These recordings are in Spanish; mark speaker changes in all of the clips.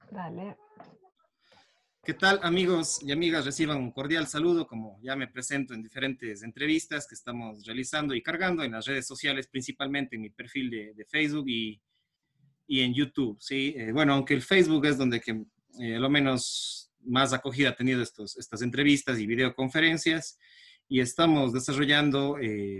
Speaker 1: Dale.
Speaker 2: ¿Qué tal, amigos y amigas? Reciban un cordial saludo, como ya me presento en diferentes entrevistas que estamos realizando y cargando en las redes sociales, principalmente en mi perfil de Facebook y en YouTube, ¿sí? Bueno, aunque el Facebook es donde lo menos más acogida ha tenido estas entrevistas y videoconferencias, y estamos desarrollando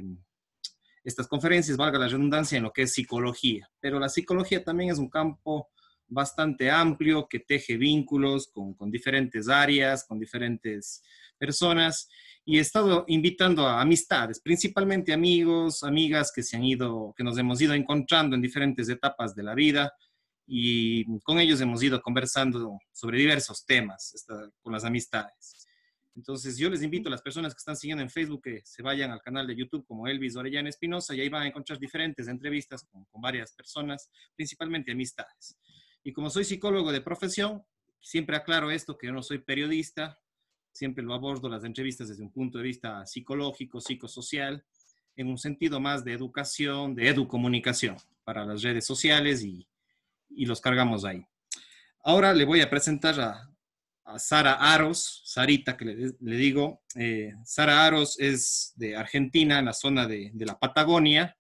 Speaker 2: estas conferencias, valga la redundancia, en lo que es psicología. Pero la psicología también es un campo bastante amplio que teje vínculos con diferentes áreas, con diferentes personas, y he estado invitando a amistades, principalmente amigos, amigas que nos hemos ido encontrando en diferentes etapas de la vida, y con ellos hemos ido conversando sobre diversos temas con las amistades. Entonces yo les invito a las personas que están siguiendo en Facebook que se vayan al canal de YouTube como Elvis Orellana Espinosa, y ahí van a encontrar diferentes entrevistas con varias personas, principalmente amistades. Y como soy psicólogo de profesión, siempre aclaro esto, que yo no soy periodista, siempre lo abordo las entrevistas desde un punto de vista psicológico, psicosocial, en un sentido más de educación, de educomunicación para las redes sociales, y los cargamos ahí. Ahora le voy a presentar a Sara Aros, Sarita, que le digo. Sara Aros es de Argentina, en la zona de la Patagonia,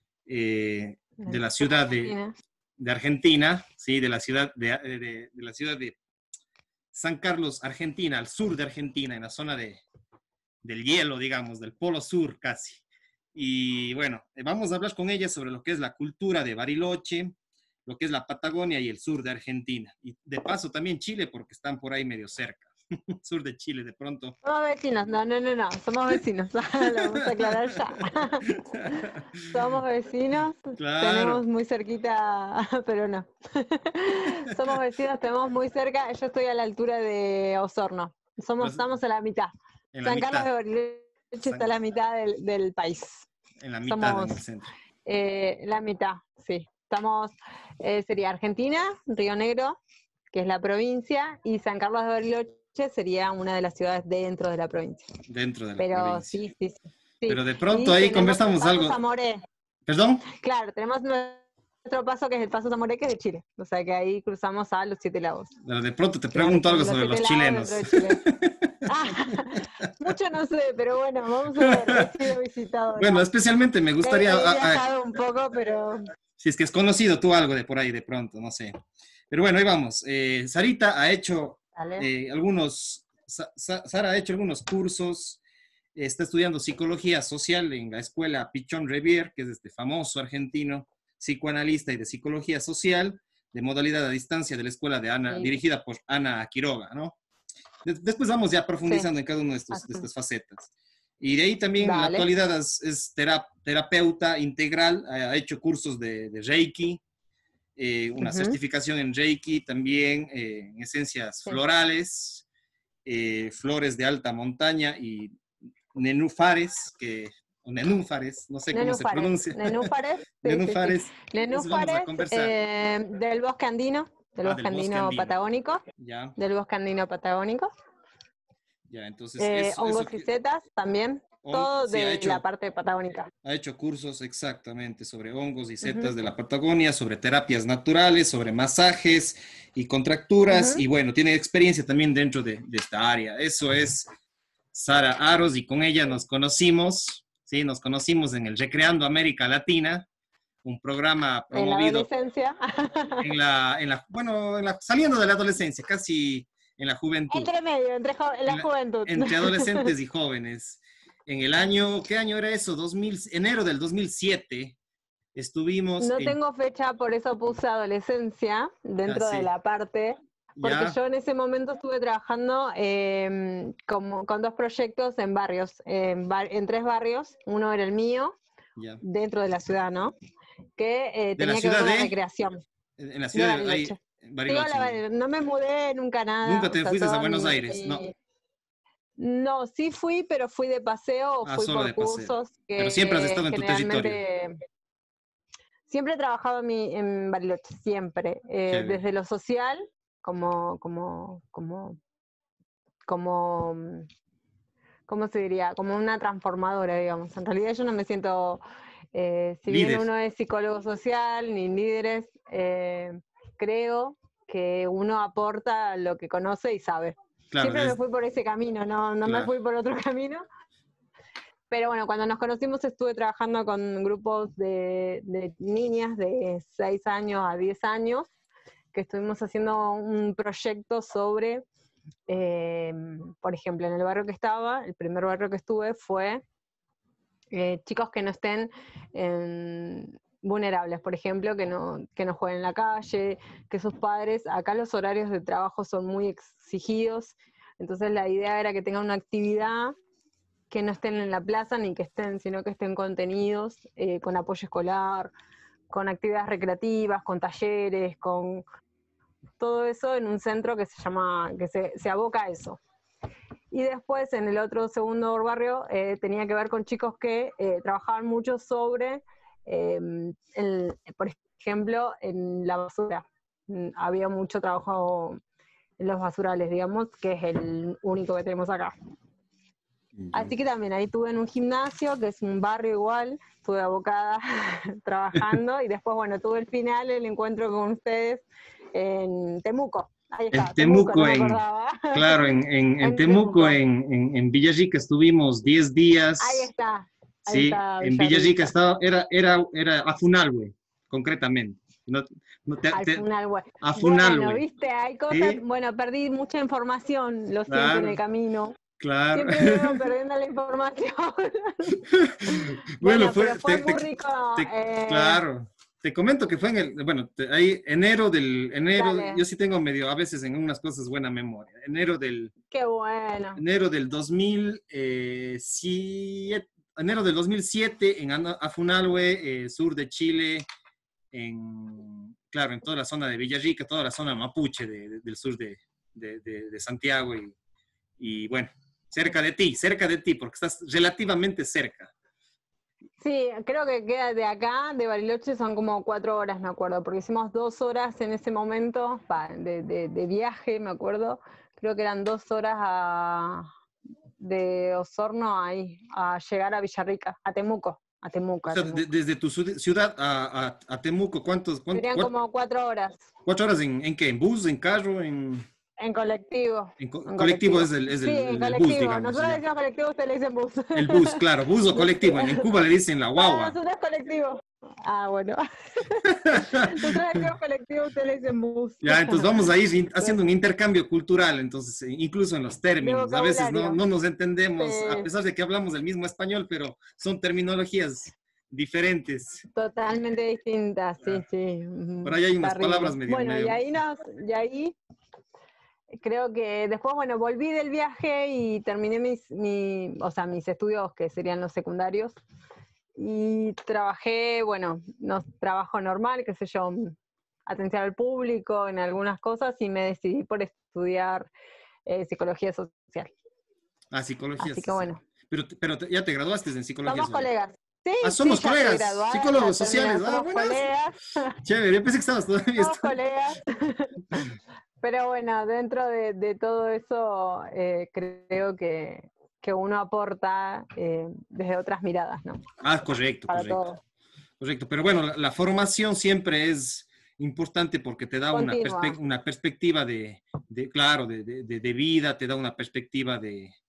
Speaker 2: de la ciudad de Argentina, ¿sí? De la ciudad de la ciudad de San Carlos, Argentina, al sur de Argentina, en la zona del hielo, digamos, del polo sur casi. Y bueno, vamos a hablar con ella sobre lo que es la cultura de Bariloche, lo que es la Patagonia y el sur de Argentina. Y de paso también Chile, porque están por ahí medio cerca. Sur de Chile, de pronto.
Speaker 1: Somos vecinos, no, somos vecinos. Lo vamos a aclarar ya. Somos vecinos,
Speaker 2: Claro.
Speaker 1: tenemos muy cerquita, pero no. Somos vecinos, tenemos muy cerca. Yo estoy a la altura de Osorno. Estamos a la mitad.
Speaker 2: En la
Speaker 1: San Carlos
Speaker 2: mitad.
Speaker 1: de Bariloche está a la mitad del país.
Speaker 2: En la mitad,
Speaker 1: Somos
Speaker 2: en el centro.
Speaker 1: la mitad, sí. Estamos, sería Argentina, Río Negro, que es la provincia, y San Carlos de Bariloche sería una de las ciudades dentro de la provincia.
Speaker 2: Dentro de la
Speaker 1: Pero
Speaker 2: provincia.
Speaker 1: sí.
Speaker 2: Pero de pronto
Speaker 1: Y
Speaker 2: ahí
Speaker 1: tenemos
Speaker 2: conversamos
Speaker 1: el Paso
Speaker 2: algo.
Speaker 1: Zamoré.
Speaker 2: ¿Perdón?
Speaker 1: Claro, tenemos nuestro paso que es el Paso Zamoré, que es de Chile. O sea que ahí cruzamos a los 7 lagos.
Speaker 2: Pero de pronto te
Speaker 1: Claro,
Speaker 2: pregunto algo
Speaker 1: los
Speaker 2: sobre
Speaker 1: 7
Speaker 2: los
Speaker 1: lagos
Speaker 2: chilenos.
Speaker 1: dentro de Chile. Mucho no sé, pero bueno, vamos a ver. He sido visitadora.
Speaker 2: Bueno, especialmente me gustaría...
Speaker 1: He viajado un poco, pero...
Speaker 2: Si es que has conocido tú algo de por ahí de pronto, no sé. Pero bueno, ahí vamos. Sarita ha hecho Sara ha hecho algunos cursos, está estudiando psicología social en la escuela Pichón Revier, que es este famoso argentino psicoanalista y de psicología social, de modalidad a distancia de la escuela de Ana, dirigida por Ana Quiroga, ¿no? Después vamos ya profundizando en cada una de estas facetas. Y de ahí también en la actualidad es terapeuta integral, ha hecho cursos de Reiki, una certificación en Reiki, también en esencias florales, flores de alta montaña y nenúfares, no sé cómo se pronuncia.
Speaker 1: Nenúfares,
Speaker 2: nenúfares.
Speaker 1: Nenúfares, vamos a conversar. Del bosque andino, del bosque andino patagónico.
Speaker 2: Ya.
Speaker 1: Del bosque andino patagónico.
Speaker 2: Ya, entonces
Speaker 1: hongos y setas también, todo
Speaker 2: sí,
Speaker 1: de la parte patagónica.
Speaker 2: Ha hecho cursos exactamente sobre hongos y setas de la Patagonia, sobre terapias naturales, sobre masajes y contracturas, y bueno, tiene experiencia también dentro de esta área. Eso es Sara Aros, y con ella nos conocimos, ¿sí? Nos conocimos en el Recreando América Latina, un programa promovido...
Speaker 1: En la
Speaker 2: adolescencia. Saliendo de la adolescencia, casi en la juventud.
Speaker 1: Entre medio, en la juventud.
Speaker 2: Entre adolescentes y jóvenes. En el año, ¿qué año era eso? Enero del 2007, estuvimos...
Speaker 1: No tengo fecha, por eso puse adolescencia dentro de la parte, porque yo en ese momento estuve trabajando con 2 proyectos en barrios, en 3 barrios. Uno era el mío, dentro de la ciudad, ¿no? Que tenía que ver con la recreación.
Speaker 2: En la ciudad de Bariloche.
Speaker 1: Bariloche. No me mudé nunca nada.
Speaker 2: ¿Nunca te fuiste a Buenos Aires? No.
Speaker 1: No, sí fui, pero fui de paseo o fui por cursos.
Speaker 2: Pero siempre has estado en tu territorio.
Speaker 1: Siempre he trabajado en Bariloche, siempre. Desde lo social, como, ¿cómo se diría? Como una transformadora, digamos. En realidad yo no me siento, si bien uno es psicólogo social, ni líderes, creo que uno aporta lo que conoce y sabe.
Speaker 2: Claro,
Speaker 1: Siempre me fui por ese camino, no
Speaker 2: claro.
Speaker 1: me fui por otro camino. Pero bueno, cuando nos conocimos estuve trabajando con grupos de niñas de 6 años a 10 años, que estuvimos haciendo un proyecto sobre, por ejemplo, en el barrio que estaba, el primer barrio que estuve fue chicos que no estén vulnerables, por ejemplo, que no jueguen en la calle, que sus padres, acá los horarios de trabajo son muy exigidos, entonces la idea era que tengan una actividad que no estén en la plaza ni que estén, sino que estén contenidos con apoyo escolar, con actividades recreativas, con talleres, con todo eso en un centro que se llama, que se aboca a eso. Y después en el otro segundo barrio tenía que ver con chicos que trabajaban mucho sobre, por ejemplo, en la basura. Había mucho trabajo en los basurales, digamos, que es el único que tenemos acá. Así que también ahí estuve en un gimnasio, que es un barrio igual, estuve abocada trabajando, y después, bueno, tuve el final, el encuentro con ustedes en Temuco. Ahí está,
Speaker 2: En Temuco,
Speaker 1: no me acordaba.
Speaker 2: Claro, en Temuco, en Villarrica estuvimos 10 días.
Speaker 1: Ahí está.
Speaker 2: Sí, en Villarrica estaba, era Afunalhue, concretamente. Afunalhue.
Speaker 1: Bueno, viste, hay cosas, ¿sí? Bueno, perdí mucha información, lo siento, en el camino.
Speaker 2: Claro.
Speaker 1: Siempre veo perdiendo la información.
Speaker 2: Bueno,
Speaker 1: pero fue muy rico.
Speaker 2: Claro. Te comento que fue ahí enero,
Speaker 1: Dale.
Speaker 2: yo sí tengo medio, a veces en unas cosas buena memoria.
Speaker 1: Qué bueno.
Speaker 2: Enero del 2007, enero del 2007 en Afunalhue, sur de Chile, claro, en toda la zona de Villarrica, toda la zona mapuche del sur de Santiago y bueno, cerca de ti, porque estás relativamente cerca.
Speaker 1: Sí, creo que queda de acá, de Bariloche, son como 4 horas, me acuerdo, porque hicimos 2 horas en ese momento de viaje, me acuerdo. Creo que eran 2 horas de Osorno ahí, a llegar a Villarrica, a Temuco.
Speaker 2: O sea, desde tu ciudad a Temuco,
Speaker 1: Serían como 4 horas.
Speaker 2: 4 horas en qué? ¿En bus, en carro,
Speaker 1: En colectivo.
Speaker 2: En colectivo es el
Speaker 1: colectivo.
Speaker 2: bus, digamos.
Speaker 1: Nosotros decimos colectivo, ustedes le dicen bus.
Speaker 2: El bus, claro, bus o colectivo. En Cuba le dicen la guagua.
Speaker 1: Nosotros es colectivo. Ah, bueno. Nosotros decimos colectivo, ustedes le dicen bus.
Speaker 2: Ya, entonces vamos a ir haciendo un intercambio cultural, entonces, incluso en los términos. A veces no nos entendemos, sí, a pesar de que hablamos el mismo español, pero son terminologías diferentes.
Speaker 1: Totalmente distintas, sí, sí.
Speaker 2: Por ahí hay unas palabras medio...
Speaker 1: Bueno, y ahí creo que después, bueno, volví del viaje y terminé mis estudios, que serían los secundarios, y trabajé, trabajo normal, qué sé yo, atención al público en algunas cosas, y me decidí por estudiar psicología social.
Speaker 2: Psicología social.
Speaker 1: Así que bueno.
Speaker 2: Pero ya te graduaste en psicología social.
Speaker 1: Somos colegas. Sí,
Speaker 2: somos colegas,
Speaker 1: graduada,
Speaker 2: psicólogos sociales.
Speaker 1: Somos colegas.
Speaker 2: Chévere, yo pensé que estabas todavía.
Speaker 1: Somos colegas. Pero bueno, dentro de todo eso, creo que uno aporta desde otras miradas, ¿no?
Speaker 2: Correcto,
Speaker 1: para
Speaker 2: correcto.
Speaker 1: Todo.
Speaker 2: Correcto, pero bueno, la formación siempre es importante porque te da una perspectiva de vida, te da una perspectiva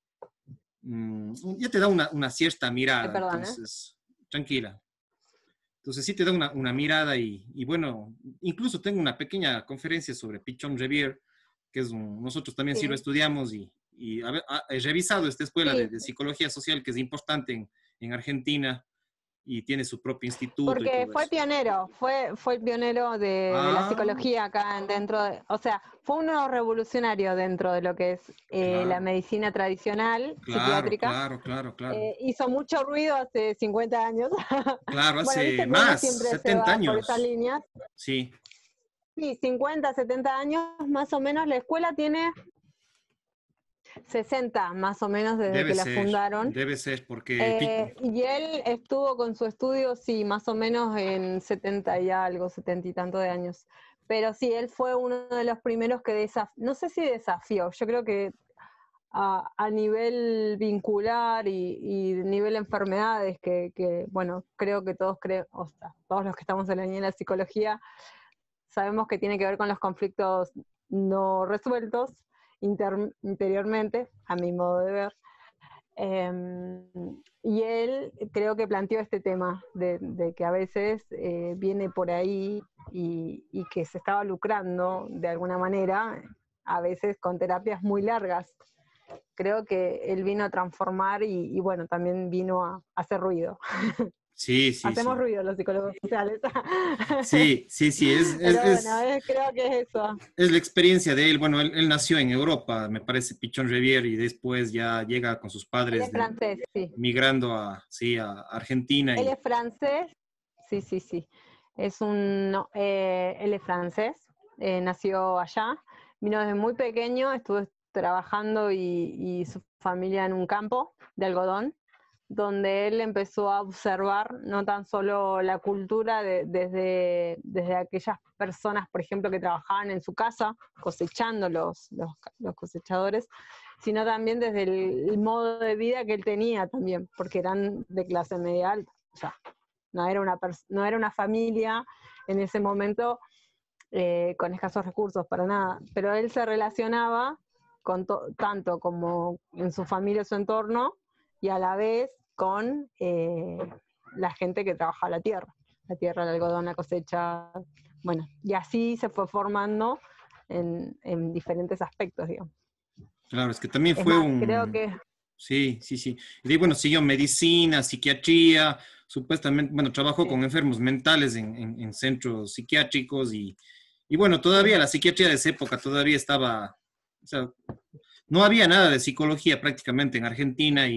Speaker 2: ya te da una cierta mirada. Entonces, tranquila. Entonces sí te da una mirada y bueno, incluso tengo una pequeña conferencia sobre Pichon Revere, que es nosotros también sí lo estudiamos y he revisado esta escuela de psicología social que es importante en Argentina y tiene su propio instituto.
Speaker 1: Porque
Speaker 2: y todo
Speaker 1: fue
Speaker 2: eso.
Speaker 1: Pionero, fue el pionero de la psicología acá dentro o sea, fue uno revolucionario dentro de lo que es la medicina tradicional, psiquiátrica.
Speaker 2: Claro.
Speaker 1: Hizo mucho ruido hace 50 años.
Speaker 2: Claro, hace
Speaker 1: bueno,
Speaker 2: más,
Speaker 1: siempre
Speaker 2: 70 años.
Speaker 1: Por esas líneas.
Speaker 2: Sí.
Speaker 1: Sí, 50, 70 años más o menos. La escuela tiene 60 más o menos desde que la fundaron.
Speaker 2: Debe ser, porque...
Speaker 1: y él estuvo con su estudio, sí, más o menos en 70 y algo, 70 y tanto de años. Pero sí, él fue uno de los primeros que no sé si desafió, yo creo que a nivel vincular y nivel enfermedades, que bueno, creo que todos los que estamos en la línea de la psicología, sabemos que tiene que ver con los conflictos no resueltos interiormente, a mi modo de ver. Y él creo que planteó este tema de que a veces viene por ahí y que se estaba lucrando de alguna manera, a veces con terapias muy largas. Creo que él vino a transformar y bueno, también vino a hacer ruido.
Speaker 2: Sí, sí,
Speaker 1: Hacemos
Speaker 2: sí.
Speaker 1: ruido los psicólogos sociales.
Speaker 2: Sí, sí, sí,
Speaker 1: Pero bueno, creo que es eso.
Speaker 2: es la experiencia de él. Bueno, él nació en Europa, me parece, Pichón Rivière, y después ya llega con sus
Speaker 1: Él
Speaker 2: padres
Speaker 1: es francés, sí.
Speaker 2: migrando sí, a Argentina.
Speaker 1: Él es francés, sí, sí, sí. No, él es francés, nació allá, vino desde muy pequeño, estuvo trabajando y su familia en un campo de algodón, donde él empezó a observar no tan solo la cultura desde aquellas personas, por ejemplo, que trabajaban en su casa, cosechando los cosechadores, sino también desde el modo de vida que él tenía también, porque eran de clase media alta. O sea, no era una familia en ese momento con escasos recursos, para nada, pero él se relacionaba con tanto como en su familia, su entorno, y a la vez con la gente que trabaja la tierra, el algodón, la cosecha, bueno, y así se fue formando en diferentes aspectos, digamos.
Speaker 2: Claro, es que también
Speaker 1: Es
Speaker 2: fue
Speaker 1: más, creo que...
Speaker 2: Sí, sí, sí. Y de ahí, bueno, siguió medicina, psiquiatría, supuestamente, bueno, trabajó
Speaker 1: Sí,
Speaker 2: con enfermos mentales en centros psiquiátricos y bueno, todavía
Speaker 1: sí.
Speaker 2: la psiquiatría de esa época todavía estaba, o sea, no había nada de psicología prácticamente en Argentina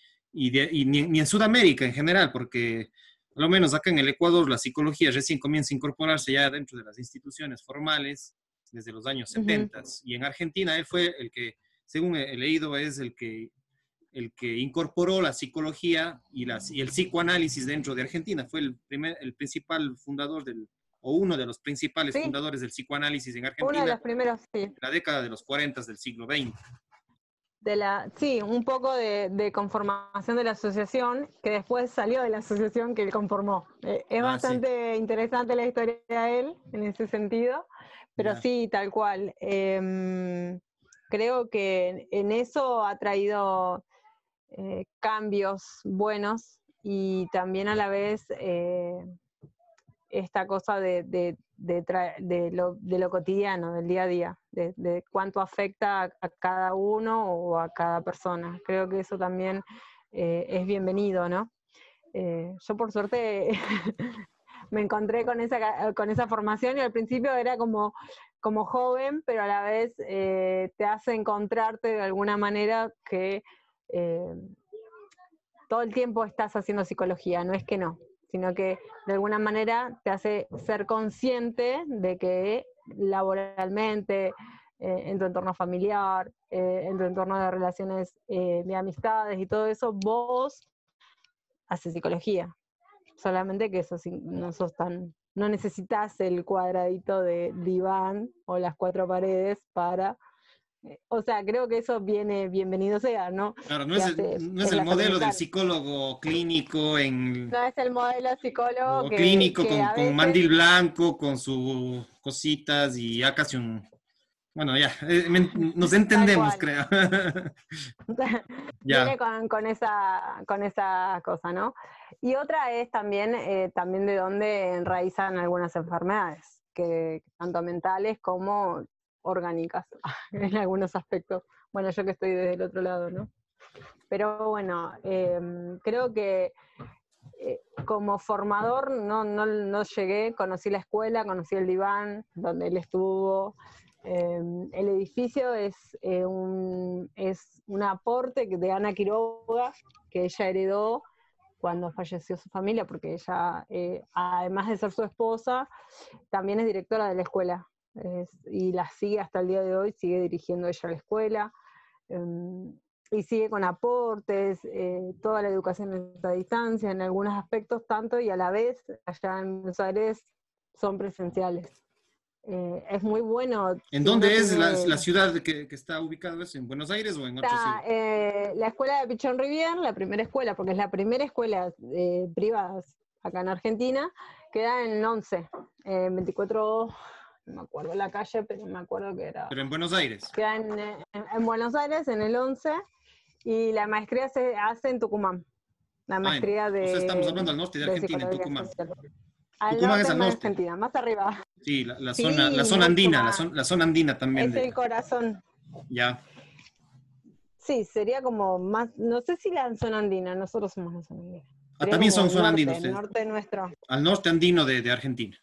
Speaker 2: y ni en Sudamérica en general, porque por lo menos acá en el Ecuador la psicología recién comienza a incorporarse ya dentro de las instituciones formales desde los años 70. Y en Argentina él fue el que, según he leído, es el que incorporó la psicología y el psicoanálisis dentro de Argentina. Fue el principal fundador o uno de los principales
Speaker 1: Sí,
Speaker 2: fundadores del psicoanálisis en
Speaker 1: uno de
Speaker 2: Argentina
Speaker 1: los primeros, sí.
Speaker 2: en la década de los 40 del siglo XX.
Speaker 1: Sí, un poco de conformación de la asociación, que después salió de la asociación que él conformó. Es
Speaker 2: Sí,
Speaker 1: bastante interesante la historia de él en ese sentido, pero
Speaker 2: ya.
Speaker 1: sí, tal cual. Creo que en eso ha traído cambios buenos y también a la vez esta cosa de lo cotidiano, del día a día, de cuánto afecta a cada uno o a cada persona. Creo que eso también es bienvenido, ¿no? Yo por suerte me encontré con esa formación y al principio era como joven, pero a la vez te hace encontrarte de alguna manera que todo el tiempo estás haciendo psicología, no es que no, sino que de alguna manera te hace ser consciente de que laboralmente, en tu entorno familiar, en tu entorno de relaciones de amistades y todo eso, vos haces psicología. Solamente que eso no necesitas el cuadradito de diván o las 4 paredes para... O sea, creo que eso bienvenido sea, ¿no?
Speaker 2: Claro,
Speaker 1: Que hace,
Speaker 2: no es
Speaker 1: es
Speaker 2: el
Speaker 1: la salud
Speaker 2: modelo del
Speaker 1: mental.
Speaker 2: psicólogo clínico
Speaker 1: No es el modelo psicólogo
Speaker 2: o clínico
Speaker 1: que a
Speaker 2: con
Speaker 1: veces...
Speaker 2: mandil blanco, con sus cositas y ya casi bueno, ya, nos
Speaker 1: Tal
Speaker 2: entendemos,
Speaker 1: cual.
Speaker 2: creo.
Speaker 1: Viene
Speaker 2: Ya,
Speaker 1: con esa cosa, ¿no? Y otra es también de dónde enraizan algunas enfermedades, que tanto mentales como orgánicas, en algunos aspectos. Bueno, yo que estoy desde el otro lado, ¿no? Pero bueno, creo que como formador no llegué, conocí la escuela, conocí el diván donde él estuvo. El edificio es un aporte de Ana Quiroga que ella heredó cuando falleció su familia, porque ella, además de ser su esposa, también es directora de la escuela y la sigue hasta el día de hoy, sigue dirigiendo ella la escuela. Y sigue con aportes, toda la educación a distancia en algunos aspectos tanto y a la vez allá en Buenos Aires son presenciales. Es muy bueno
Speaker 2: ¿en
Speaker 1: si uno
Speaker 2: dónde es
Speaker 1: tiene...
Speaker 2: la ciudad que está ubicado eso? ¿En Buenos Aires o en otra ciudad?
Speaker 1: La escuela de Pichón Rivière, la primera escuela, porque es la primera escuela privada acá en Argentina, queda en 11, 24 no me acuerdo la calle, pero me acuerdo que era...
Speaker 2: Pero en Buenos Aires.
Speaker 1: Queda en Buenos Aires, en el 11, y la maestría se hace en Tucumán. La maestría
Speaker 2: O sea, estamos hablando
Speaker 1: de
Speaker 2: al norte de Argentina, en
Speaker 1: psicología
Speaker 2: Tucumán.
Speaker 1: social. Al
Speaker 2: Tucumán es
Speaker 1: norte
Speaker 2: al
Speaker 1: más
Speaker 2: norte.
Speaker 1: Argentina, más arriba.
Speaker 2: Sí, la
Speaker 1: Sí,
Speaker 2: zona
Speaker 1: mucho
Speaker 2: andina,
Speaker 1: más.
Speaker 2: la zona andina también.
Speaker 1: Es el corazón.
Speaker 2: Ya.
Speaker 1: Sí, sería como más, no sé si la zona andina, nosotros somos la zona andina.
Speaker 2: Ah,
Speaker 1: Sería
Speaker 2: también
Speaker 1: como
Speaker 2: son
Speaker 1: el
Speaker 2: zona
Speaker 1: norte,
Speaker 2: andina
Speaker 1: el
Speaker 2: ustedes.
Speaker 1: norte nuestro.
Speaker 2: Al norte andino de Argentina.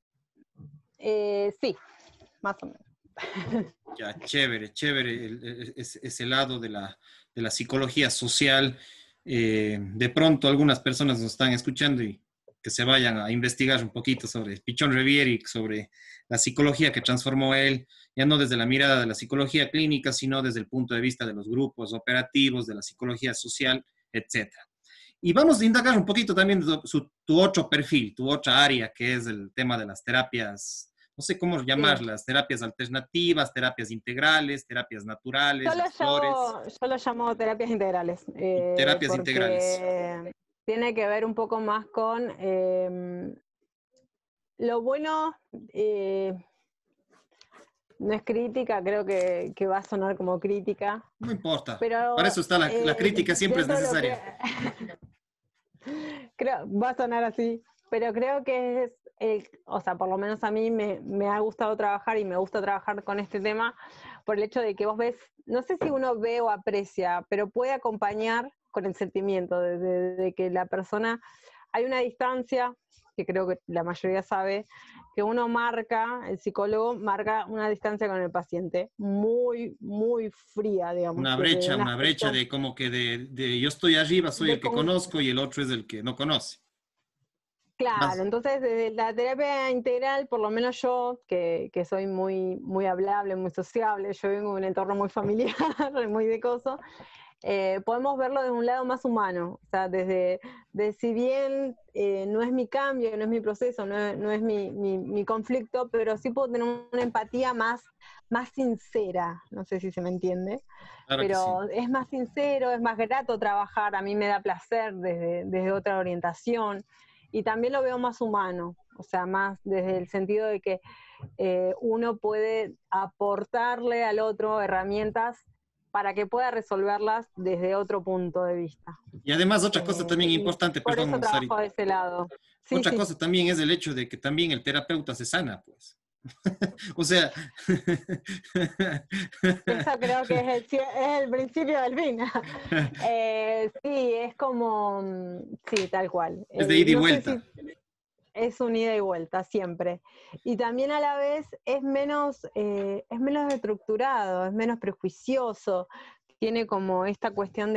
Speaker 1: Sí, más o menos.
Speaker 2: Ya, chévere, chévere ese lado de la psicología social. De pronto algunas personas nos están escuchando y que se vayan a investigar un poquito sobre Pichón Revieri, sobre la psicología que transformó él, ya no desde la mirada de la psicología clínica, sino desde el punto de vista de los grupos operativos, de la psicología social, etc. Y vamos a indagar un poquito también de tu otro perfil, tu otra área, que es el tema de las terapias, no sé cómo
Speaker 1: Sí.
Speaker 2: llamarlas, terapias alternativas, terapias integrales, terapias naturales, las flores.
Speaker 1: Yo lo llamo terapias integrales,
Speaker 2: Terapias integrales.
Speaker 1: porque tiene que ver un poco más con lo bueno, no es crítica, creo que va a sonar como crítica,
Speaker 2: No importa, para
Speaker 1: pero
Speaker 2: eso está la crítica, siempre es
Speaker 1: dentro de lo que...
Speaker 2: necesaria.
Speaker 1: Creo, va a sonar así, pero creo que es, o sea, por lo menos a mí me ha gustado trabajar y me gusta trabajar con este tema por el hecho de que vos ves, no sé si uno ve o aprecia, pero puede acompañar con el sentimiento de que la persona, hay una distancia, que creo que la mayoría sabe, que uno marca, el psicólogo marca una distancia con el paciente muy, muy fría, digamos, desde un
Speaker 2: Una brecha
Speaker 1: aspecto
Speaker 2: de como que de yo estoy arriba, soy
Speaker 1: de
Speaker 2: el que conozco y el otro es el que no conoce.
Speaker 1: Claro,
Speaker 2: Más,
Speaker 1: entonces desde la terapia integral, por lo menos yo, que soy muy, muy hablable, muy sociable, yo vengo de un entorno muy familiar, muy de coso, podemos verlo desde un lado más humano, o sea, desde de si bien no es mi cambio, no es mi proceso, no es mi conflicto, pero sí puedo tener una empatía más sincera, no sé si se me entiende,
Speaker 2: claro que sí.
Speaker 1: pero es más sincero, es más grato trabajar, a mí me da placer desde otra orientación, y también lo veo más humano, o sea, más desde el sentido de que uno puede aportarle al otro herramientas para que pueda resolverlas desde otro punto de vista.
Speaker 2: Y además otra cosa también
Speaker 1: Y
Speaker 2: importante,
Speaker 1: por eso
Speaker 2: perdón, Sari,
Speaker 1: trabajo de ese lado. Sí,
Speaker 2: otra
Speaker 1: sí.
Speaker 2: cosa también es el hecho de que también el terapeuta se sana, pues. O sea,
Speaker 1: Eso creo que es el principio del fin. Sí, es como, sí, tal cual.
Speaker 2: es de ida y
Speaker 1: No sé si
Speaker 2: vuelta.
Speaker 1: es un ida y vuelta, siempre. Y también a la vez es menos estructurado, es menos prejuicioso, tiene como esta cuestión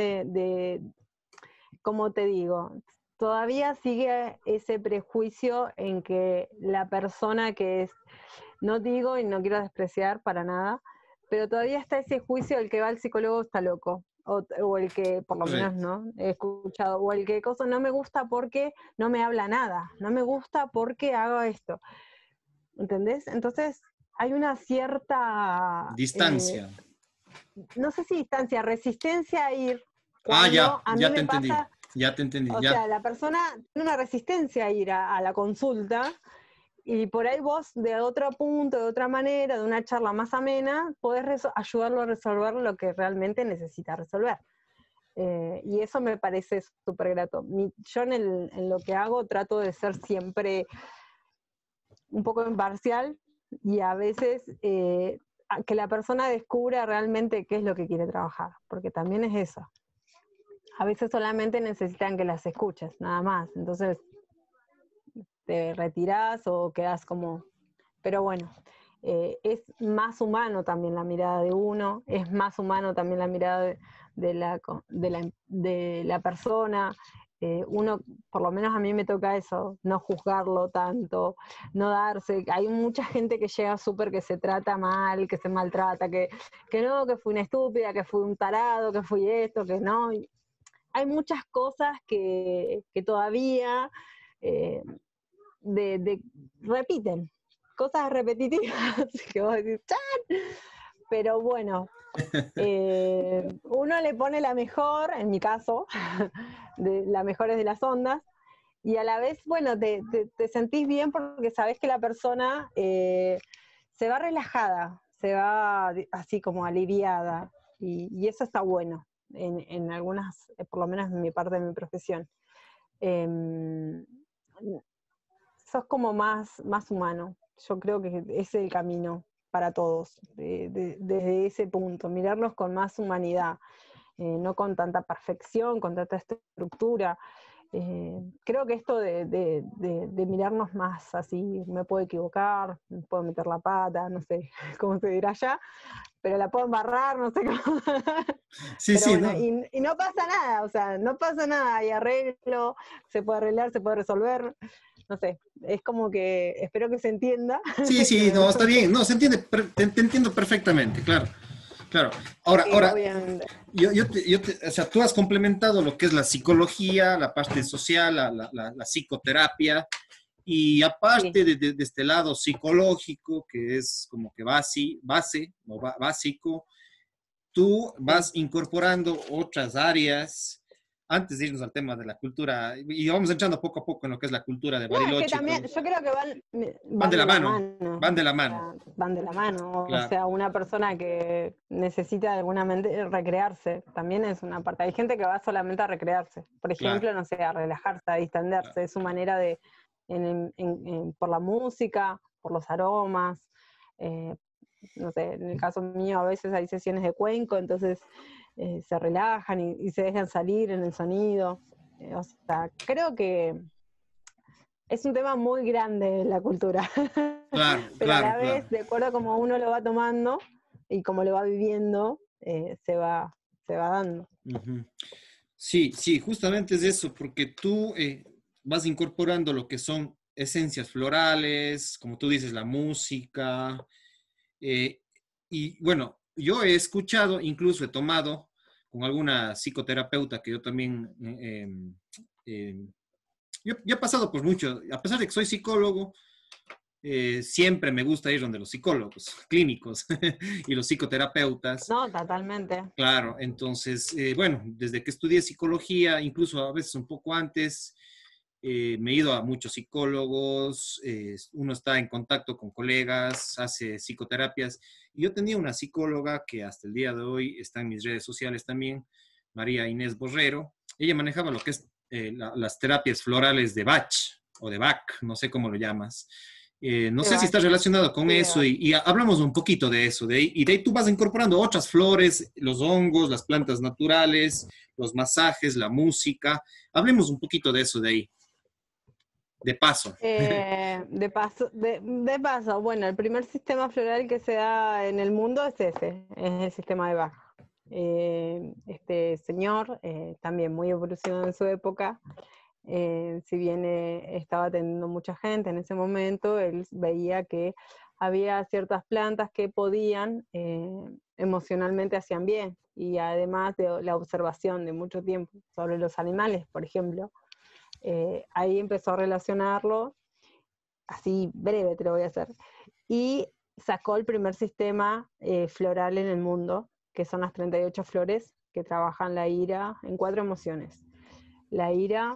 Speaker 1: como te digo, todavía sigue ese prejuicio en que la persona que es, no digo y no quiero despreciar para nada, pero todavía está ese juicio del que va al psicólogo está loco. O el que, por lo menos,
Speaker 2: Correcto.
Speaker 1: ¿no? He escuchado, o el que cosa no me gusta porque no me habla nada, no me gusta porque hago esto, ¿entendés? Entonces hay una cierta,
Speaker 2: Distancia.
Speaker 1: no sé si distancia, resistencia a ir,
Speaker 2: Ah,
Speaker 1: cuando a mí
Speaker 2: ya te
Speaker 1: me
Speaker 2: entendí.
Speaker 1: pasa,
Speaker 2: Ya te entendí,
Speaker 1: o
Speaker 2: ya.
Speaker 1: sea, la persona tiene una resistencia a ir a la consulta y por ahí vos de otro punto, de otra manera, de una charla más amena, podés ayudarlo a resolver lo que realmente necesita resolver. Y eso me parece súper grato. Yo en lo que hago trato de ser siempre un poco imparcial y a veces que la persona descubra realmente qué es lo que quiere trabajar, porque también es eso. A veces solamente necesitan que las escuches, nada más. Entonces te retirás o quedás como... Pero bueno, es más humano también la mirada de uno, es más humano también la mirada de la persona. Uno, por lo menos a mí me toca eso, no juzgarlo tanto, no darse. Hay mucha gente que llega súper que se trata mal, que se maltrata, que no, que fui una estúpida, que fui un tarado, que fui esto, que no. Hay muchas cosas que todavía eh, repiten, cosas repetitivas que vos decís, ¡chan! Pero bueno, uno le pone la mejor, en mi caso, la mejor es de las ondas, y a la vez, bueno, te sentís bien porque sabés que la persona se va relajada, se va así como aliviada, y eso está bueno en algunas, por lo menos en mi parte de mi profesión. Sos como más humano. Yo creo que ese es el camino para todos, desde ese punto, mirarlos con más humanidad, no con tanta perfección, con tanta estructura. Creo que esto de mirarnos más así, me puedo equivocar, me puedo meter la pata, no sé cómo se dirá allá, pero la puedo embarrar, no sé cómo.
Speaker 2: Sí,
Speaker 1: Pero
Speaker 2: sí,
Speaker 1: bueno,
Speaker 2: ¿no?
Speaker 1: y no pasa nada, o sea, no pasa nada, hay arreglo, se puede arreglar, se puede resolver, no sé, es como que espero que se entienda.
Speaker 2: Sí, sí, no, está bien, no, se entiende, te entiendo perfectamente, claro, claro. Ahora,
Speaker 1: Sí,
Speaker 2: ahora,
Speaker 1: obviamente.
Speaker 2: o sea, tú has complementado lo que es la psicología, la parte social, la psicoterapia, y
Speaker 1: Sí.
Speaker 2: aparte de este lado psicológico, que es como que base o básico, tú
Speaker 1: Sí.
Speaker 2: vas incorporando otras áreas, antes de irnos al tema de la cultura, y vamos entrando poco a poco en lo que es la cultura de
Speaker 1: No, es que
Speaker 2: Bariloche y
Speaker 1: también,
Speaker 2: todo.
Speaker 1: yo creo que
Speaker 2: Van de
Speaker 1: van
Speaker 2: la
Speaker 1: de la
Speaker 2: mano,
Speaker 1: mano,
Speaker 2: van de la
Speaker 1: o
Speaker 2: mano,
Speaker 1: sea, van de la mano. O
Speaker 2: claro,
Speaker 1: sea, una persona que necesita de alguna manera recrearse, también es una parte. Hay gente que va solamente a recrearse, por
Speaker 2: claro,
Speaker 1: ejemplo, no sé, a relajarse, a
Speaker 2: claro.
Speaker 1: distenderse, es su manera de, por la música, por los aromas, eh, no sé, en el caso mío a veces hay sesiones de cuenco, entonces se relajan y se dejan salir en el sonido. O sea, creo que es un tema muy grande la cultura,
Speaker 2: Claro,
Speaker 1: pero a
Speaker 2: claro,
Speaker 1: la
Speaker 2: claro.
Speaker 1: vez, de acuerdo a cómo uno lo va tomando y cómo lo va viviendo, se va dando.
Speaker 2: Ujú. Sí, sí, justamente es eso, porque tú vas incorporando lo que son esencias florales, como tú dices, la música, eh, y bueno, yo he escuchado, incluso he tomado con alguna psicoterapeuta que yo también, yo he pasado por mucho, a pesar de que soy psicólogo, siempre me gusta ir donde los psicólogos clínicos y los psicoterapeutas.
Speaker 1: No, totalmente.
Speaker 2: Claro, entonces, bueno, desde que estudié psicología, incluso a veces un poco antes, me he ido a muchos psicólogos, uno está en contacto con colegas, hace psicoterapias, y yo tenía una psicóloga que hasta el día de hoy está en mis redes sociales también, María Inés Borrero. Ella manejaba lo que es las terapias florales de Bach o de Bach, no sé cómo lo llamas. No
Speaker 1: De
Speaker 2: sé si está
Speaker 1: Bach,
Speaker 2: relacionado con
Speaker 1: sí, de
Speaker 2: eso
Speaker 1: Bach.
Speaker 2: y hablamos un poquito de eso. Y de ahí tú vas incorporando otras flores, los hongos, las plantas naturales, los masajes, la música. Hablemos un poquito de eso de ahí, de paso.
Speaker 1: De paso, bueno, el primer sistema floral que se da en el mundo es ese, es el sistema de Bach. Este señor, también muy evolucionado en su época, si bien estaba atendiendo mucha gente en ese momento, él veía que había ciertas plantas que podían, emocionalmente hacían bien, y además de la observación de mucho tiempo sobre los animales, por ejemplo, ahí empezó a relacionarlo, así breve te lo voy a hacer, y sacó el primer sistema floral en el mundo, que son las 38 flores que trabajan la ira en 4 emociones. La ira,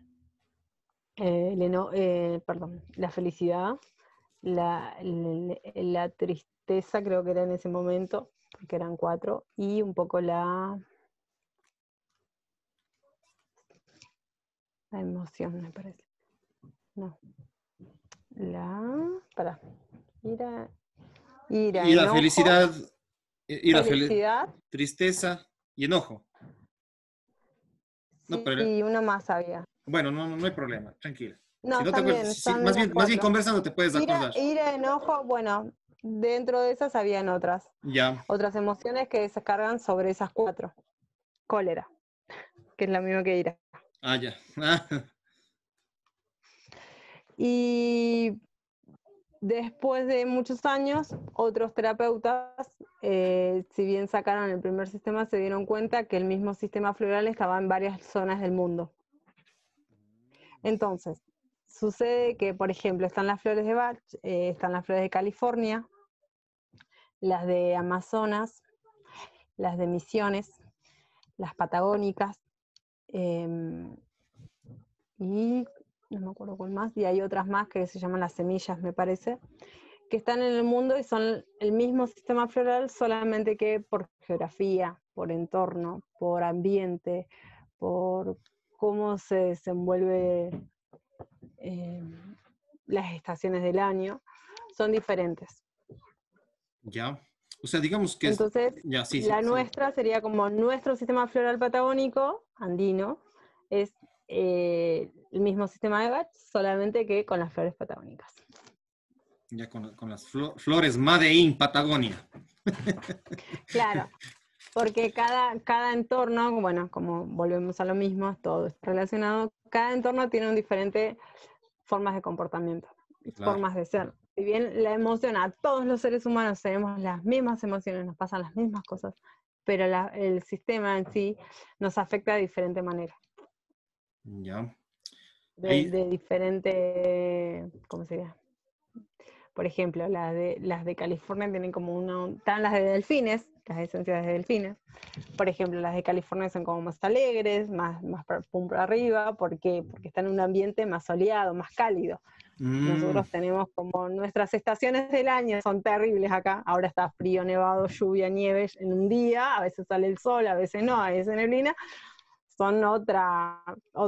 Speaker 1: perdón, la felicidad, la tristeza, creo que era en ese momento, porque eran 4, y un poco la emoción, me parece. No, para, ira,
Speaker 2: Y la
Speaker 1: enojo,
Speaker 2: felicidad, y la
Speaker 1: felicidad,
Speaker 2: tristeza y enojo. No,
Speaker 1: sí,
Speaker 2: pero
Speaker 1: y uno más había.
Speaker 2: bueno, no hay problema, tranquila. Si
Speaker 1: No,
Speaker 2: no te acuerdas,
Speaker 1: también, son
Speaker 2: más
Speaker 1: las
Speaker 2: más bien
Speaker 1: 4.
Speaker 2: conversando te puedes acordar.
Speaker 1: Ira, enojo, bueno, dentro de esas habían
Speaker 2: Ya,
Speaker 1: otras emociones que se cargan sobre esas 4. Cólera, que es la misma que ira.
Speaker 2: ya.
Speaker 1: Y después de muchos años, otros terapeutas, si bien sacaron el primer sistema, se dieron cuenta que el mismo sistema floral estaba en varias zonas del mundo. Entonces, sucede que, por ejemplo, están las flores de Bach, están las flores de California, las de Amazonas, las de Misiones, las patagónicas, eh, y no me acuerdo cuál más, y hay otras más que se llaman las semillas, me parece, que están en el mundo y son el mismo sistema floral, solamente que por geografía, por entorno, por ambiente, por cómo se desenvuelve las estaciones del año, son diferentes.
Speaker 2: Ya. O sea, digamos que es...
Speaker 1: Entonces,
Speaker 2: Ya, sí, sí,
Speaker 1: la
Speaker 2: sí.
Speaker 1: nuestra sería como nuestro sistema floral patagónico, andino, es el mismo sistema de Bach, solamente que con las flores patagónicas.
Speaker 2: Ya con las flores Made in Patagonia.
Speaker 1: Claro, porque cada entorno, bueno, como volvemos a lo mismo, todo está relacionado, cada entorno tiene un diferente formas de comportamiento,
Speaker 2: Claro.
Speaker 1: formas de ser. Si bien la emoción, a todos los seres humanos tenemos las mismas emociones, nos pasan las mismas cosas, pero el sistema en sí nos afecta de diferente manera.
Speaker 2: Ya.
Speaker 1: De diferente, ¿cómo sería? Por ejemplo, las de California tienen como están las de delfines, las esencias de delfines. Por ejemplo, las de California son como más alegres, más pum para arriba, ¿por qué? Porque están en un ambiente más soleado, más cálido. Nosotros tenemos como nuestras estaciones del año, son terribles acá. Ahora está frío, nevado, lluvia, nieve en un día, a veces sale el sol, a veces no, a veces neblina. Son otra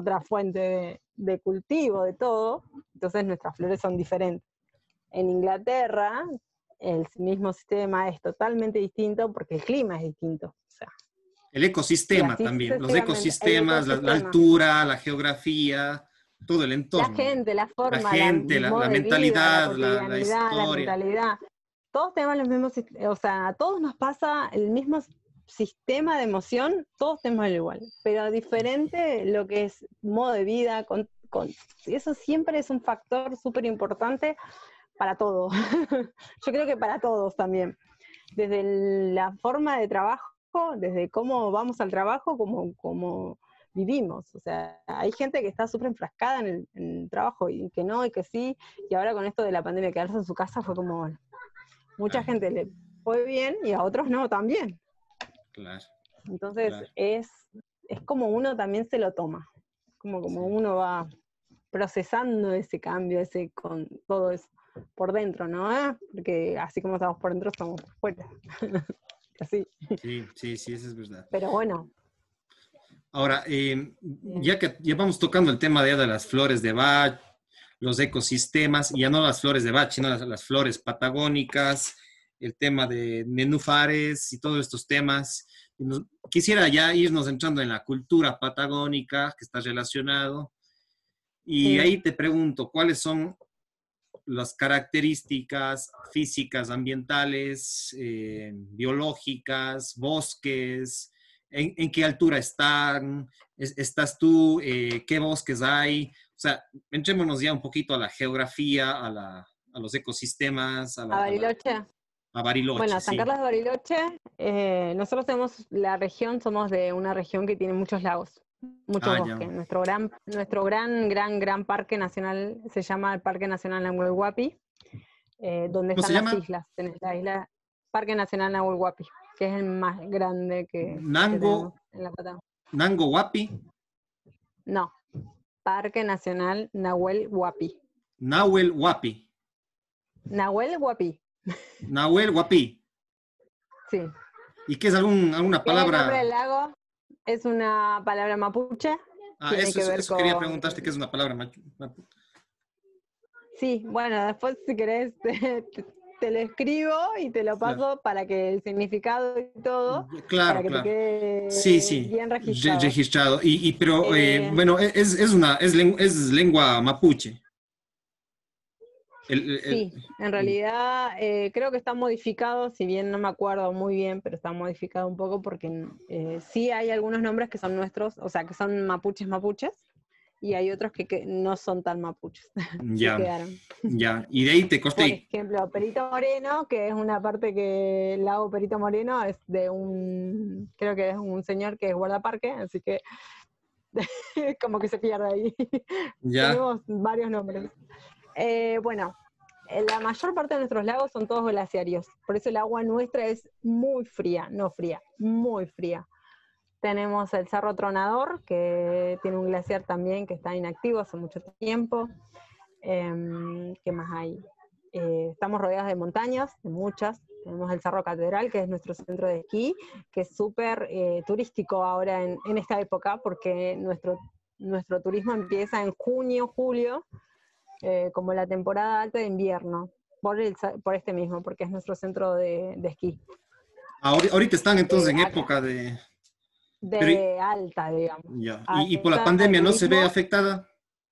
Speaker 1: fuente de cultivo, de todo. Entonces nuestras flores son diferentes. En Inglaterra, el mismo sistema es totalmente distinto porque el clima es distinto. O sea,
Speaker 2: el ecosistema también, los ecosistemas, la altura, la geografía, todo el entorno.
Speaker 1: La gente, la forma,
Speaker 2: la gente,
Speaker 1: modo
Speaker 2: la
Speaker 1: de vida, la
Speaker 2: mentalidad, la
Speaker 1: cotidianidad, la
Speaker 2: historia.
Speaker 1: mentalidad. Todos tenemos los mismos, o sea, a todos nos pasa el mismo sistema de emoción, todos tenemos el igual, pero diferente lo que es modo de vida, eso siempre es un factor súper importante para todo. Yo creo que para todos también. Desde la forma de trabajo, desde cómo vamos al trabajo, como vivimos. O sea, hay gente que está súper enfrascada en el trabajo y que no, y que sí. Y ahora con esto de la pandemia, quedarse en su casa fue como, bueno, mucha gente le fue bien y a otros no también.
Speaker 2: Claro.
Speaker 1: Entonces es como uno también se lo toma. Como uno va procesando ese cambio, con todo eso por dentro, ¿no? Porque así como estamos por dentro, estamos por fuera. Así.
Speaker 2: Sí, eso es verdad.
Speaker 1: Pero bueno.
Speaker 2: Ahora, ya que ya vamos tocando el tema de las flores de Bach, los ecosistemas, y ya no las flores de Bach, sino las flores patagónicas, el tema de nenúfares y todos estos temas. Quisiera ya irnos entrando en la cultura patagónica que está relacionado. Y ahí te pregunto, ¿cuáles son las características físicas, ambientales, biológicas, bosques? ¿En qué altura están? ¿Estás tú? ¿Qué bosques hay? O sea, entrémonos ya un poquito a la geografía, a los ecosistemas,
Speaker 1: ¿A Bariloche?
Speaker 2: A Bariloche,
Speaker 1: bueno, San
Speaker 2: sí.
Speaker 1: Carlos de Bariloche, nosotros tenemos la región, somos de una región que tiene muchos lagos, muchos bosques.
Speaker 2: Ya.
Speaker 1: Nuestro gran parque nacional se llama el Parque Nacional Nahuel Huapi, donde
Speaker 2: ¿Cómo se
Speaker 1: están las
Speaker 2: llama?
Speaker 1: islas. Tenés la isla Parque Nacional Nahuel Huapi, que es el más grande que tenemos en la Patagonia.
Speaker 2: ¿Nango Huapi?
Speaker 1: No, Parque Nacional Nahuel Huapi.
Speaker 2: Nahuel Huapi.
Speaker 1: Nahuel Huapi.
Speaker 2: Nahuel Huapi.
Speaker 1: Sí.
Speaker 2: ¿Y qué es alguna palabra?
Speaker 1: El nombre del lago es una palabra mapuche. Tiene que ver
Speaker 2: eso quería preguntarte, ¿qué es una palabra mapuche?
Speaker 1: Sí, bueno, después si querés te lo escribo y te lo paso para que el significado y todo, para que te quede bien registrado.
Speaker 2: Registrado. Pero bueno, es lengua mapuche.
Speaker 1: Sí, en realidad creo que está modificado, si bien no me acuerdo muy bien, pero está modificado un poco porque sí hay algunos nombres que son nuestros, o sea, que son mapuches, y hay otros que no son tan mapuches,
Speaker 2: ya,
Speaker 1: que quedaron.
Speaker 2: Ya, y de ahí te costé.
Speaker 1: Por ejemplo, Perito Moreno, que es una parte que el lago Perito Moreno es de creo que es un señor que es guardaparque, así que como que se pierde ahí.
Speaker 2: Ya.
Speaker 1: Tenemos varios nombres. Bueno, la mayor parte de nuestros lagos son todos glaciarios, por eso el agua nuestra es muy fría, no fría, muy fría. Tenemos el Cerro Tronador, que tiene un glaciar también que está inactivo hace mucho tiempo. ¿Qué más hay? estamos rodeados de montañas, de muchas. Tenemos el Cerro Catedral, que es nuestro centro de esquí, que es súper turístico ahora en esta época, porque nuestro turismo empieza en junio, julio, como la temporada alta de invierno, por este mismo, porque es nuestro centro de esquí.
Speaker 2: Ahorita están entonces en
Speaker 1: Acá,
Speaker 2: época de... Pero,
Speaker 1: de alta, digamos.
Speaker 2: ya. ¿Y por la
Speaker 1: Alta de
Speaker 2: pandemia no se ve
Speaker 1: turismo.
Speaker 2: afectada?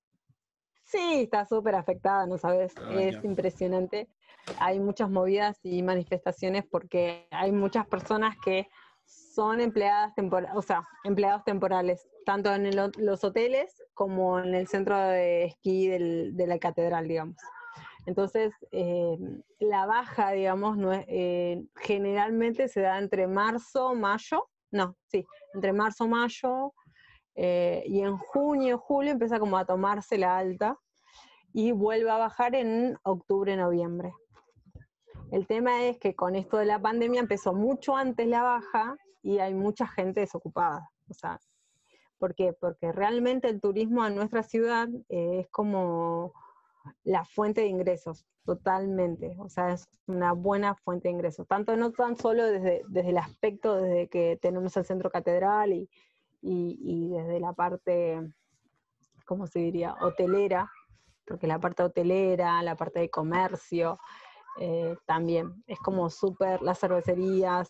Speaker 1: Sí, está súper afectada, ¿no sabes?
Speaker 2: Ah,
Speaker 1: Es
Speaker 2: ya.
Speaker 1: impresionante. Hay muchas movidas y manifestaciones porque hay muchas personas que son empleadas temporales, o sea, empleados temporales, tanto en los hoteles como en el centro de esquí de la catedral, digamos. Entonces, la baja, digamos, no es, generalmente se da entre marzo, mayo, no, sí, entre marzo, mayo, y en junio, julio empieza como a tomarse la alta y vuelve a bajar en octubre, noviembre. El tema es que con esto de la pandemia empezó mucho antes la baja y hay mucha gente desocupada. O sea, ¿por qué? Porque realmente el turismo a nuestra ciudad es como la fuente de ingresos, totalmente. O sea, es una buena fuente de ingresos. Tanto no tan solo desde el aspecto, desde que tenemos el centro catedral y desde la parte, ¿cómo se diría?, hotelera, porque la parte hotelera, la parte de comercio, también es como súper, las cervecerías,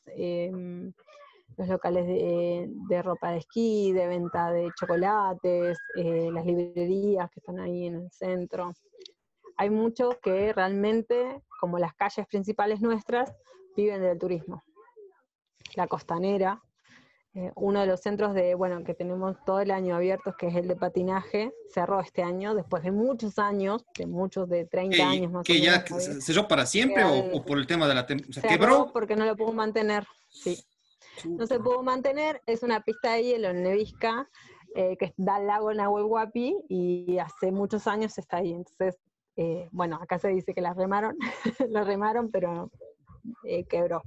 Speaker 1: los locales de ropa de esquí, de venta de chocolates, las librerías que están ahí en el centro. Hay muchos que realmente, como las calles principales nuestras, viven del turismo. La Costanera, uno de los centros que tenemos todo el año abiertos, que es el de patinaje, cerró este año, después de muchos años, de 30 años más o
Speaker 2: Que ya
Speaker 1: menos.
Speaker 2: cerró para siempre o por el tema de la... O sea,
Speaker 1: Cerró
Speaker 2: ¿quebró?
Speaker 1: porque no lo pudo mantener, sí. No se
Speaker 2: Chuta.
Speaker 1: pudo mantener, es una pista de hielo en Nevisca, que da al lago Nahuel Huapi, y hace muchos años está ahí. Entonces, acá se dice que la remaron, la remaron, pero quebró.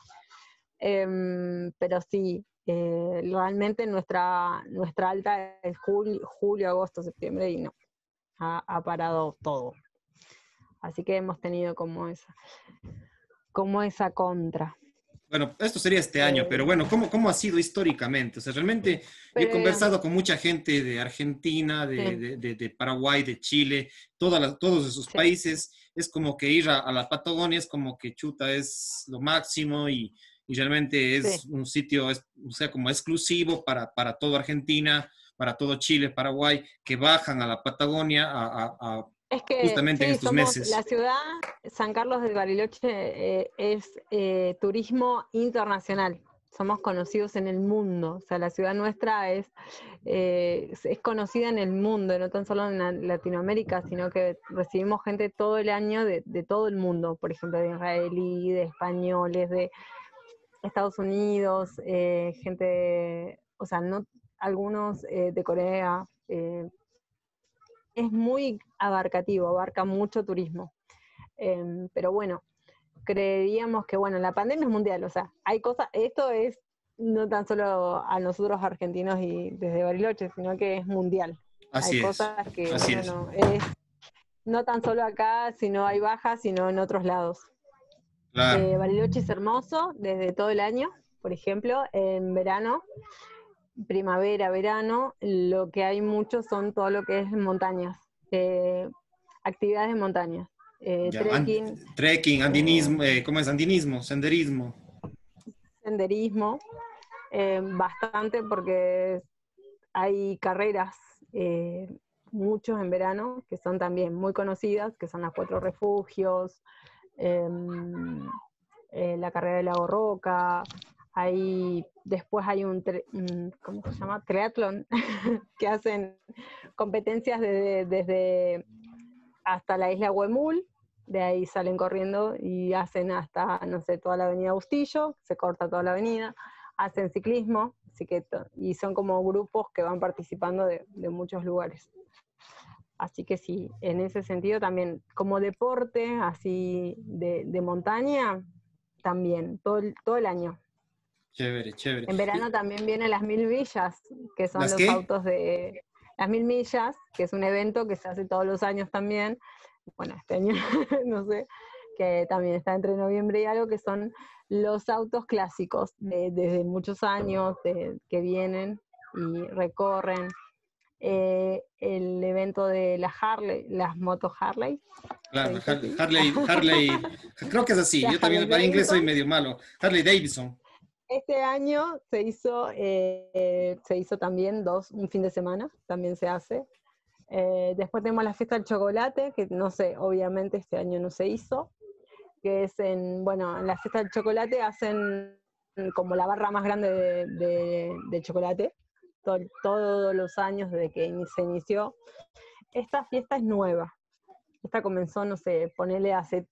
Speaker 1: Pero sí, realmente nuestra alta es julio, agosto, septiembre y no, ha parado todo. Así que hemos tenido como esa contra.
Speaker 2: Bueno, esto sería este año, pero bueno, ¿cómo ha sido históricamente? O sea, realmente yo he
Speaker 1: Pero,
Speaker 2: conversado con mucha gente de Argentina,
Speaker 1: sí,
Speaker 2: de Paraguay, de Chile, todos esos
Speaker 1: sí.
Speaker 2: países. Es como que ir a la Patagonia es como que chuta, es lo máximo y realmente es
Speaker 1: Sí,
Speaker 2: un sitio, o sea, como exclusivo para toda Argentina, para todo Chile, Paraguay, que bajan a la Patagonia
Speaker 1: es que
Speaker 2: justamente en
Speaker 1: sí,
Speaker 2: estos
Speaker 1: somos la
Speaker 2: meses.
Speaker 1: ciudad, San Carlos del Bariloche es turismo internacional. Somos conocidos en el mundo, o sea, la ciudad nuestra es conocida en el mundo, no tan solo en Latinoamérica, sino que recibimos gente todo el año de todo el mundo, por ejemplo, de israelí, de españoles, de Estados Unidos, gente, o sea, no, algunos de Corea. Es muy abarcativo, abarca mucho turismo. Pero bueno, creeríamos que, la pandemia es mundial, o sea, hay cosas, esto es no tan solo a nosotros argentinos y desde Bariloche, sino que es mundial. Hay
Speaker 2: Así es,
Speaker 1: cosas que,
Speaker 2: así es.
Speaker 1: es no tan solo acá, sino hay bajas, sino en otros lados.
Speaker 2: Claro.
Speaker 1: Bariloche es hermoso desde todo el año, por ejemplo, en verano, primavera, verano, lo que hay mucho son todo lo que es montañas, eh, actividades en montañas,
Speaker 2: Ya,
Speaker 1: trekking,
Speaker 2: trekking,
Speaker 1: eh,
Speaker 2: andinismo, ¿cómo es? Andinismo, senderismo.
Speaker 1: senderismo, bastante porque hay carreras, eh, muchos en verano, que son también muy conocidas, que son las Cuatro Refugios, eh, la carrera de Lago Roca, después hay ¿cómo se llama? Triatlón, que hacen competencias desde hasta la isla Huemul, de ahí salen corriendo y hacen hasta, no sé, toda la avenida Bustillo, se corta toda la avenida, hacen ciclismo, y son como grupos que van participando de muchos lugares. Así que sí, en ese sentido también, como deporte así de montaña, también, todo el año.
Speaker 2: Chévere, chévere.
Speaker 1: En verano también vienen las 1000 millas, que son
Speaker 2: ¿Las
Speaker 1: los
Speaker 2: qué?
Speaker 1: autos de las 1000 millas, que es un evento que se hace todos los años también, bueno, este año no sé, que también está entre noviembre y algo, que son los autos clásicos desde muchos años que vienen y recorren. El evento de la Harley, las motos Harley.
Speaker 2: Claro, Harley, creo que es así.
Speaker 1: La
Speaker 2: Yo también
Speaker 1: Harley
Speaker 2: para inglés soy
Speaker 1: Davidson.
Speaker 2: medio malo. Harley Davidson.
Speaker 1: Este año se hizo también un fin de semana, también se hace. Después tenemos la fiesta del chocolate, que no sé, obviamente este año no se hizo, que es en la fiesta del chocolate hacen como la barra más grande de chocolate, todos los años desde que se inició. Esta fiesta es nueva. Esta comenzó, no sé, ponele hace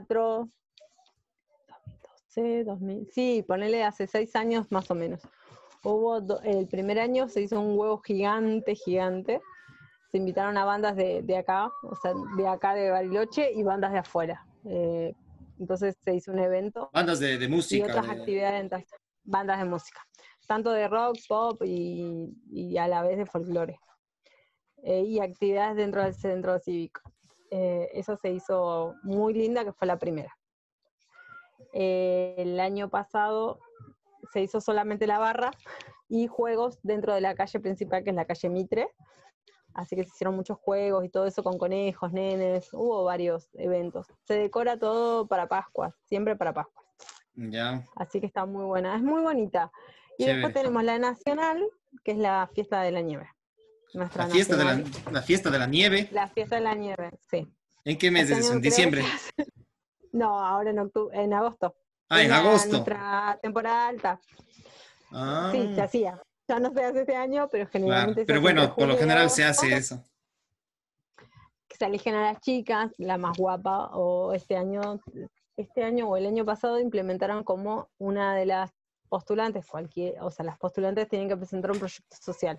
Speaker 1: 2000, sí, ponele hace 6 años más o menos. El primer año se hizo un huevo gigante. Se invitaron a bandas de acá, o sea, de acá de Bariloche y bandas de afuera. Entonces se hizo un evento.
Speaker 2: Bandas de música.
Speaker 1: Y otras actividades, bandas de música. Tanto de rock, pop y a la vez de folclore. Y actividades dentro del centro cívico. Eso se hizo muy linda, que fue la primera. El año pasado se hizo solamente la barra y juegos dentro de la calle principal, que es la calle Mitre. Así que se hicieron muchos juegos y todo eso con conejos, nenes. Hubo varios eventos. Se decora todo para Pascuas, siempre para Pascuas.
Speaker 2: Ya.
Speaker 1: Así que está muy buena, es muy bonita. Y
Speaker 2: Chévere.
Speaker 1: después tenemos la nacional, que es la fiesta de la nieve.
Speaker 2: La fiesta de la nieve.
Speaker 1: La fiesta de la nieve, sí.
Speaker 2: ¿En qué mes es eso? ¿En diciembre?
Speaker 1: No, ahora en agosto.
Speaker 2: En agosto.
Speaker 1: Nuestra temporada alta. Sí, se hacía. Ya no se hace este año, pero generalmente
Speaker 2: claro, pero bueno, por lo general se hace eso.
Speaker 1: Que se eligen a las chicas, la más guapa, o este año o el año pasado implementaron como una de las postulantes, las postulantes tienen que presentar un proyecto social.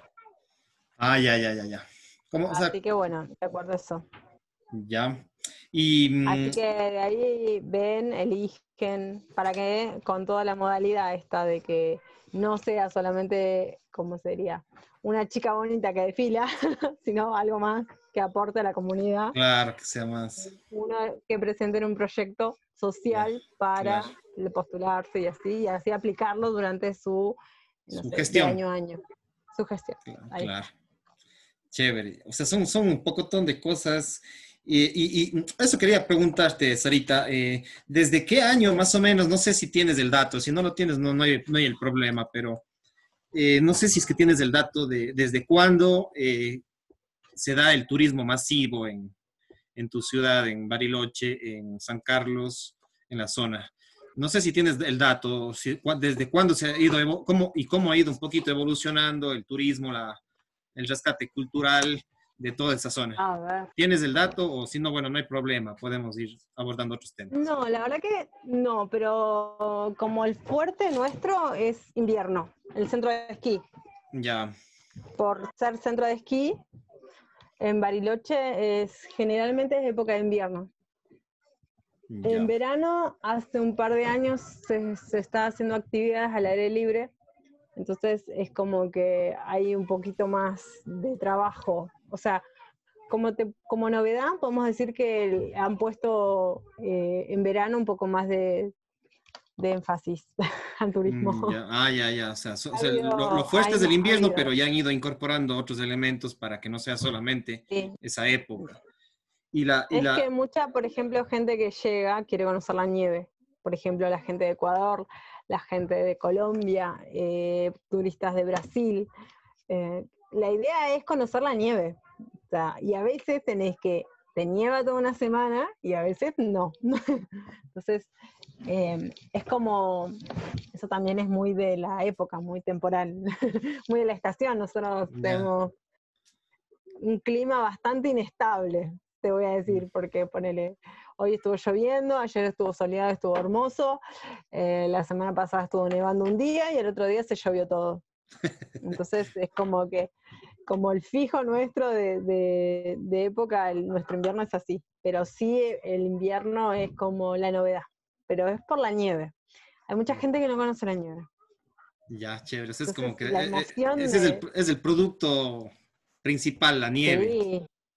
Speaker 2: Ya.
Speaker 1: Así que bueno, de acuerdo a eso.
Speaker 2: Ya.
Speaker 1: Así que de ahí eligen, para que con toda la modalidad esta de que no sea solamente, ¿cómo sería? Una chica bonita que desfila, sino algo más que aporte a la comunidad.
Speaker 2: Claro, que sea más.
Speaker 1: Uno que presente un proyecto social para postularse y así aplicarlo durante su
Speaker 2: gestión.
Speaker 1: De año a año. Su gestión.
Speaker 2: Claro. Chévere. O sea, son un pocotón de cosas. Y eso quería preguntarte, Sarita, ¿desde qué año más o menos? No sé si tienes el dato, si no lo tienes no hay el problema, pero no sé si es que tienes el dato de desde cuándo se da el turismo masivo en tu ciudad, en Bariloche, en San Carlos, en la zona. No sé si tienes el dato, desde cuándo se ha ido, cómo ha ido un poquito evolucionando el turismo, el rescate cultural de toda esa zona.
Speaker 1: A ver.
Speaker 2: ¿Tienes el dato o si no, bueno, no hay problema, podemos ir abordando otros temas?
Speaker 1: No, la verdad que no, pero como el fuerte nuestro es invierno, el centro de esquí.
Speaker 2: Ya.
Speaker 1: Por ser centro de esquí, en Bariloche generalmente es época de invierno. Ya. En verano, hace un par de años, se está haciendo actividades al aire libre, entonces es como que hay un poquito más de trabajo. O sea, como novedad, podemos decir que han puesto en verano un poco más de énfasis al turismo.
Speaker 2: Ya. O sea, lo fuerte es del invierno, pero ya han ido incorporando otros elementos para que no sea solamente esa época. Que
Speaker 1: por ejemplo, gente que llega quiere conocer la nieve. Por ejemplo, la gente de Ecuador, la gente de Colombia, turistas de Brasil. La idea es conocer la nieve. O sea, y a veces te nieva toda una semana y a veces no. Entonces, es como, eso también es muy de la época, muy temporal, muy de la estación. Nosotros tenemos un clima bastante inestable, te voy a decir, porque hoy estuvo lloviendo, ayer estuvo soleado, estuvo hermoso, la semana pasada estuvo nevando un día y el otro día se llovió todo. Entonces es como el fijo nuestro de época, nuestro invierno es así, pero sí el invierno es como la novedad, pero es por la nieve. Hay mucha gente que no conoce la nieve.
Speaker 2: Ya, chévere. Entonces, es como que
Speaker 1: la emoción
Speaker 2: ese es el producto principal, la nieve.
Speaker 1: Sí.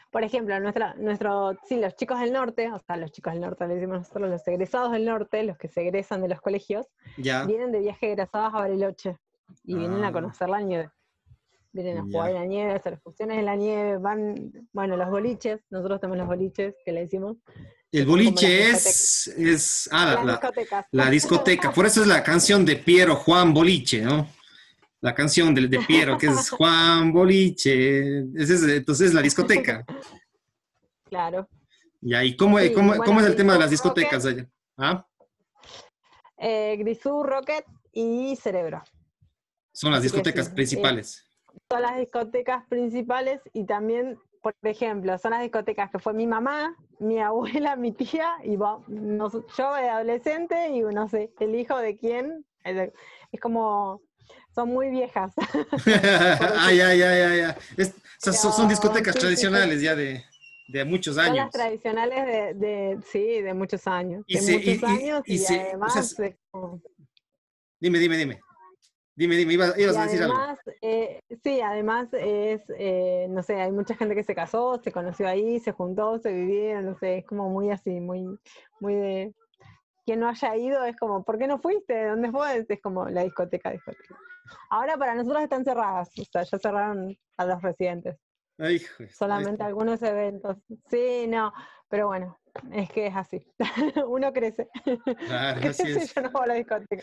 Speaker 1: Por ejemplo, sí, los chicos del norte, o sea, los chicos del norte, le decimos nosotros, los egresados del norte, los que se egresan de los colegios,
Speaker 2: Ya.
Speaker 1: vienen de viaje egresados a Bariloche y vienen a
Speaker 2: Ah,
Speaker 1: conocer la nieve. Vienen a jugar
Speaker 2: ya.
Speaker 1: en la nieve, a hacer excursiones en la nieve, van, bueno, los boliches, nosotros tenemos los boliches, que le decimos,
Speaker 2: El
Speaker 1: que son como las
Speaker 2: boliche
Speaker 1: discotecas. Las discotecas.
Speaker 2: la discoteca. Por eso es la canción de Piero Juan Boliche, ¿no? La canción de Piero, que es Juan Boliche. Entonces, la discoteca.
Speaker 1: Claro.
Speaker 2: Ya, ¿y
Speaker 1: Sí,
Speaker 2: cómo
Speaker 1: bueno,
Speaker 2: es el tema de
Speaker 1: Grisú,
Speaker 2: las
Speaker 1: Rocket,
Speaker 2: discotecas allá? ¿Ah?
Speaker 1: Grisú, Rocket y Cerebro.
Speaker 2: Son las
Speaker 1: Así que sí,
Speaker 2: discotecas principales.
Speaker 1: son las discotecas principales y también, por ejemplo, son las discotecas que fue mi mamá, mi abuela, mi tía y yo de adolescente y no sé, el hijo de quién. Es como, son muy viejas.
Speaker 2: Ah, ya, ya, ya, ya. Son
Speaker 1: Pero
Speaker 2: discotecas
Speaker 1: sí, sí,
Speaker 2: tradicionales ya de muchos
Speaker 1: son las
Speaker 2: años.
Speaker 1: tradicionales sí, de muchos años.
Speaker 2: Y
Speaker 1: De
Speaker 2: se,
Speaker 1: muchos años
Speaker 2: y
Speaker 1: y
Speaker 2: se, o sea,
Speaker 1: además
Speaker 2: dime, dime, dime. Dime, dime,
Speaker 1: Y
Speaker 2: ibas a decir algo.
Speaker 1: además, sí, además no sé, hay mucha gente que se casó, se conoció ahí, se juntó, se vivieron, no sé, es como muy así, muy de... Quien no haya ido es como, ¿por qué no fuiste? ¿Dónde fue? Es como la discoteca. Ahora para nosotros están cerradas, o sea, ya cerraron a los residentes.
Speaker 2: Ay, pues, ahí
Speaker 1: Solamente
Speaker 2: está.
Speaker 1: algunos eventos. Sí, no, pero bueno, es que es así. Uno crece.
Speaker 2: Claro, así
Speaker 1: Crece y
Speaker 2: es.
Speaker 1: yo no voy a la discoteca.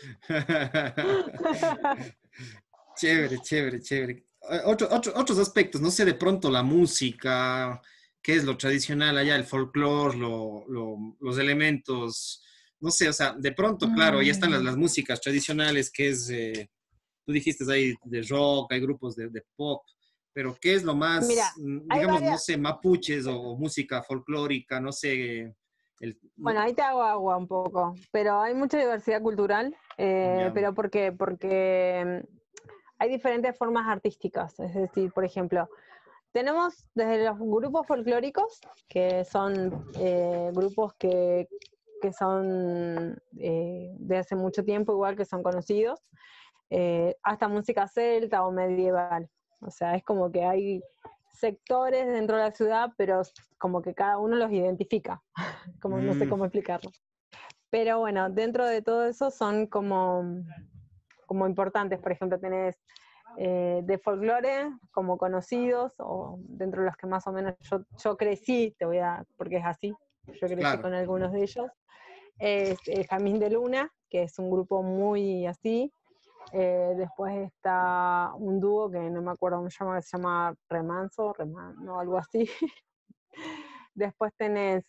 Speaker 2: Chévere, chévere, chévere. Otros aspectos, no sé, de pronto la música, qué es lo tradicional allá, el folclore, los elementos, no sé, o sea, de pronto, claro, ya están las músicas tradicionales, que es, tú dijiste ahí de rock, hay grupos de pop, pero ¿qué es lo
Speaker 1: Mira,
Speaker 2: más,
Speaker 1: hay
Speaker 2: digamos, no
Speaker 1: varias,
Speaker 2: sé, mapuches o música folclórica, no sé,
Speaker 1: bueno, ahí te hago agua un poco, pero hay mucha diversidad cultural,
Speaker 2: ya,
Speaker 1: pero ¿por qué? Porque hay diferentes formas artísticas, es decir, por ejemplo, tenemos desde los grupos folclóricos, que son grupos que son de hace mucho tiempo, igual que son conocidos, hasta música celta o medieval. O sea, es como que hay sectores dentro de la ciudad, pero como que cada uno los identifica, como no sé
Speaker 2: mm,
Speaker 1: cómo explicarlo. Pero bueno, dentro de todo eso son como importantes. Por ejemplo, tenés de folclore como conocidos, o dentro de los que más o menos yo crecí, porque es así, yo crecí
Speaker 2: claro,
Speaker 1: con algunos de ellos, es Jamín de Luna, que es un grupo muy así. Después está un dúo que no me acuerdo cómo se llama, que se llama no, algo así. Después tenés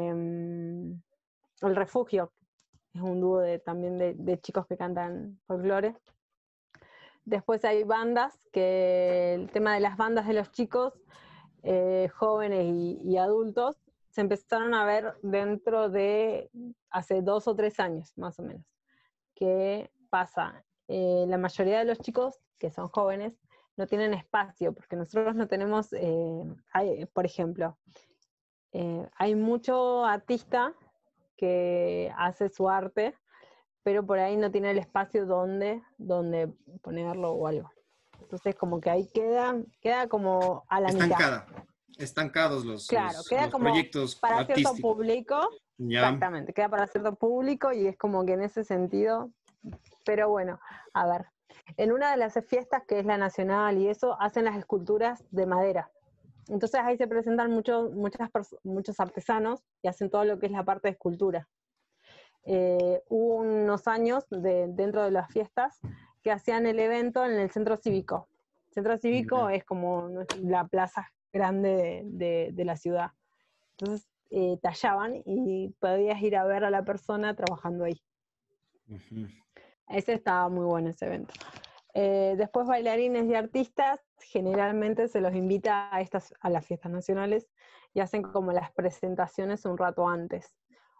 Speaker 1: El Refugio, es un dúo también de chicos que cantan folclore. Después hay bandas, que el tema de las bandas de los chicos, jóvenes y adultos, se empezaron a ver dentro de hace 2 o 3 años, más o menos. ¿Qué pasa? La mayoría de los chicos, que son jóvenes, no tienen espacio, porque nosotros no tenemos, por ejemplo, hay mucho artista que hace su arte, pero por ahí no tiene el espacio donde ponerlo o algo. Entonces como que ahí queda como a la mitad.
Speaker 2: estancada, estancados
Speaker 1: Claro, queda
Speaker 2: los
Speaker 1: como
Speaker 2: proyectos
Speaker 1: para cierto
Speaker 2: artísticos.
Speaker 1: público,
Speaker 2: Ya,
Speaker 1: exactamente, queda para cierto público y es como que en ese sentido, pero bueno, a ver, en una de las fiestas que es la nacional y eso, hacen las esculturas de madera. Entonces ahí se presentan muchos artesanos y hacen todo lo que es la parte de escultura. Hubo unos años dentro de las fiestas que hacían el evento en el centro cívico. El centro cívico
Speaker 2: ya.
Speaker 1: es como la plaza grande de la ciudad. Entonces tallaban y podías ir a ver a la persona trabajando ahí.
Speaker 2: Ujú.
Speaker 1: Ese estaba muy bueno, ese evento. Después bailarines y artistas generalmente se los invita a las fiestas nacionales y hacen como las presentaciones un rato antes.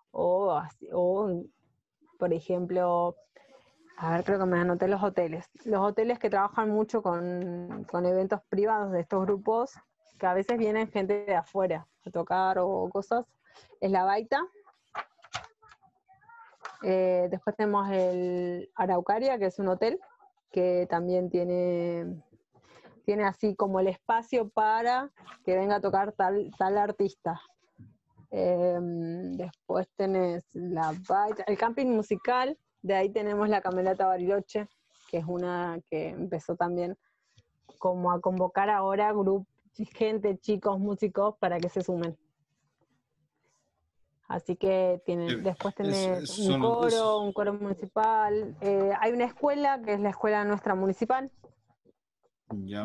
Speaker 1: O por ejemplo, a ver, creo que me anoté los hoteles. Los hoteles que trabajan mucho con eventos privados de estos grupos, que a veces vienen gente de afuera a tocar o cosas, es La Baita. Después tenemos el Araucaria, que es un hotel que también tiene tiene así como el espacio para que venga a tocar tal artista. Después tenés el camping musical, de ahí tenemos la Camerata Bariloche, que es una que empezó también como a convocar ahora gente, chicos, músicos, para que se sumen. Así que después tenés un coro municipal. Hay una escuela, que es la escuela nuestra municipal.
Speaker 2: Ya.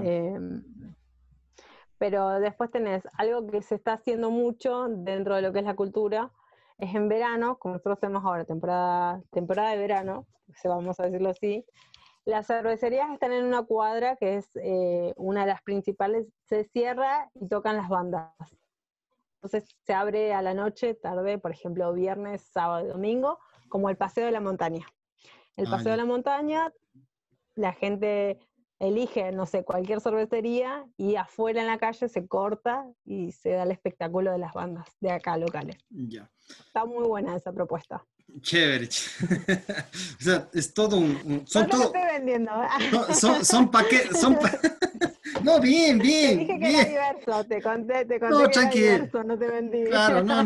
Speaker 1: Pero después tenés algo que se está haciendo mucho dentro de lo que es la cultura, es en verano, como nosotros tenemos ahora, temporada de verano, vamos a decirlo así. Las cervecerías están en una cuadra que es una de las principales, se cierra y tocan las bandas. Entonces se abre a la noche, tarde, por ejemplo, viernes, sábado y domingo, como el Paseo de la Montaña. El Paseo de la Montaña, la gente elige, no sé, cualquier cervecería y afuera en la calle se corta y se da el espectáculo de las bandas de acá locales.
Speaker 2: Ya.
Speaker 1: Está muy buena esa propuesta.
Speaker 2: Chévere. O sea, es todo
Speaker 1: no te lo estoy vendiendo.
Speaker 2: Son paquetes. No, bien.
Speaker 1: Te dije que era diverso, te conté que era diverso, no te vendí.
Speaker 2: Claro, no.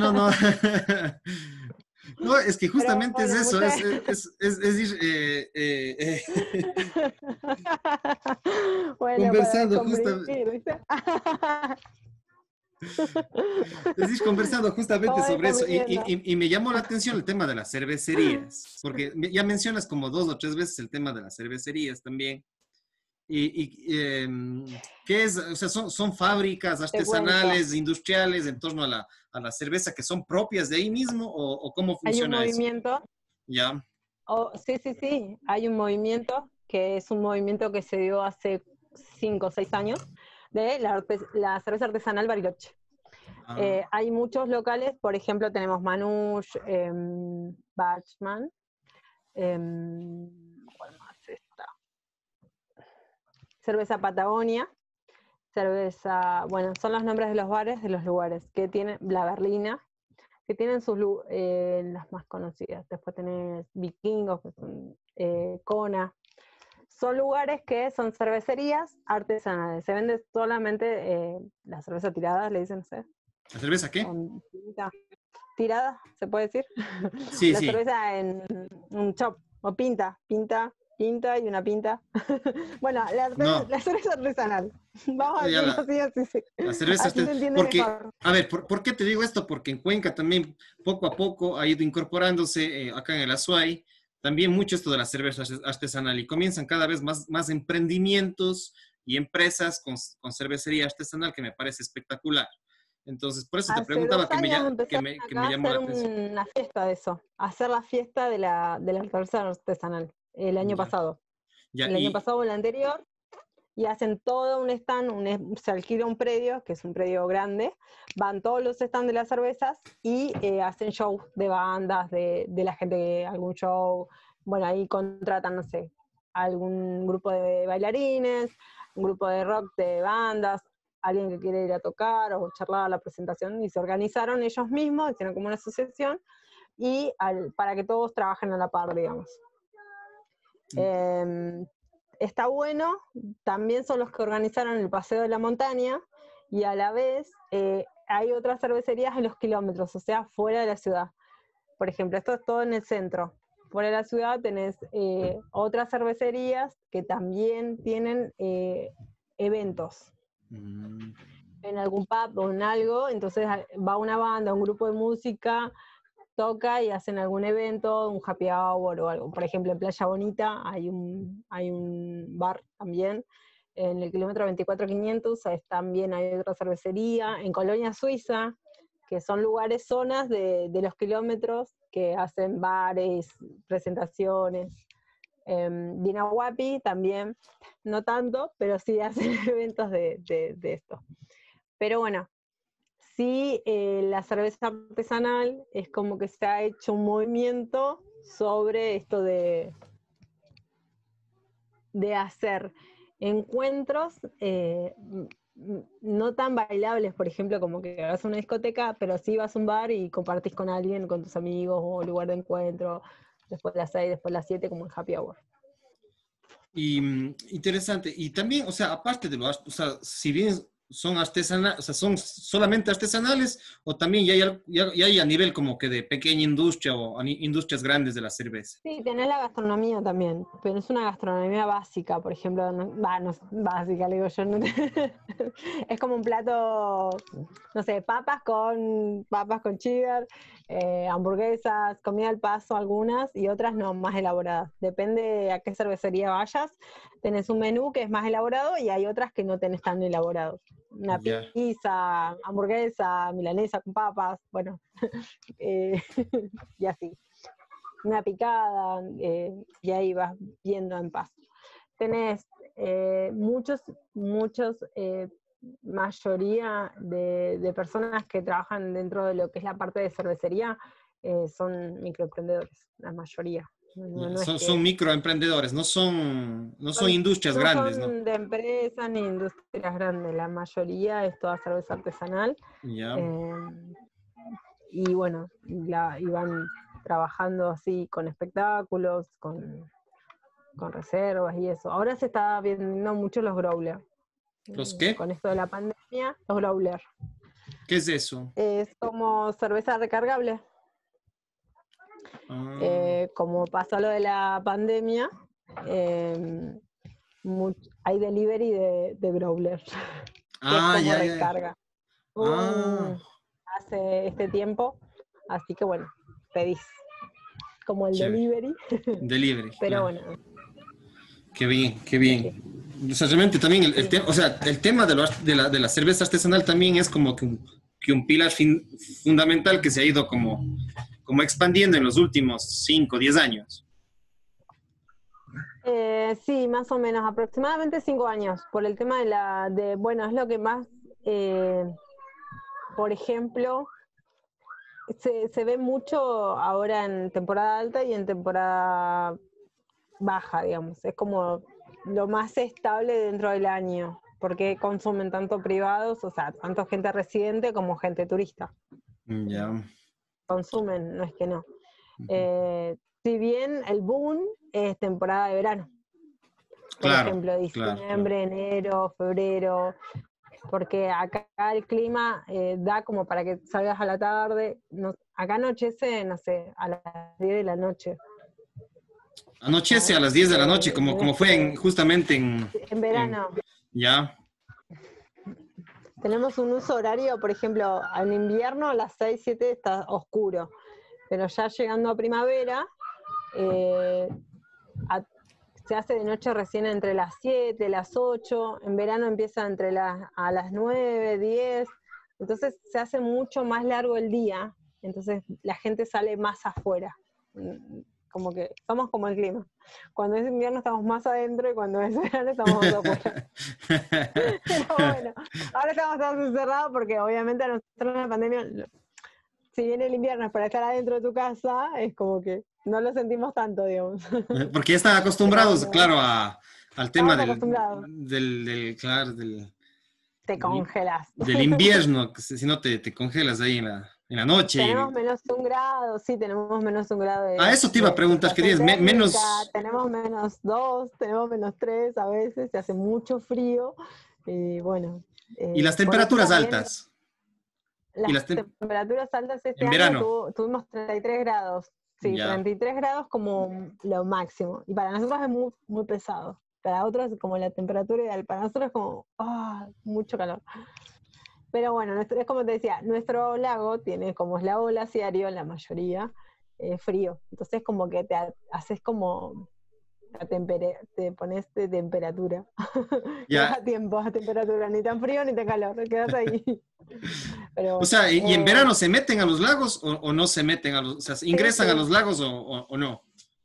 Speaker 2: No, es que justamente es eso, es ir conversando justamente. Es ir conversando justamente sobre eso y me llamó la atención el tema de las cervecerías, porque ya mencionas como 2 o 3 veces el tema de las cervecerías también. ¿Qué es? O sea, son fábricas artesanales, industriales en torno a la cerveza que son propias de ahí mismo o cómo funciona eso?
Speaker 1: Hay un movimiento.
Speaker 2: Ya.
Speaker 1: Sí. Hay un movimiento que es un movimiento que se dio hace 5 o 6 años de la cerveza artesanal Bariloche. Hay muchos locales, por ejemplo, tenemos Manush, Bachman, ¿cuál más está? Cerveza Patagonia, son los nombres de los bares, de los lugares, que tienen la Berlina, que tienen las más conocidas. Después tenés Vikingos, que son Kona. Son lugares que son cervecerías artesanales. Se vende solamente la cerveza tirada, le dicen, no sé.
Speaker 2: ¿La cerveza qué?
Speaker 1: Tirada, ¿se puede decir?
Speaker 2: Sí,
Speaker 1: la cerveza en un chop, o pinta y una pinta. Bueno, la cerveza artesanal. Vamos a decirlo así.
Speaker 2: La cerveza artesanal. Porque, a ver, ¿por qué te digo esto? Porque en Cuenca también poco a poco ha ido incorporándose acá en el Azuay también mucho esto de la cerveza artesanal y comienzan cada vez más emprendimientos y empresas con cervecería artesanal que me parece espectacular. Entonces, por eso te preguntaba que me llamó la atención.
Speaker 1: Una fiesta de eso, hacer la fiesta de la cerveza artesanal el año pasado. El año pasado o el anterior, y hacen todo un stand, se alquila un predio, que es un predio grande, van todos los stands de las cervezas y hacen shows de bandas, de la gente, algún show, bueno, ahí contratan, no sé, algún grupo de bailarines, un grupo de rock de bandas, alguien que quiere ir a tocar o charlar la presentación, y se organizaron ellos mismos, hicieron como una asociación, y para que todos trabajen a la par, digamos. Está bueno, también son los que organizaron el Paseo de la Montaña, y a la vez hay otras cervecerías en los kilómetros, o sea, fuera de la ciudad. Por ejemplo, esto es todo en el centro. Fuera de la ciudad tenés otras cervecerías que también tienen eventos. En algún pub o en algo, entonces va una banda, un grupo de música, toca y hacen algún evento, un happy hour o algo. Por ejemplo, en Playa Bonita hay un bar también. En el kilómetro 24500 también hay otra cervecería. En Colonia Suiza, que son lugares, zonas de los kilómetros que hacen bares, presentaciones. Dinahuapi también, no tanto, pero sí hacen eventos de esto. Pero bueno, sí, la cerveza artesanal es como que se ha hecho un movimiento sobre esto de hacer encuentros no tan bailables, por ejemplo, como que vas a una discoteca, pero sí vas a un bar y compartís con alguien, con tus amigos, o lugar de encuentro, después de las 6, después de las 7, como el happy hour.
Speaker 2: Interesante. Y también, o sea, aparte de o sea, si bien son artesanales, o sea, son solamente artesanales, o también ya hay a nivel como que de pequeña industria o industrias grandes de la cerveza.
Speaker 1: Sí, tenés la gastronomía también, pero es una gastronomía básica, por ejemplo, no es básica, le digo yo, no es como un plato, no sé, papas con cheddar, hamburguesas, comida al paso algunas y otras no, más elaboradas. Depende a qué cervecería vayas, tenés un menú que es más elaborado y hay otras que no tenés tan elaborado. Una
Speaker 2: Ya.
Speaker 1: pizza, hamburguesa, milanesa con papas, bueno, y así. Una picada, y ahí vas viendo en paz. Tenés muchos, mayoría de personas que trabajan dentro de lo que es la parte de cervecería, son microemprendedores, la mayoría. No es
Speaker 2: Son
Speaker 1: que,
Speaker 2: microemprendedores, no son industrias
Speaker 1: no
Speaker 2: grandes, ¿no?
Speaker 1: son de empresas ni industrias grandes, la mayoría es toda cerveza artesanal.
Speaker 2: Ya.
Speaker 1: Eh, y bueno, y van trabajando así con espectáculos, con reservas y eso. Ahora se está viendo mucho los growler.
Speaker 2: ¿Los qué?
Speaker 1: Con esto de la pandemia, los growler.
Speaker 2: ¿Qué es eso?
Speaker 1: Es como cerveza recargable.
Speaker 2: Ah,
Speaker 1: Como pasó lo de la pandemia, eh, hay delivery de growler, que es como
Speaker 2: ya, ya.
Speaker 1: recarga.
Speaker 2: Ah,
Speaker 1: Hace este tiempo, así que bueno, pedís como el
Speaker 2: chévere.
Speaker 1: delivery,
Speaker 2: Delivery,
Speaker 1: pero
Speaker 2: claro.
Speaker 1: bueno,
Speaker 2: Qué bien, qué
Speaker 1: sí.
Speaker 2: bien. O sea, realmente también
Speaker 1: Sí.
Speaker 2: o sea, el tema de la cerveza artesanal también es como que un pilar fundamental que se ha ido como expandiendo en los últimos 5 o 10 años.
Speaker 1: Sí, más o menos, aproximadamente 5 años, por el tema bueno, es lo que más, por ejemplo, se ve mucho ahora en temporada alta y en temporada baja, digamos. Es como lo más estable dentro del año, porque consumen tanto privados, o sea, tanto gente residente como gente turista.
Speaker 2: Ya.
Speaker 1: Consumen, no es que no. Si bien el boom es temporada de verano, por
Speaker 2: Claro,
Speaker 1: ejemplo,
Speaker 2: claro, claro.
Speaker 1: diciembre, enero, febrero, porque acá el clima da como para que salgas a la tarde, acá anochece, no sé, a las 10 de la noche.
Speaker 2: Anochece a las 10 de la noche,
Speaker 1: No es
Speaker 2: como fue
Speaker 1: que
Speaker 2: justamente
Speaker 1: en verano
Speaker 2: ya.
Speaker 1: tenemos un uso horario, por ejemplo, en invierno a las 6, 7 está oscuro, pero ya llegando a primavera, eh, se hace de noche recién entre las 7, las 8, en verano empieza a las 9, 10, entonces se hace mucho más largo el día, entonces la gente sale más afuera, como que somos como el clima. Cuando es invierno estamos más adentro y cuando es verano estamos más afuera. Pero bueno, ahora estamos todos encerrados porque obviamente a nosotros en la pandemia, si viene el invierno es para estar adentro de tu casa, es como que no lo sentimos tanto, digamos.
Speaker 2: Porque ya están
Speaker 1: Pero
Speaker 2: acostumbrados,
Speaker 1: bueno,
Speaker 2: claro, al tema
Speaker 1: estamos acostumbrados.
Speaker 2: claro,
Speaker 1: Te congelas.
Speaker 2: del invierno, que si no te congelas ahí en la noche.
Speaker 1: Tenemos -1 grado, sí, tenemos -1 grado
Speaker 2: A eso te iba a
Speaker 1: de
Speaker 2: preguntar, que
Speaker 1: sensación
Speaker 2: tienes
Speaker 1: térmica,
Speaker 2: menos.
Speaker 1: tenemos -2, tenemos -3 a veces, se hace mucho frío, y bueno,
Speaker 2: Y las
Speaker 1: por eso
Speaker 2: temperaturas
Speaker 1: también
Speaker 2: altas. Y
Speaker 1: las temperaturas altas este
Speaker 2: en
Speaker 1: año
Speaker 2: verano.
Speaker 1: tuvimos 33 grados, sí,
Speaker 2: Ya.
Speaker 1: 33 grados como lo máximo, y para nosotros es muy, muy pesado, para otros como la temperatura ideal, para nosotros es como, mucho calor. Pero bueno, es como te decía, nuestro lago tiene como es lago glaciario, la mayoría, frío. Entonces como que haces como, te pones de temperatura. Quedas
Speaker 2: Ya.
Speaker 1: a tiempo, a temperatura, ni tan frío ni tan calor, quedas ahí. Pero
Speaker 2: O
Speaker 1: bueno,
Speaker 2: sea, ¿y en verano se meten a los lagos o no se meten a los, o sea,
Speaker 1: sí,
Speaker 2: ingresan a
Speaker 1: sí,
Speaker 2: los lagos o no?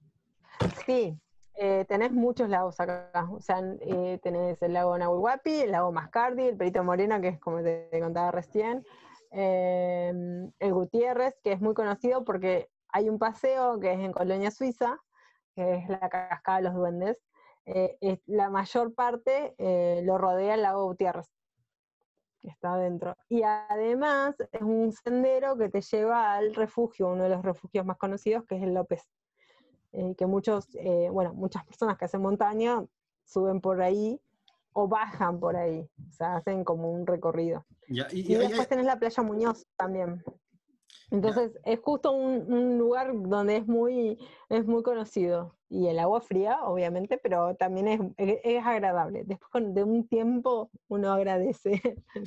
Speaker 1: sí. Tenés muchos lagos acá, o sea, tenés el lago Nahuelhuapi, el lago Mascardi, el Perito Moreno, que es como te contaba recién, el Gutiérrez, que es muy conocido porque hay un paseo que es en Colonia Suiza, que es la cascada de los duendes, la mayor parte lo rodea el lago Gutiérrez, que está adentro. Y además es un sendero que te lleva al refugio, uno de los refugios más conocidos, que es el López. Que muchas personas que hacen montaña suben por ahí o bajan por ahí, o sea, hacen como un recorrido. Y después tenés la playa Muñoz también. Entonces es justo un lugar donde es muy conocido. Y el agua fría, obviamente, pero también es agradable. Después de un tiempo uno agradece.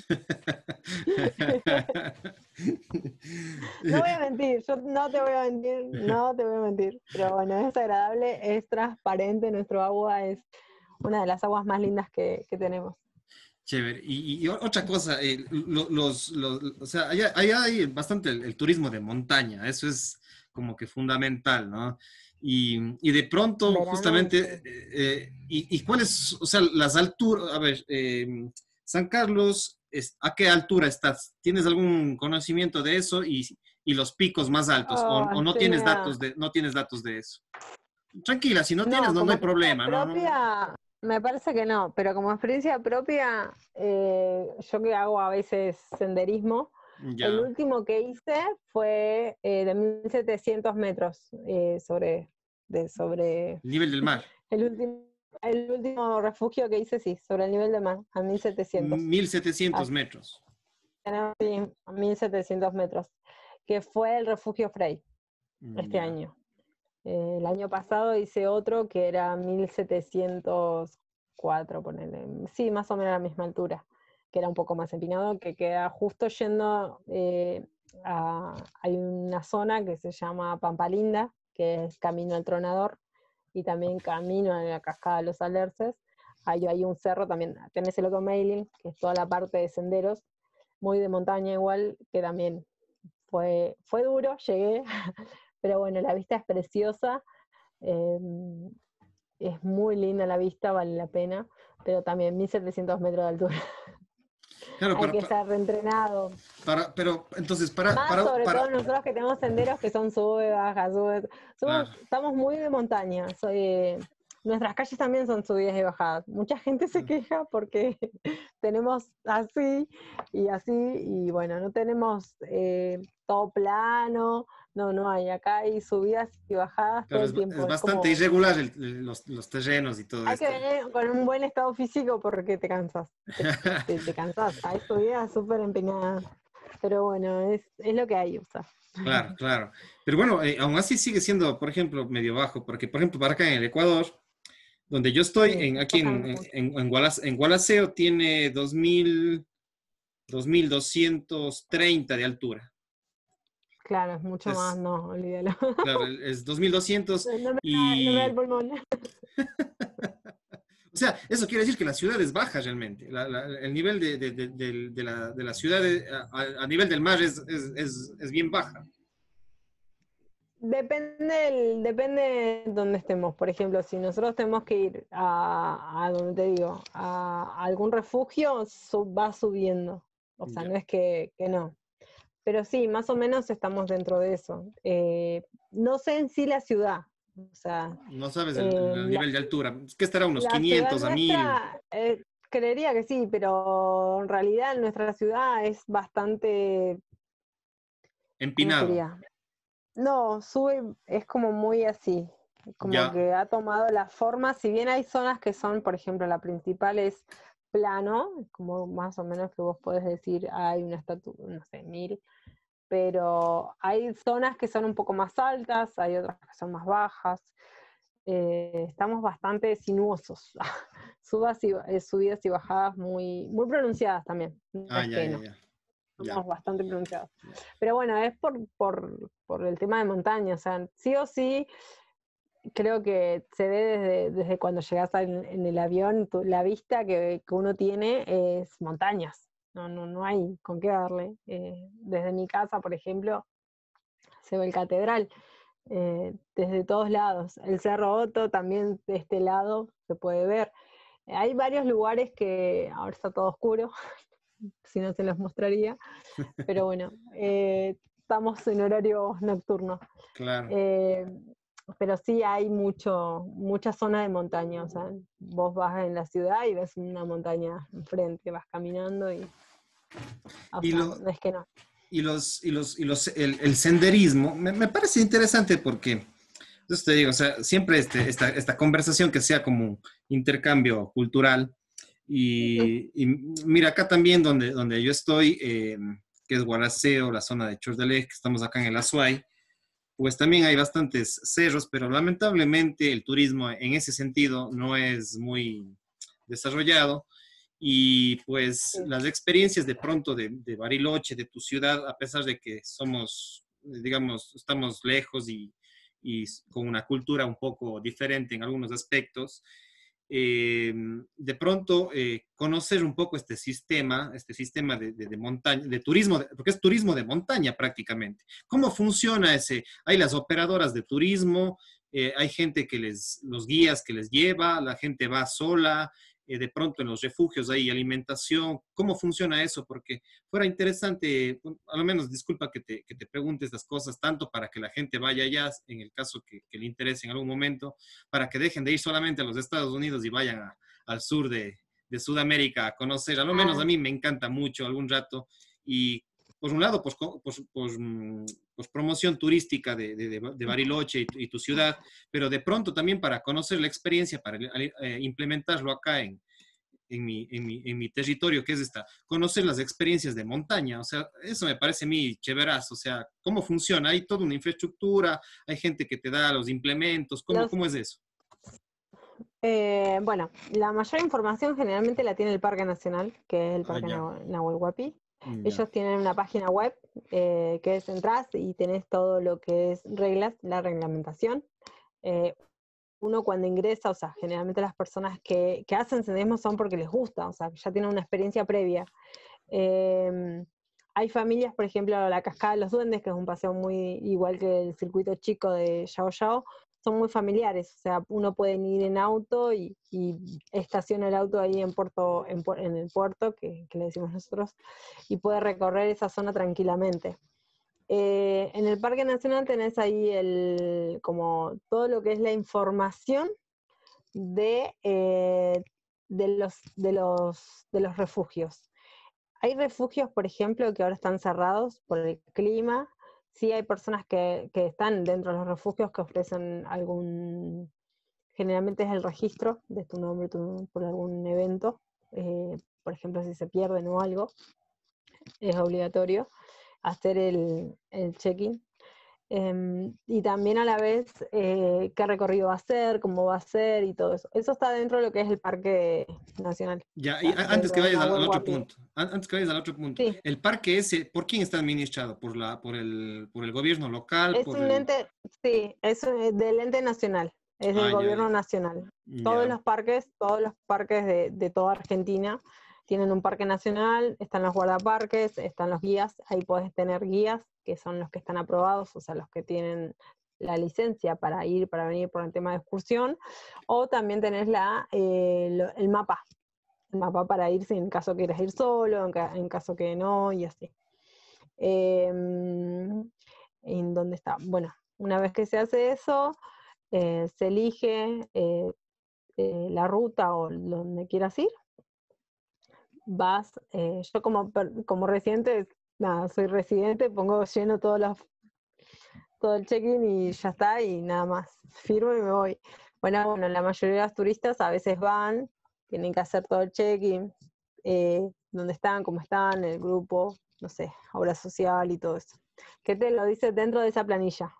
Speaker 1: No voy a mentir, yo no te voy a mentir. Pero bueno, es agradable, es transparente, nuestro agua es una de las aguas más lindas que tenemos.
Speaker 2: Chévere. Y otra cosa, o sea, allá hay bastante el turismo de montaña, eso es como que fundamental, ¿no? Y de pronto,
Speaker 1: Verano,
Speaker 2: justamente, ¿y cuáles, o sea, las alturas? A ver, San Carlos, ¿a qué altura estás? ¿Tienes algún conocimiento de eso? Y los picos más altos, o no tienes no tienes datos de eso. Tranquila, si no tienes, no hay problema,
Speaker 1: ¿no? Me parece que no, pero como experiencia propia, yo que hago a veces senderismo,
Speaker 2: ya.
Speaker 1: El último que hice fue de 1700 metros sobre...
Speaker 2: El nivel del mar.
Speaker 1: El último refugio que hice, sí, sobre el nivel del mar, a 1700.
Speaker 2: 1700 metros.
Speaker 1: Sí, a 1700 metros, que fue el refugio Frey este año. El año pasado hice otro que era 1704, ponele. Sí, más o menos a la misma altura, que era un poco más empinado, que queda justo yendo hay una zona que se llama Pampalinda, que es Camino al Tronador, y también Camino a la Cascada de los Alerces. Ahí hay un cerro, también tenés el otro mailing, que es toda la parte de senderos, muy de montaña igual, que también fue duro, llegué, pero bueno, la vista es preciosa, es muy linda la vista, vale la pena, pero también 1700 metros de altura.
Speaker 2: Claro,
Speaker 1: hay que estar reentrenado.
Speaker 2: Pero entonces,
Speaker 1: sobre todo nosotros que tenemos senderos que son sube, baja, sube.
Speaker 2: Claro.
Speaker 1: Estamos muy de montaña. Nuestras calles también son subidas y bajadas. Mucha gente se queja porque tenemos así, y bueno, no tenemos todo plano, no hay. Acá hay subidas y bajadas
Speaker 2: Claro,
Speaker 1: todo el tiempo.
Speaker 2: es bastante irregular los terrenos y todo esto.
Speaker 1: Hay que venir con un buen estado físico porque te cansas. Te cansas. Hay subidas súper empinadas. Pero bueno, es lo que hay, o sea.
Speaker 2: Claro, claro. Pero bueno, aún así sigue siendo, por ejemplo, medio bajo, porque, por ejemplo, para acá en el Ecuador, donde yo estoy,
Speaker 1: Sí,
Speaker 2: aquí en Gualaceo, tiene 2230 de altura.
Speaker 1: Claro, es mucho más, no, olvídalo.
Speaker 2: Claro, es 2200
Speaker 1: no me da el
Speaker 2: y...
Speaker 1: pulmón.
Speaker 2: O sea, eso quiere decir que la ciudad es baja realmente. El nivel de la ciudad a nivel del mar es bien baja.
Speaker 1: Depende de dónde estemos. Por ejemplo, si nosotros tenemos que ir a donde te digo, a algún refugio, va subiendo. O sea, no es que no. Pero sí, más o menos estamos dentro de eso. No sé en sí la ciudad. O sea,
Speaker 2: no sabes el nivel de altura. ¿Qué estará unos 500 a 1000?
Speaker 1: Creería que sí, pero en realidad nuestra ciudad es bastante
Speaker 2: Empinado.
Speaker 1: No, sube, es como muy así, como que ha tomado la forma, si bien hay zonas que son, por ejemplo, la principal es plano, como más o menos que vos podés decir, hay una estatua, no sé, 1000, pero hay zonas que son un poco más altas, hay otras que son más bajas, estamos bastante sinuosos, subidas y bajadas muy, muy pronunciadas también. Somos bastante pronunciados. Pero bueno, es por el tema de montaña, o sea, sí o sí, creo que se ve desde cuando llegas en el avión, la vista que uno tiene es montañas, no hay con qué darle. Desde mi casa, por ejemplo, se ve el Catedral, desde todos lados. El Cerro Otto también de este lado se puede ver. Hay varios lugares que ahora está todo oscuro, si no se los mostraría, pero bueno, estamos en horario nocturno.
Speaker 2: Claro.
Speaker 1: Pero sí hay mucha zona de montaña, o sea, vos vas en la ciudad y ves una montaña enfrente, vas caminando y no es que no.
Speaker 2: Y el senderismo me parece interesante porque Entonces te digo, o sea, siempre esta conversación que sea como un intercambio cultural. Y mira, acá también donde yo estoy, que es Gualaceo, la zona de Chordelej, que estamos acá en el Azuay, pues también hay bastantes cerros, pero lamentablemente el turismo en ese sentido no es muy desarrollado. Y pues las experiencias de pronto de Bariloche, de tu ciudad, a pesar de que somos, digamos, estamos lejos y con una cultura un poco diferente en algunos aspectos, de pronto conocer un poco este sistema de montaña, de turismo, porque es turismo de montaña prácticamente. ¿Cómo funciona ese? Hay las operadoras de turismo, hay gente los guías que les lleva, la gente va sola, de pronto en los refugios hay alimentación. ¿Cómo funciona eso? Porque fuera interesante, a lo menos disculpa que te pregunte estas cosas, tanto para que la gente vaya allá, en el caso que le interese en algún momento, para que dejen de ir solamente a los Estados Unidos y vayan al sur de Sudamérica a conocer. A lo menos a mí me encanta mucho algún rato. Y por un lado, pues promoción turística de Bariloche y tu ciudad, pero de pronto también para conocer la experiencia, para implementarlo acá en mi territorio, que es conocer las experiencias de montaña. O sea, eso me parece a mí chéverazo. O sea, ¿cómo funciona? Hay toda una infraestructura, hay gente que te da los implementos. ¿Cómo es eso?
Speaker 1: Bueno, la mayor información generalmente la tiene el Parque Nacional, que es el Parque Nahuel Huapi. Ellos tienen una página web que es entras y tenés todo lo que es reglas, la reglamentación. Uno cuando ingresa, o sea, generalmente las personas que hacen senderismo son porque les gusta, o sea, ya tienen una experiencia previa. Hay familias, por ejemplo, la Cascada de los Duendes, que es un paseo muy igual que el circuito chico de Yao Yao, son muy familiares, o sea, uno puede ir en auto y estaciona el auto ahí en el puerto, que le decimos nosotros, y puede recorrer esa zona tranquilamente. En el Parque Nacional tenés ahí como todo lo que es la información de los refugios. Hay refugios, por ejemplo, que ahora están cerrados por el clima. Sí hay personas que están dentro de los refugios que ofrecen generalmente es el registro de tu nombre por algún evento. Por ejemplo, si se pierden o algo, es obligatorio hacer el check-in. Y también a la vez qué recorrido va a ser, cómo va a ser y todo eso. Eso está dentro de lo que es el Parque Nacional.
Speaker 2: Ya, y antes que vayas al otro punto,
Speaker 1: sí.
Speaker 2: el parque ese, ¿por quién está administrado? ¿Por el gobierno local?
Speaker 1: Es un ente, sí, es del ente nacional, es del gobierno nacional. Todos los parques de toda Argentina tienen un parque nacional, están los guardaparques, están los guías, ahí podés tener guías, que son los que están aprobados, o sea, los que tienen la licencia para venir por el tema de excursión, o también tenés el mapa para ir si en caso quieras ir solo, en caso que no, y así. ¿En dónde está? Bueno, una vez que se hace eso, se elige la ruta o donde quieras ir. Vas, yo como residente, nada, soy residente, lleno todo el check-in y ya está, y nada más, firmo y me voy. Bueno, la mayoría de los turistas a veces van, tienen que hacer todo el check-in, dónde están, cómo están, el grupo, no sé, obra social y todo eso. Que te lo dice dentro de esa planilla.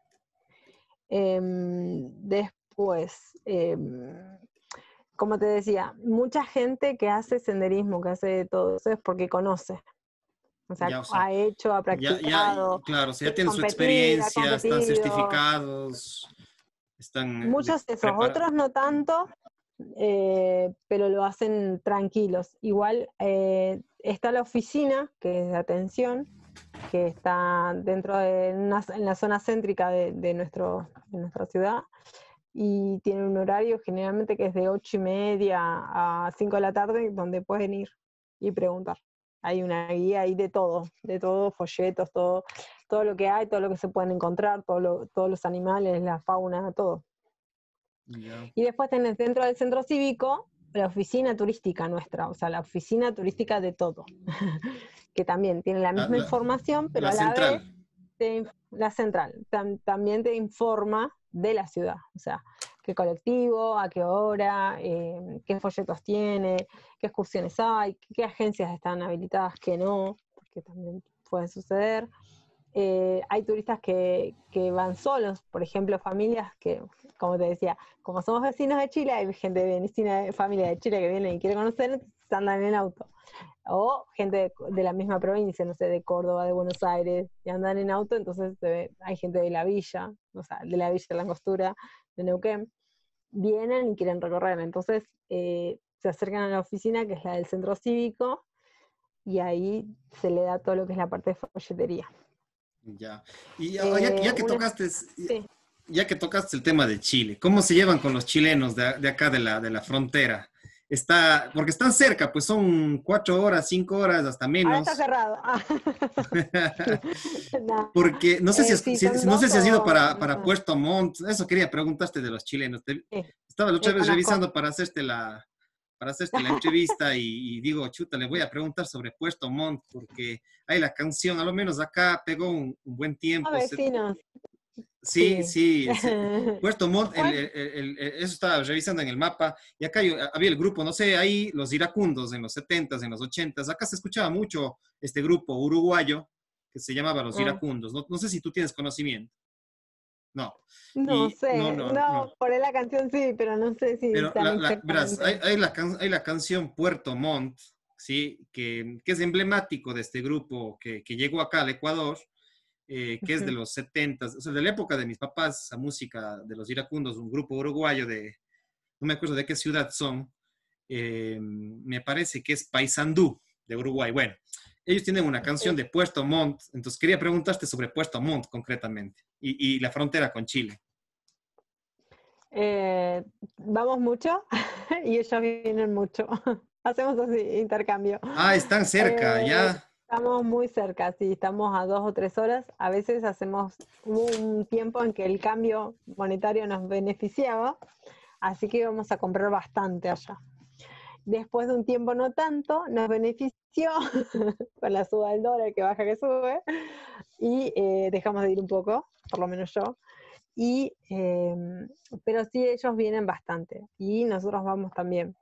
Speaker 1: Después, como te decía, mucha gente que hace senderismo, que hace todo eso es porque conoce. O sea, ha hecho, ha practicado.
Speaker 2: Claro, o sea, ya tienen su experiencia, están certificados, están
Speaker 1: muchos de esos, otros no tanto, pero lo hacen tranquilos. Igual está la oficina, que es de atención, que está dentro en la zona céntrica de nuestra ciudad, y tiene un horario generalmente que es de 8:30 a 5 de la tarde, donde pueden ir y preguntar. Hay una guía ahí de todo, folletos, todo lo que hay, todo lo que se pueden encontrar, todos los animales, la fauna, todo. Yeah. Y después tenés dentro del centro cívico la oficina turística nuestra, o sea, la oficina turística de todo, que también tiene la misma información, pero a la vez la central. También te informa de la ciudad, o sea, qué colectivo, a qué hora, qué folletos tiene, qué excursiones hay, qué agencias están habilitadas, qué no, porque también puede suceder. Hay turistas que van solos, por ejemplo, familias que, como te decía, como somos vecinos de Chile, hay gente de familia de Chile que viene y quiere conocer, entonces andan en el auto. O gente de la misma provincia, no sé, de Córdoba, de Buenos Aires, y andan en auto, entonces hay gente de la villa, o sea, de la villa de la Angostura, de Neuquén, vienen y quieren recorrer, entonces se acercan a la oficina, que es la del centro cívico, y ahí se le da todo lo que es la parte de folletería.
Speaker 2: Ya. Y ya que tocaste,
Speaker 1: sí.
Speaker 2: ya que tocaste el tema de Chile, ¿cómo se llevan con los chilenos de acá de la frontera? Porque están cerca, pues son 4 horas, 5 horas, hasta
Speaker 1: Ahora está
Speaker 2: menos.
Speaker 1: cerrado. No.
Speaker 2: Porque no sé
Speaker 1: Sí, son
Speaker 2: no sé
Speaker 1: 2
Speaker 2: si has ido
Speaker 1: o...
Speaker 2: para Puerto Montt. Eso quería preguntarte de los chilenos. Estaba la otra vez
Speaker 1: conozco.
Speaker 2: revisando para hacerte la entrevista y digo, chuta, le voy a preguntar sobre Puerto Montt porque hay la canción, a lo menos acá pegó un buen tiempo.
Speaker 1: Vecinos.
Speaker 2: Sí,
Speaker 1: Sí.
Speaker 2: sí, Puerto Montt,
Speaker 1: ¿Cuál?
Speaker 2: eso estaba revisando en el mapa, y acá había el grupo, no sé, ahí los iracundos en los 70s, en los 80s, acá se escuchaba mucho este grupo uruguayo que se llamaba Los Iracundos, no sé si tú tienes conocimiento. No.
Speaker 1: No sé,
Speaker 2: No.
Speaker 1: por ahí la canción sí, pero no sé si
Speaker 2: Pero
Speaker 1: tan
Speaker 2: verás,
Speaker 1: exactamente.
Speaker 2: hay la canción Puerto Montt, ¿sí? Que es emblemático de este grupo que llegó acá al Ecuador, que es de los 70s, o sea, de la época de mis papás, esa música de los iracundos, un grupo uruguayo no me acuerdo de qué ciudad son, me parece que es Paysandú, de Uruguay. Bueno, ellos tienen una canción de Puerto Montt, entonces quería preguntarte sobre Puerto Montt concretamente y la frontera con Chile.
Speaker 1: Vamos mucho y ellos vienen mucho. Hacemos así, intercambio.
Speaker 2: Ah, están cerca, ya.
Speaker 1: Estamos muy cerca, sí, estamos a 2 o 3 horas. A veces hubo un tiempo en que el cambio monetario nos beneficiaba, así que íbamos a comprar bastante allá. Después de un tiempo no tanto, nos benefició con la suba del dólar, que baja que sube, y dejamos de ir un poco, por lo menos yo. Pero sí, ellos vienen bastante y nosotros vamos también.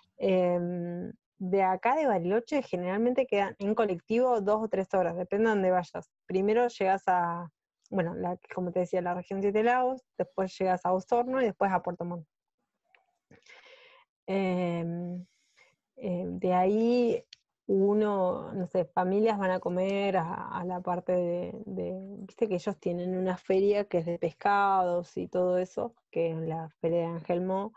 Speaker 1: De acá de Bariloche generalmente quedan en colectivo 2 o 3 horas, depende de dónde vayas. Primero llegas a, bueno, como te decía, la región 7 Lagos, después llegas a Osorno y después a Puerto Montt. De ahí no sé, familias van a comer a la parte viste que ellos tienen una feria que es de pescados y todo eso, que es la feria de Angelmó.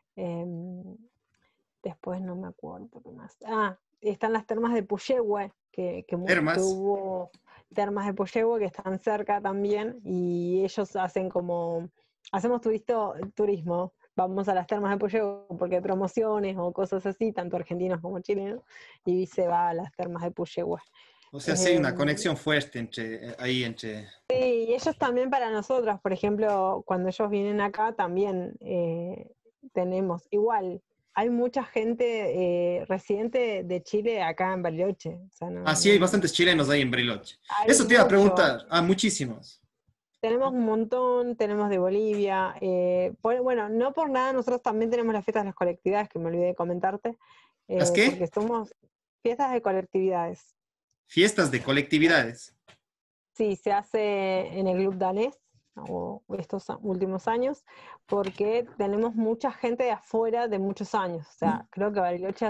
Speaker 1: Después no me acuerdo qué más. Están las termas de Puyehue, que
Speaker 2: Termas.
Speaker 1: hubo termas de Puyehue que están cerca también, y ellos hacemos turismo. Vamos a las termas de Puyehue porque hay promociones o cosas así, tanto argentinos como chilenos, y se va a las termas de Puyehue.
Speaker 2: O sea, sí hay una conexión fuerte entre...
Speaker 1: Sí, y ellos también para nosotros, por ejemplo, cuando ellos vienen acá también tenemos, igual, hay mucha gente residente de Chile acá en Bariloche. O sea,
Speaker 2: Sí, hay bastantes chilenos ahí en Bariloche.
Speaker 1: hay
Speaker 2: Eso te iba a
Speaker 1: mucho.
Speaker 2: preguntar. Muchísimos.
Speaker 1: Tenemos un montón, tenemos de Bolivia. Bueno, no por nada, nosotros también tenemos las fiestas de las colectividades, que me olvidé de comentarte,
Speaker 2: ¿Las
Speaker 1: porque
Speaker 2: qué?
Speaker 1: somos fiestas de colectividades.
Speaker 2: Fiestas de colectividades.
Speaker 1: Sí, se hace en el club danés, o estos últimos años, porque tenemos mucha gente de afuera de muchos años. O sea, creo que Bariloche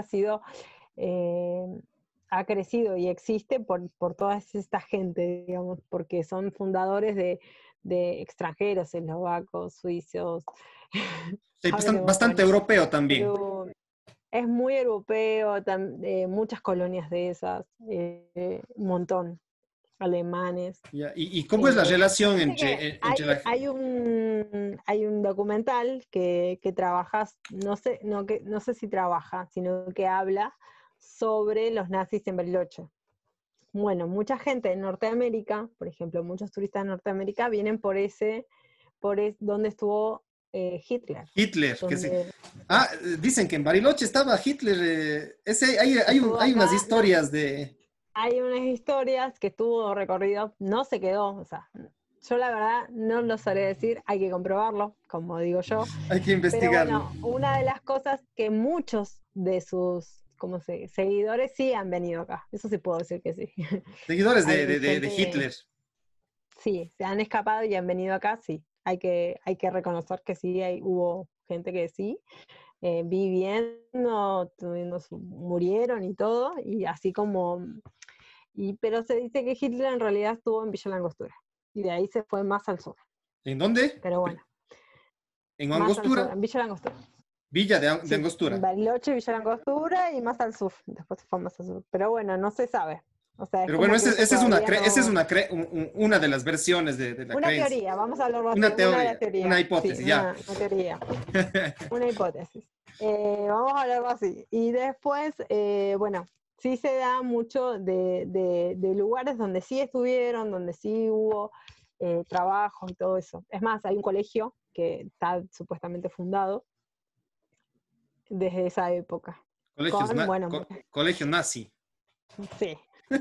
Speaker 1: ha crecido y existe por toda esta gente, digamos, porque son fundadores de extranjeros, eslovacos, suizos.
Speaker 2: Sí, bastante
Speaker 1: Bueno,
Speaker 2: europeo también.
Speaker 1: pero es muy europeo, muchas colonias de esas, un montón, alemanes.
Speaker 2: Ya, ¿y cómo es la relación
Speaker 1: Viste que
Speaker 2: entre la...
Speaker 1: hay un documental que trabajas, no sé si trabaja, sino que habla sobre los nazis en Bariloche. Bueno, mucha gente de Norteamérica, por ejemplo, muchos turistas de Norteamérica vienen donde estuvo Hitler.
Speaker 2: Hitler,
Speaker 1: Donde
Speaker 2: dicen que en Bariloche estaba Hitler.
Speaker 1: estuvo
Speaker 2: Hay unas
Speaker 1: acá, no,
Speaker 2: historias de...
Speaker 1: hay unas historias que estuvo recorrido, no se quedó, o sea, Yo la verdad no lo sabré decir, hay que comprobarlo, como digo yo.
Speaker 2: Hay que investigarlo.
Speaker 1: Pero bueno, una de las cosas que muchos de sus seguidores sí han venido acá. Eso sí puedo decir que sí.
Speaker 2: Seguidores
Speaker 1: Hay
Speaker 2: de
Speaker 1: gente,
Speaker 2: Hitler.
Speaker 1: sí, se han escapado y han venido acá, sí. Hay que reconocer que sí, hubo gente que sí. Viviendo, murieron y todo, y así como... pero se dice que Hitler en realidad estuvo en Villa Langostura, y de ahí se fue más al sur.
Speaker 2: ¿En dónde?
Speaker 1: Pero bueno,
Speaker 2: ¿En
Speaker 1: más al sur,
Speaker 2: Angostura?
Speaker 1: en Villa Langostura.
Speaker 2: Villa de
Speaker 1: Sí,
Speaker 2: Angostura.
Speaker 1: Bariloche, Villa Langostura y más al sur. Después se fue más al sur. Pero bueno, no se sabe. O sea, es
Speaker 2: Pero
Speaker 1: como
Speaker 2: bueno,
Speaker 1: que eso
Speaker 2: esa es
Speaker 1: todavía
Speaker 2: una de las versiones de la
Speaker 1: una
Speaker 2: creencia.
Speaker 1: teoría, vamos a hablarlo así,
Speaker 2: Una
Speaker 1: una de las
Speaker 2: teoría, una
Speaker 1: teorías. Sí,
Speaker 2: hipótesis, ya.
Speaker 1: una teoría, una hipótesis. Vamos a hablarlo así. Y después, bueno, sí se da mucho de lugares donde sí estuvieron, donde sí hubo trabajo y todo eso. Es más, hay un colegio que está supuestamente fundado desde esa época.
Speaker 2: Colegio nazi.
Speaker 1: Sí.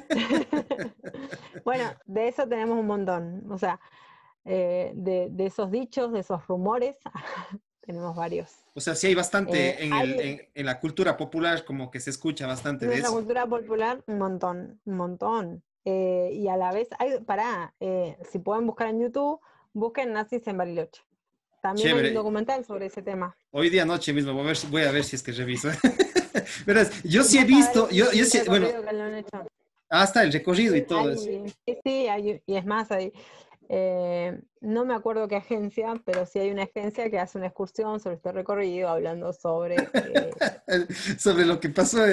Speaker 1: Bueno, de eso tenemos un montón. O sea, de esos dichos, de esos rumores, tenemos varios.
Speaker 2: O sea, sí hay bastante en la cultura popular, como que se escucha bastante de
Speaker 1: Nuestra
Speaker 2: eso.
Speaker 1: cultura popular, un montón, un montón. Y a la vez, si pueden buscar en YouTube, busquen nazis en Bariloche. También hay un
Speaker 2: Chévere.
Speaker 1: documental sobre ese tema.
Speaker 2: Hoy día noche mismo voy a ver si es que reviso. Verás, yo sí he
Speaker 1: Vas a ver
Speaker 2: visto,
Speaker 1: un
Speaker 2: sí, bueno,
Speaker 1: recorrido que lo han hecho.
Speaker 2: hasta el recorrido y todo eso.
Speaker 1: Sí, y es más, no me acuerdo qué agencia, pero sí hay una agencia que hace una excursión sobre este recorrido hablando sobre...
Speaker 2: Sobre lo que pasó.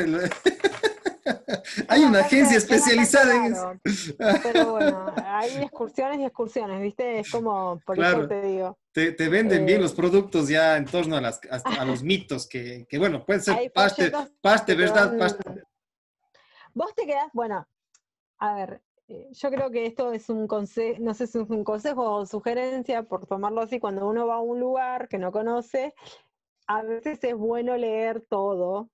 Speaker 2: Hay
Speaker 1: Es
Speaker 2: una agencia especializada en
Speaker 1: raro,
Speaker 2: eso.
Speaker 1: pero bueno, hay excursiones y excursiones, ¿viste? Es como, por eso
Speaker 2: Claro,
Speaker 1: te digo.
Speaker 2: te venden bien los productos ya en torno a los mitos, que bueno, pueden ser
Speaker 1: Hay folletos
Speaker 2: parte
Speaker 1: que te
Speaker 2: verdad,
Speaker 1: van...
Speaker 2: parte...
Speaker 1: Vos te quedás, bueno, a ver, yo creo que esto es un consejo, no sé si es un consejo o sugerencia, por tomarlo así, cuando uno va a un lugar que no conoce, a veces es bueno leer todo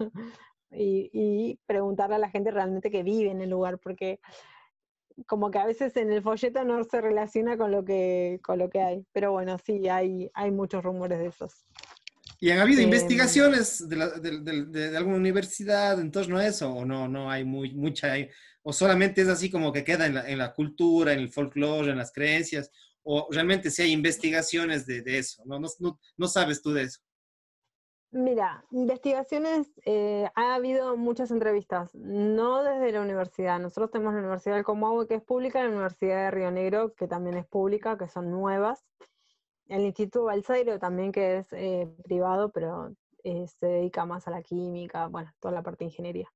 Speaker 1: y preguntarle a la gente realmente que vive en el lugar, porque como que a veces en el folleto no se relaciona con lo que hay. Pero bueno, sí, hay muchos rumores de esos.
Speaker 2: ¿Y han habido investigaciones de alguna universidad en torno a eso? ¿O no hay mucha? ¿O solamente es así como que queda en la cultura, en el folclore, en las creencias? ¿O realmente sí hay investigaciones de eso? No sabes tú de eso.
Speaker 1: Mira, investigaciones, ha habido muchas entrevistas, no desde la universidad. Nosotros tenemos la Universidad del Comahue, que es pública, la Universidad de Río Negro, que también es pública, que son nuevas. El Instituto Balseiro también, que es privado, pero se dedica más a la química, bueno, toda la parte de ingeniería.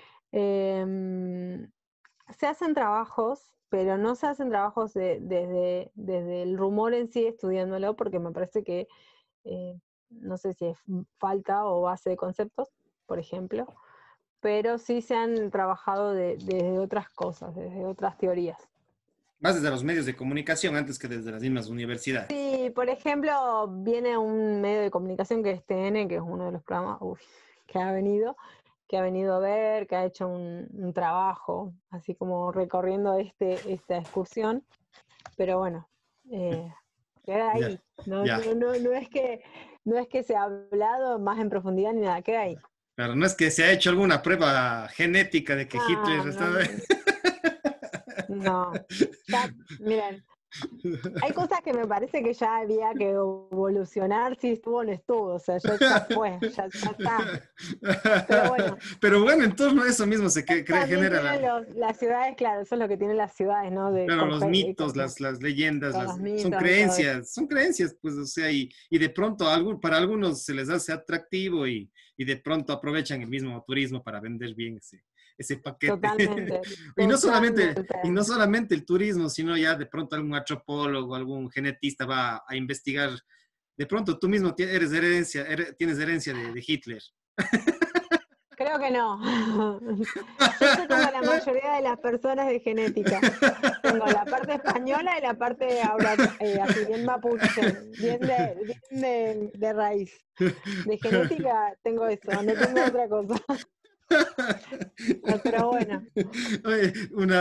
Speaker 1: Se hacen trabajos, pero no se hacen trabajos desde el rumor en sí, estudiándolo, porque me parece que no sé si es falta o base de conceptos, por ejemplo, pero sí se han trabajado desde otras cosas, desde otras teorías.
Speaker 2: Más desde los medios de comunicación antes que desde las mismas universidades.
Speaker 1: Sí, por ejemplo, viene un medio de comunicación que es TN, que es uno de los programas que ha venido a ver, que ha hecho un trabajo, así como recorriendo esta excursión, pero bueno, queda ahí. No es que se ha hablado más en profundidad ni nada, queda ahí.
Speaker 2: Pero no es que se ha hecho alguna prueba genética de que Hitler estaba...
Speaker 1: No. Ya, miren, hay cosas que me parece que ya había que evolucionar si estuvo o no estuvo, o sea, ya fue, ya está. Pero bueno.
Speaker 2: Pero bueno, en torno a eso mismo se genera
Speaker 1: las ciudades, claro, eso es lo que tienen las ciudades, ¿no?
Speaker 2: Claro, los mitos, las leyendas, son creencias, pues, o sea, y de pronto para algunos se les hace atractivo y de pronto aprovechan el mismo turismo para vender bien ese paquete.
Speaker 1: Totalmente.
Speaker 2: y no solamente el turismo, sino ya de pronto algún antropólogo, algún genetista va a investigar. De pronto tú mismo tienes herencia de Hitler.
Speaker 1: Creo que no. Yo soy como la mayoría de las personas de genética. Tengo la parte española y la parte ahora así bien mapuche, bien de raíz. De genética tengo eso, no tengo otra cosa. Pero bueno.
Speaker 2: Oye,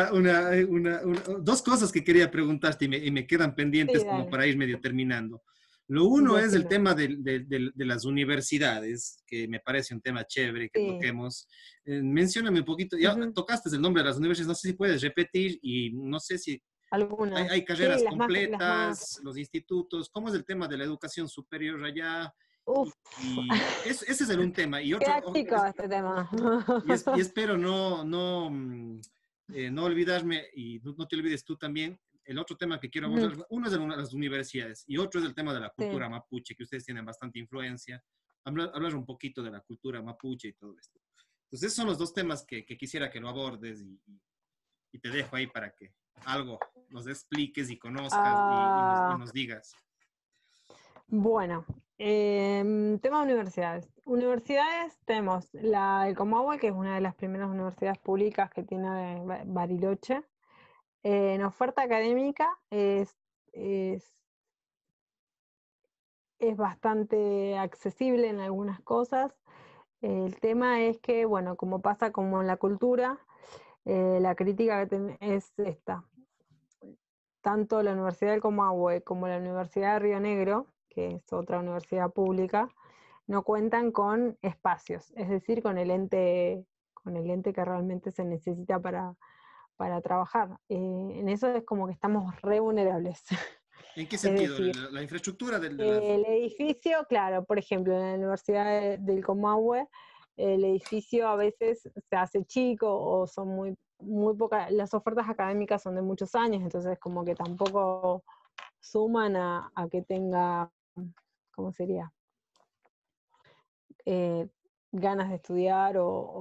Speaker 2: dos cosas que quería preguntarte y me quedan pendientes
Speaker 1: Sí,
Speaker 2: como
Speaker 1: dale,
Speaker 2: para ir medio terminando. Lo uno es el
Speaker 1: decime.
Speaker 2: tema de las universidades, que me parece un tema chévere que
Speaker 1: Sí.
Speaker 2: toquemos. Mencióname un poquito, ya
Speaker 1: Ujú.
Speaker 2: tocaste el nombre de las universidades, no sé si puedes repetir y no sé si
Speaker 1: Algunas.
Speaker 2: hay
Speaker 1: Sí,
Speaker 2: carreras
Speaker 1: las más.
Speaker 2: completas, los institutos, ¿cómo es el tema de la educación superior allá?
Speaker 1: Uf,
Speaker 2: Ese es un tema. Y otro,
Speaker 1: queda chico este tema.
Speaker 2: y espero no olvidarme, y no te olvides tú también, el otro tema que quiero
Speaker 1: Ujú.
Speaker 2: abordar, uno es de las universidades y otro es el tema de la
Speaker 1: Sí.
Speaker 2: cultura mapuche, que ustedes tienen bastante influencia. Hablar un poquito de la cultura mapuche y todo esto. Entonces, esos son los dos temas que quisiera que lo abordes y te dejo ahí para que algo nos expliques y conozcas y
Speaker 1: Ah,
Speaker 2: nos digas.
Speaker 1: bueno, tema de universidades. Universidades tenemos el Comahue, que es una de las primeras universidades públicas que tiene Bariloche. En oferta académica es, es bastante accesible en algunas cosas. El tema es que, bueno, como pasa como en la cultura, la crítica es esta. Tanto la Universidad del Comahue como la Universidad de Río Negro, que es otra universidad pública, no cuentan con espacios, es decir, con el ente que realmente se necesita para trabajar. En eso es como que estamos re vulnerables.
Speaker 2: ¿En qué
Speaker 1: Es
Speaker 2: sentido?
Speaker 1: decir,
Speaker 2: La infraestructura de las...
Speaker 1: el edificio, claro, por ejemplo, en la Universidad del Comahue, el edificio a veces se hace chico o son muy pocas, las ofertas académicas son de muchos años, entonces como que tampoco suman a que tenga, ¿cómo sería? Eh, ganas de estudiar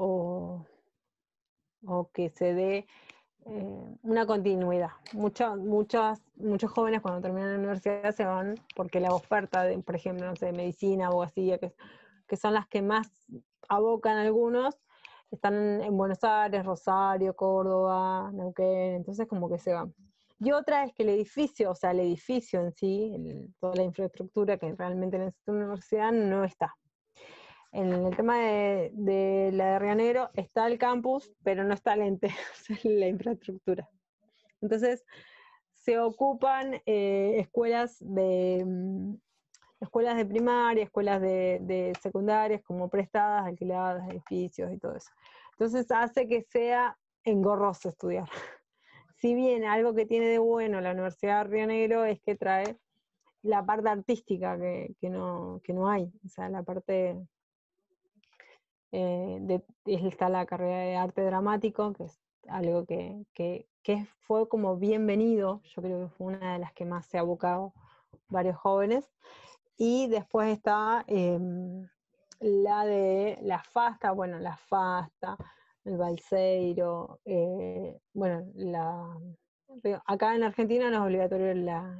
Speaker 1: o que se dé una continuidad. Muchos jóvenes cuando terminan la universidad se van porque la oferta de, por ejemplo, no sé, medicina, abogacía, que son las que más abocan algunos, están en Buenos Aires, Rosario, Córdoba, Neuquén, entonces como que se van. Y otra es que el edificio, o sea, el edificio en sí, toda la infraestructura que realmente necesita una universidad no está. En el tema de la de Río Negro está el campus, pero no está el ente, o sea, la infraestructura. Entonces, se ocupan escuelas de primaria, escuelas de secundarias, como prestadas, alquiladas, edificios y todo eso. Entonces, hace que sea engorroso estudiar. Si bien algo que tiene de bueno la Universidad de Río Negro es que trae la parte artística que no hay, o sea, la parte está la carrera de arte dramático, que es algo que fue como bienvenido, yo creo que fue una de las que más se ha abocado varios jóvenes, y después está la de la FASTA, el Balseiro, bueno, acá en Argentina no es obligatorio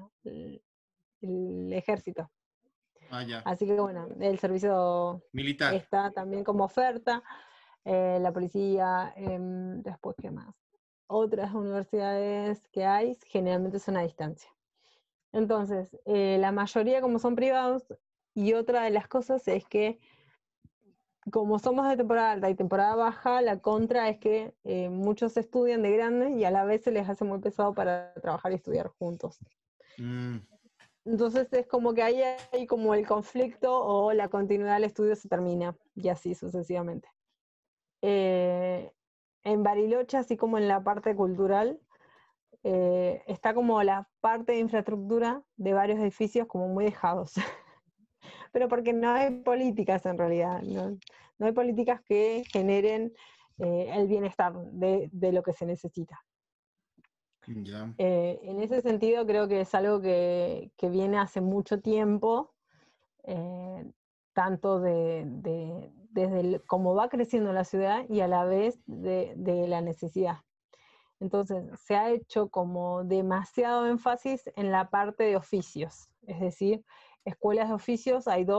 Speaker 1: el ejército.
Speaker 2: Ah, ya.
Speaker 1: Así que bueno, el servicio
Speaker 2: Militar.
Speaker 1: está también como oferta, la policía, después, ¿qué más? Otras universidades que hay generalmente son a distancia. Entonces, la mayoría como son privados, y otra de las cosas es que como somos de temporada alta y temporada baja, la contra es que muchos estudian de grandes y a la vez se les hace muy pesado para trabajar y estudiar juntos.
Speaker 2: Mm,
Speaker 1: Entonces es como que ahí hay como el conflicto o la continuidad del estudio se termina y así sucesivamente. Eh, en Bariloche, así como en la parte cultural, está como la parte de infraestructura de varios edificios como muy dejados. Pero porque no hay políticas en realidad, no hay políticas que generen el bienestar de lo que se necesita.
Speaker 2: ya.
Speaker 1: En ese sentido creo que es algo que viene hace mucho tiempo, eh, tanto desde cómo va creciendo la ciudad y a la vez de la necesidad. Entonces, se ha hecho como demasiado énfasis en la parte de oficios, es decir, escuelas de oficios, hay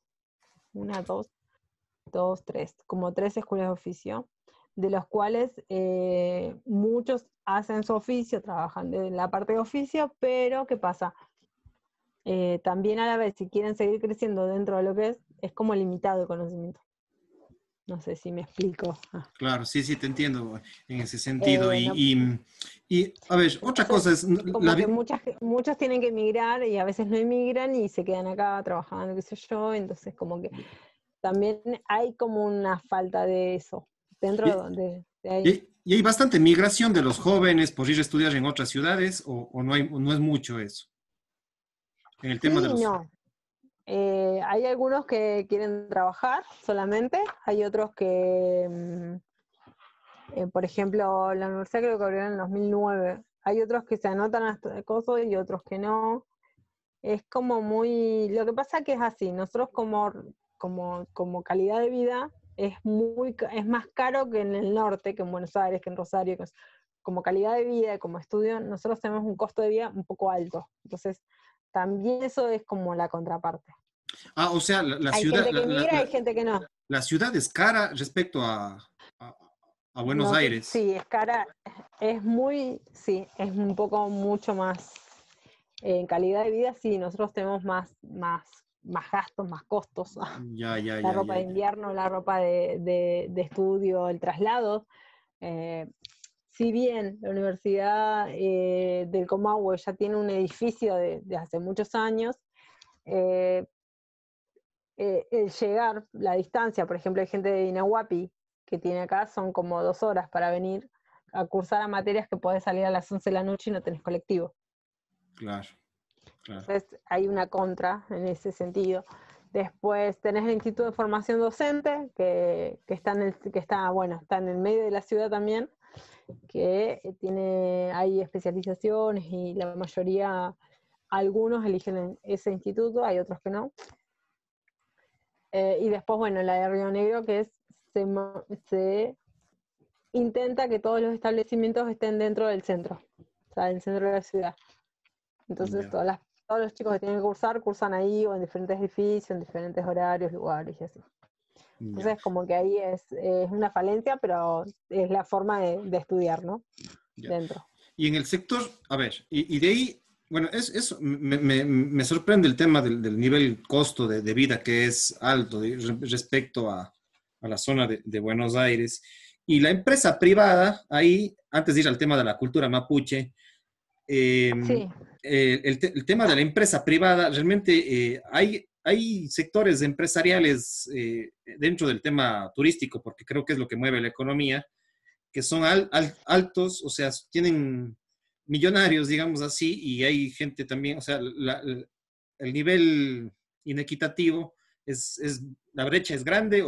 Speaker 1: tres, como tres escuelas de oficio, de los cuales muchos hacen su oficio, trabajan en la parte de oficio, pero ¿qué pasa? También a la vez, si quieren seguir creciendo dentro de lo que es como limitado el conocimiento. No sé si me explico.
Speaker 2: Claro, sí, sí, te entiendo en ese sentido.
Speaker 1: No,
Speaker 2: Y, a ver, otra
Speaker 1: entonces,
Speaker 2: cosa es,
Speaker 1: como que muchos tienen que emigrar y a veces no emigran y se quedan acá trabajando, qué sé yo, entonces como que también hay como una falta de eso dentro de ahí.
Speaker 2: y hay bastante migración de los jóvenes por ir a estudiar en otras ciudades, o no hay, o no es mucho eso, en el tema de
Speaker 1: Sí y
Speaker 2: los...
Speaker 1: no. Hay algunos que quieren trabajar solamente, hay otros que, por ejemplo, la universidad creo que abrió en el 2009, hay otros que se anotan a este coso y otros que no. Es como muy, lo que pasa que es así, nosotros como calidad de vida es más caro que en el norte, que en Buenos Aires, que en Rosario, como calidad de vida, como estudio, nosotros tenemos un costo de vida un poco alto. Entonces, también eso es como la contraparte.
Speaker 2: Ah, o sea,
Speaker 1: Hay gente que migra, hay gente que no.
Speaker 2: la ciudad es cara respecto a, a Buenos
Speaker 1: No,
Speaker 2: Aires.
Speaker 1: sí, es cara, sí, es un poco mucho más, en calidad de vida, sí, nosotros tenemos más gastos, más costos.
Speaker 2: Ya, ya,
Speaker 1: La
Speaker 2: ya,
Speaker 1: ropa
Speaker 2: ya,
Speaker 1: de
Speaker 2: ya.
Speaker 1: invierno, la ropa de estudio, el traslado. Eh, si bien la Universidad del Comahue ya tiene un edificio de hace muchos años, eh, el llegar, la distancia, por ejemplo, hay gente de Inahuapi que tiene acá, son como 2 horas para venir a cursar a materias que podés salir a las 11 de la noche y no tenés colectivo.
Speaker 2: Claro, claro.
Speaker 1: Entonces hay una contra en ese sentido. Después tenés el Instituto de Formación Docente, que está está en el medio de la ciudad también, que hay especializaciones y la mayoría, algunos eligen ese instituto, hay otros que no. Y después, bueno, la de Río Negro, que se intenta que todos los establecimientos estén dentro del centro, o sea, del centro de la ciudad. Entonces,
Speaker 2: Ya,
Speaker 1: todos los chicos que tienen que cursar, cursan ahí o en diferentes edificios, en diferentes horarios, lugares y así.
Speaker 2: ya,
Speaker 1: Entonces, como que ahí es una falencia, pero es la forma de estudiar, ¿no?
Speaker 2: ya.
Speaker 1: Dentro.
Speaker 2: Y en el sector, a ver, y de ahí, bueno, me sorprende el tema del nivel costo de vida que es alto respecto a la zona de Buenos Aires. Y la empresa privada, ahí, antes de ir al tema de la cultura mapuche, eh,
Speaker 1: Sí,
Speaker 2: el tema de la empresa privada, realmente hay sectores empresariales dentro del tema turístico, porque creo que es lo que mueve la economía, que son altos, o sea, tienen millonarios, digamos así, y hay gente también, o sea, el nivel inequitativo la brecha es grande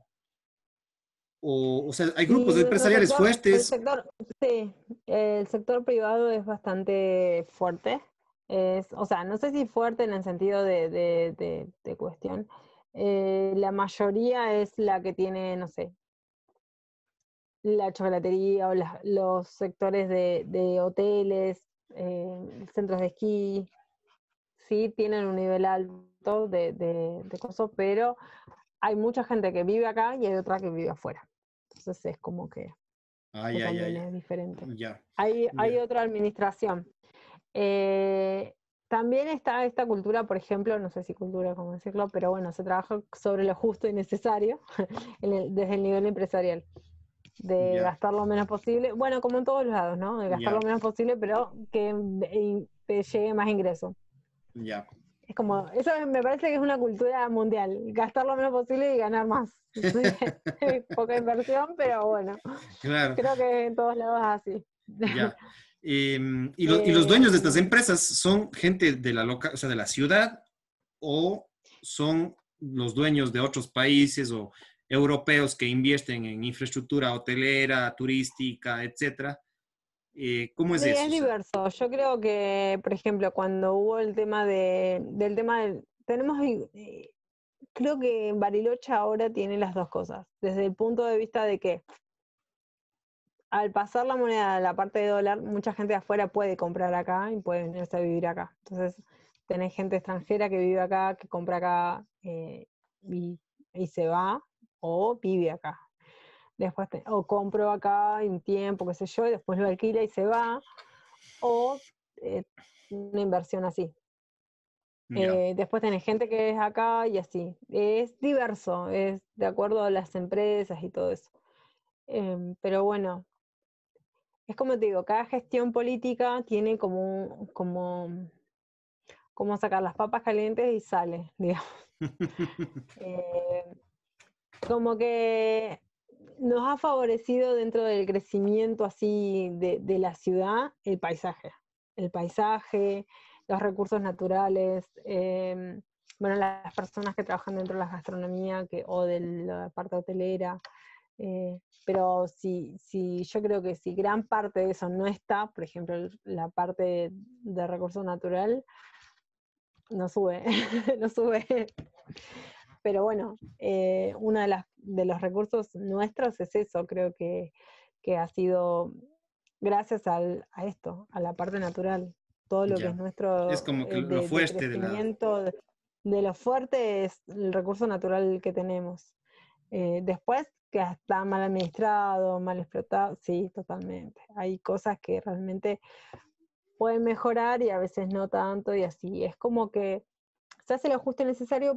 Speaker 2: o sea, hay grupos
Speaker 1: y nuestro
Speaker 2: empresariales
Speaker 1: sector,
Speaker 2: fuertes.
Speaker 1: sí, el sector privado es bastante fuerte. O sea, no sé si fuerte en el sentido de cuestión. La mayoría es la que tiene, no sé, la chocolatería o los sectores de hoteles, centros de esquí, sí tienen un nivel alto de cosas, pero hay mucha gente que vive acá y hay otra que vive afuera. Entonces es como que
Speaker 2: Ay, ay,
Speaker 1: también
Speaker 2: ay,
Speaker 1: es diferente.
Speaker 2: ya,
Speaker 1: Hay
Speaker 2: ya,
Speaker 1: otra administración. Eh, También está esta cultura, por ejemplo, no sé si cultura, cómo decirlo, pero bueno, se trabaja sobre lo justo y necesario desde el nivel empresarial, de
Speaker 2: ya,
Speaker 1: gastar lo menos posible, bueno, como en todos lados, ¿no? De gastar lo
Speaker 2: ya,
Speaker 1: menos posible, pero que te llegue más ingreso.
Speaker 2: ya.
Speaker 1: Es como, eso me parece que es una cultura mundial, gastar lo menos posible y ganar más. Poca inversión, pero bueno,
Speaker 2: Claro,
Speaker 1: creo que en todos lados es así.
Speaker 2: ya. Y los dueños de estas
Speaker 1: Eh,
Speaker 2: empresas son gente de o sea, de la ciudad o son los dueños de otros países o europeos que invierten en infraestructura hotelera, turística, etcétera. ¿Cómo es
Speaker 1: sí,
Speaker 2: eso?
Speaker 1: es
Speaker 2: O sea,
Speaker 1: diverso. Yo creo que, por ejemplo, cuando hubo el tema del tema del, tenemos, creo que en Bariloche ahora tiene las dos cosas, desde el punto de vista de que al pasar la moneda a la parte de dólar, mucha gente de afuera puede comprar acá y puede venirse a vivir acá. Entonces, tenés gente extranjera que vive acá, que compra acá y, y se va, o vive acá. Después, o compro acá un tiempo, qué sé yo, y después lo alquila y se va, o una inversión así. Después tenés gente que es acá y así. Es diverso, es de acuerdo a las empresas y todo eso. Pero bueno, es como te digo, cada gestión política tiene como sacar las papas calientes y sale, digamos. Eh, Como que nos ha favorecido dentro del crecimiento así de la ciudad el paisaje, los recursos naturales, bueno, las personas que trabajan dentro de la gastronomía o de la parte hotelera, pero si yo creo que si gran parte de eso no está, por ejemplo, la parte de recurso natural, no sube, no sube. Pero bueno, uno de los recursos nuestros es eso, creo que ha sido gracias a esto, a la parte natural, todo lo que es
Speaker 2: Ya. Es
Speaker 1: nuestro
Speaker 2: como que lo
Speaker 1: de
Speaker 2: fuerte de la...
Speaker 1: crecimiento, de lo fuerte es el recurso natural que tenemos. Después, que está mal administrado, mal explotado, sí, totalmente. Hay cosas que realmente pueden mejorar y a veces no tanto y así. Es como que se hace el ajuste necesario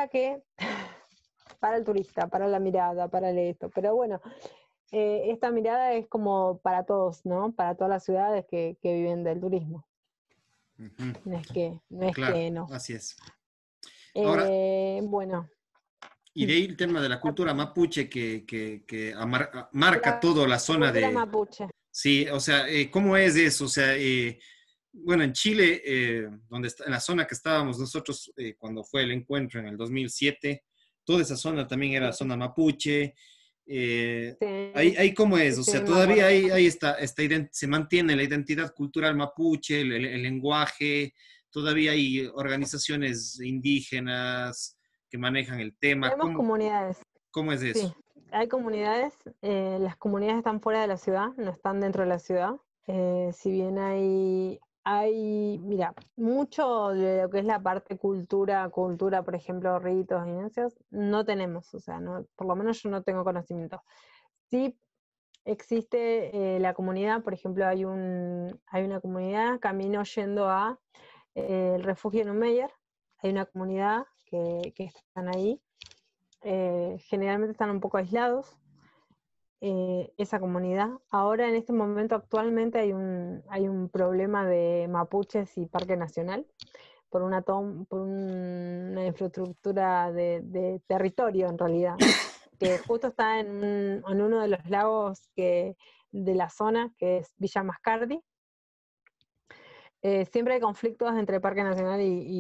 Speaker 1: para el turista, para la mirada, para el esto. Pero bueno, esta mirada es como para todos, ¿no? Para todas las ciudades que viven del turismo.
Speaker 2: Ujú.
Speaker 1: No es
Speaker 2: Claro,
Speaker 1: que no.
Speaker 2: así es. Ahora,
Speaker 1: Bueno,
Speaker 2: y de ahí el tema de la
Speaker 1: la,
Speaker 2: cultura mapuche marca toda la
Speaker 1: la
Speaker 2: zona
Speaker 1: cultura
Speaker 2: de...
Speaker 1: mapuche.
Speaker 2: Sí, o sea, ¿cómo es eso? O sea, bueno, en Chile, en la zona que estábamos nosotros cuando fue el encuentro en el 2007, toda esa zona también era
Speaker 1: Sí,
Speaker 2: zona mapuche. eh,
Speaker 1: sí,
Speaker 2: ahí cómo es,
Speaker 1: sí,
Speaker 2: o
Speaker 1: sí,
Speaker 2: sea,
Speaker 1: me
Speaker 2: todavía
Speaker 1: acuerdo.
Speaker 2: ahí está, se mantiene la identidad cultural mapuche, el lenguaje, todavía hay organizaciones indígenas que manejan el tema.
Speaker 1: Tenemos comunidades,
Speaker 2: ¿Cómo es eso?
Speaker 1: sí, hay comunidades, las comunidades están fuera de la ciudad, no están dentro de la ciudad. Si bien mira, mucho de lo que es la parte cultura, por ejemplo, ritos y inicios, no tenemos, o sea, no, por lo menos yo no tengo conocimiento. Sí existe la comunidad, por ejemplo, hay una comunidad camino yendo a el refugio Neumayer, hay una comunidad que están ahí, generalmente están un poco aislados, esa comunidad. Ahora, en este momento, actualmente, hay un problema de mapuches y parque nacional por una infraestructura de territorio, en realidad, que justo está en uno de los lagos de la zona, que es Villa Mascardi. Siempre hay conflictos entre Parque Nacional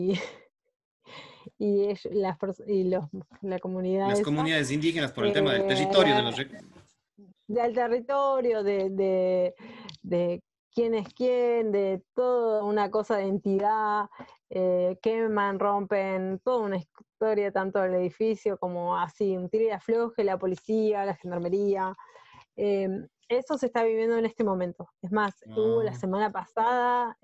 Speaker 1: y, la comunidad
Speaker 2: Las
Speaker 1: esa.
Speaker 2: comunidades indígenas por el tema del
Speaker 1: Eh,
Speaker 2: territorio, de
Speaker 1: la,
Speaker 2: los...
Speaker 1: del territorio, de quién es quién, de toda una cosa de entidad, queman, rompen, toda una historia tanto del edificio como así, un tira y afloje, la policía, la gendarmería. Eso se está viviendo en este momento. Es más, hubo la
Speaker 2: Ah,
Speaker 1: semana pasada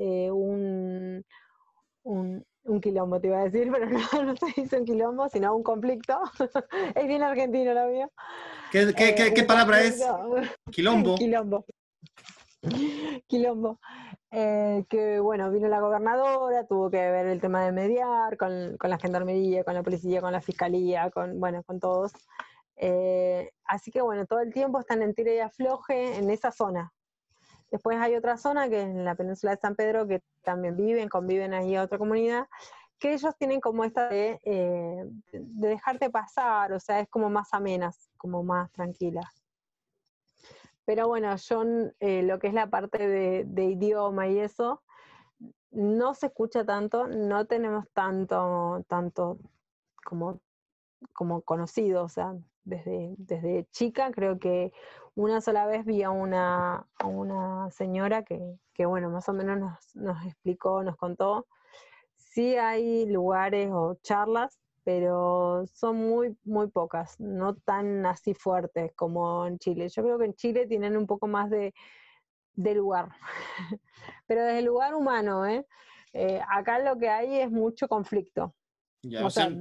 Speaker 1: un quilombo, te iba a decir, pero no, no se dice un quilombo, sino un conflicto. Es bien argentino lo mío.
Speaker 2: ¿Qué
Speaker 1: Un
Speaker 2: palabra es?
Speaker 1: conflicto,
Speaker 2: Quilombo.
Speaker 1: quilombo, quilombo. Que bueno, vino la gobernadora, tuvo que ver el tema de mediar con la gendarmería, con la policía, con la fiscalía, bueno, con todos. Así que bueno, todo el tiempo están en tira y afloje en esa zona. Después hay otra zona que es en la península de San Pedro, que también conviven ahí a otra comunidad, que ellos tienen como esta de dejarte pasar, o sea, es como más amenas, como más tranquilas. Pero bueno, yo lo que es la parte de idioma y eso, no se escucha tanto, no tenemos tanto como, como conocido, o sea, desde chica creo que una sola vez vi a una señora que, bueno, más o menos nos explicó, nos contó. Sí hay lugares o charlas, pero son muy pocas, no tan así fuertes como en Chile. Yo creo que en Chile tienen un poco más de lugar, pero desde el lugar humano, ¿eh? Acá lo que hay es mucho conflicto.
Speaker 2: Ya, o
Speaker 1: O sea,
Speaker 2: sea,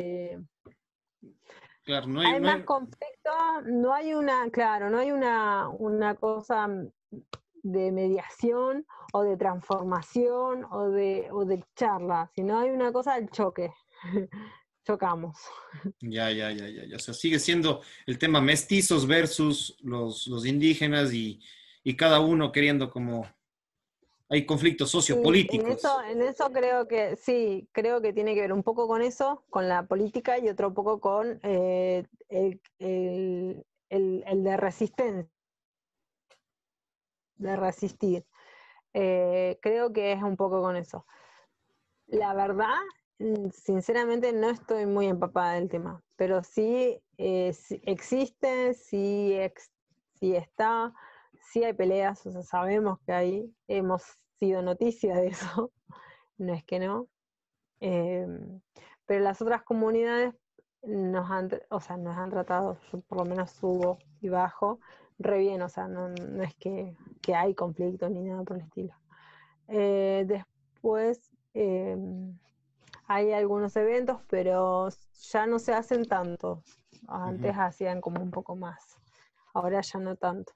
Speaker 2: claro,
Speaker 1: hay
Speaker 2: no
Speaker 1: más
Speaker 2: hay,
Speaker 1: conflicto, no hay una, claro, no hay una cosa de mediación o de transformación o de charla, sino hay una cosa del choque. Chocamos.
Speaker 2: Ya. O sea, sigue siendo el tema mestizos versus los indígenas y cada uno queriendo como... Hay conflictos
Speaker 1: Sí,
Speaker 2: sociopolíticos.
Speaker 1: en eso creo que sí, creo que tiene que ver un poco con eso, con la política y otro poco con el de resistencia, de resistir. Creo que es un poco con eso. La verdad, sinceramente no estoy muy empapada del tema, pero sí, sí existe, sí está, sí hay peleas, o sea, sabemos que hay, hemos sido noticia de eso, no es que no. Eh, pero las otras comunidades nos han tratado, yo por lo menos subo y bajo, re bien, o sea, no es que hay conflicto ni nada por el estilo. Después hay algunos eventos, pero ya no se hacen tanto. Antes hacían como un poco más, ahora ya no tanto.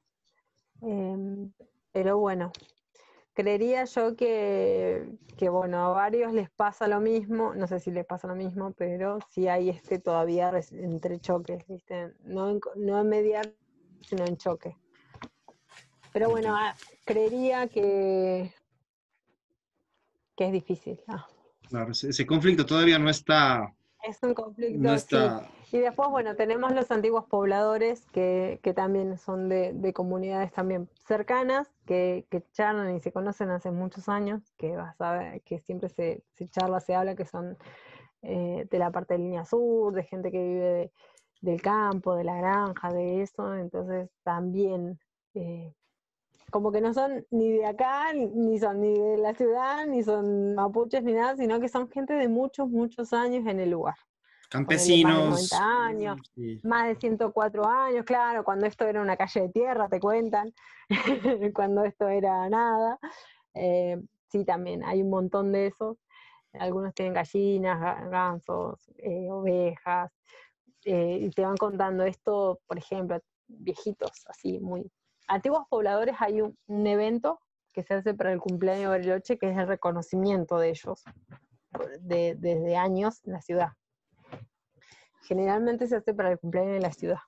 Speaker 1: Pero bueno, creería yo que, bueno, a varios les pasa lo mismo, no sé si les pasa lo mismo, pero sí hay todavía entre choques, ¿viste? No en mediar, sino en choque. Pero bueno, creería que es difícil.
Speaker 2: Claro, ese conflicto todavía no está,
Speaker 1: Es un
Speaker 2: no
Speaker 1: conflicto, sí.
Speaker 2: está,
Speaker 1: Y después, bueno, tenemos los antiguos pobladores que también son de comunidades también cercanas, que charlan y se conocen hace muchos años, que vas a ver, que siempre se charla, se habla, que son de la parte de Línea Sur, de gente que vive del campo, de la granja, de eso. Entonces también como que no son ni de acá, ni son ni de la ciudad, ni son mapuches, ni nada, sino que son gente de muchos, muchos años en el lugar. Ponele más de
Speaker 2: campesinos.
Speaker 1: 90 años,
Speaker 2: Sí.
Speaker 1: más de 104 años, claro, cuando esto era una calle de tierra, te cuentan, cuando esto era nada. Sí, también hay un montón de esos. Algunos tienen gallinas, gansos, ovejas, y te van contando esto, por ejemplo, viejitos, así, muy antiguos pobladores. Hay un evento que se hace para el cumpleaños de Bariloche, que es el reconocimiento de ellos desde años en la ciudad. Generalmente se hace para el cumpleaños de la ciudad.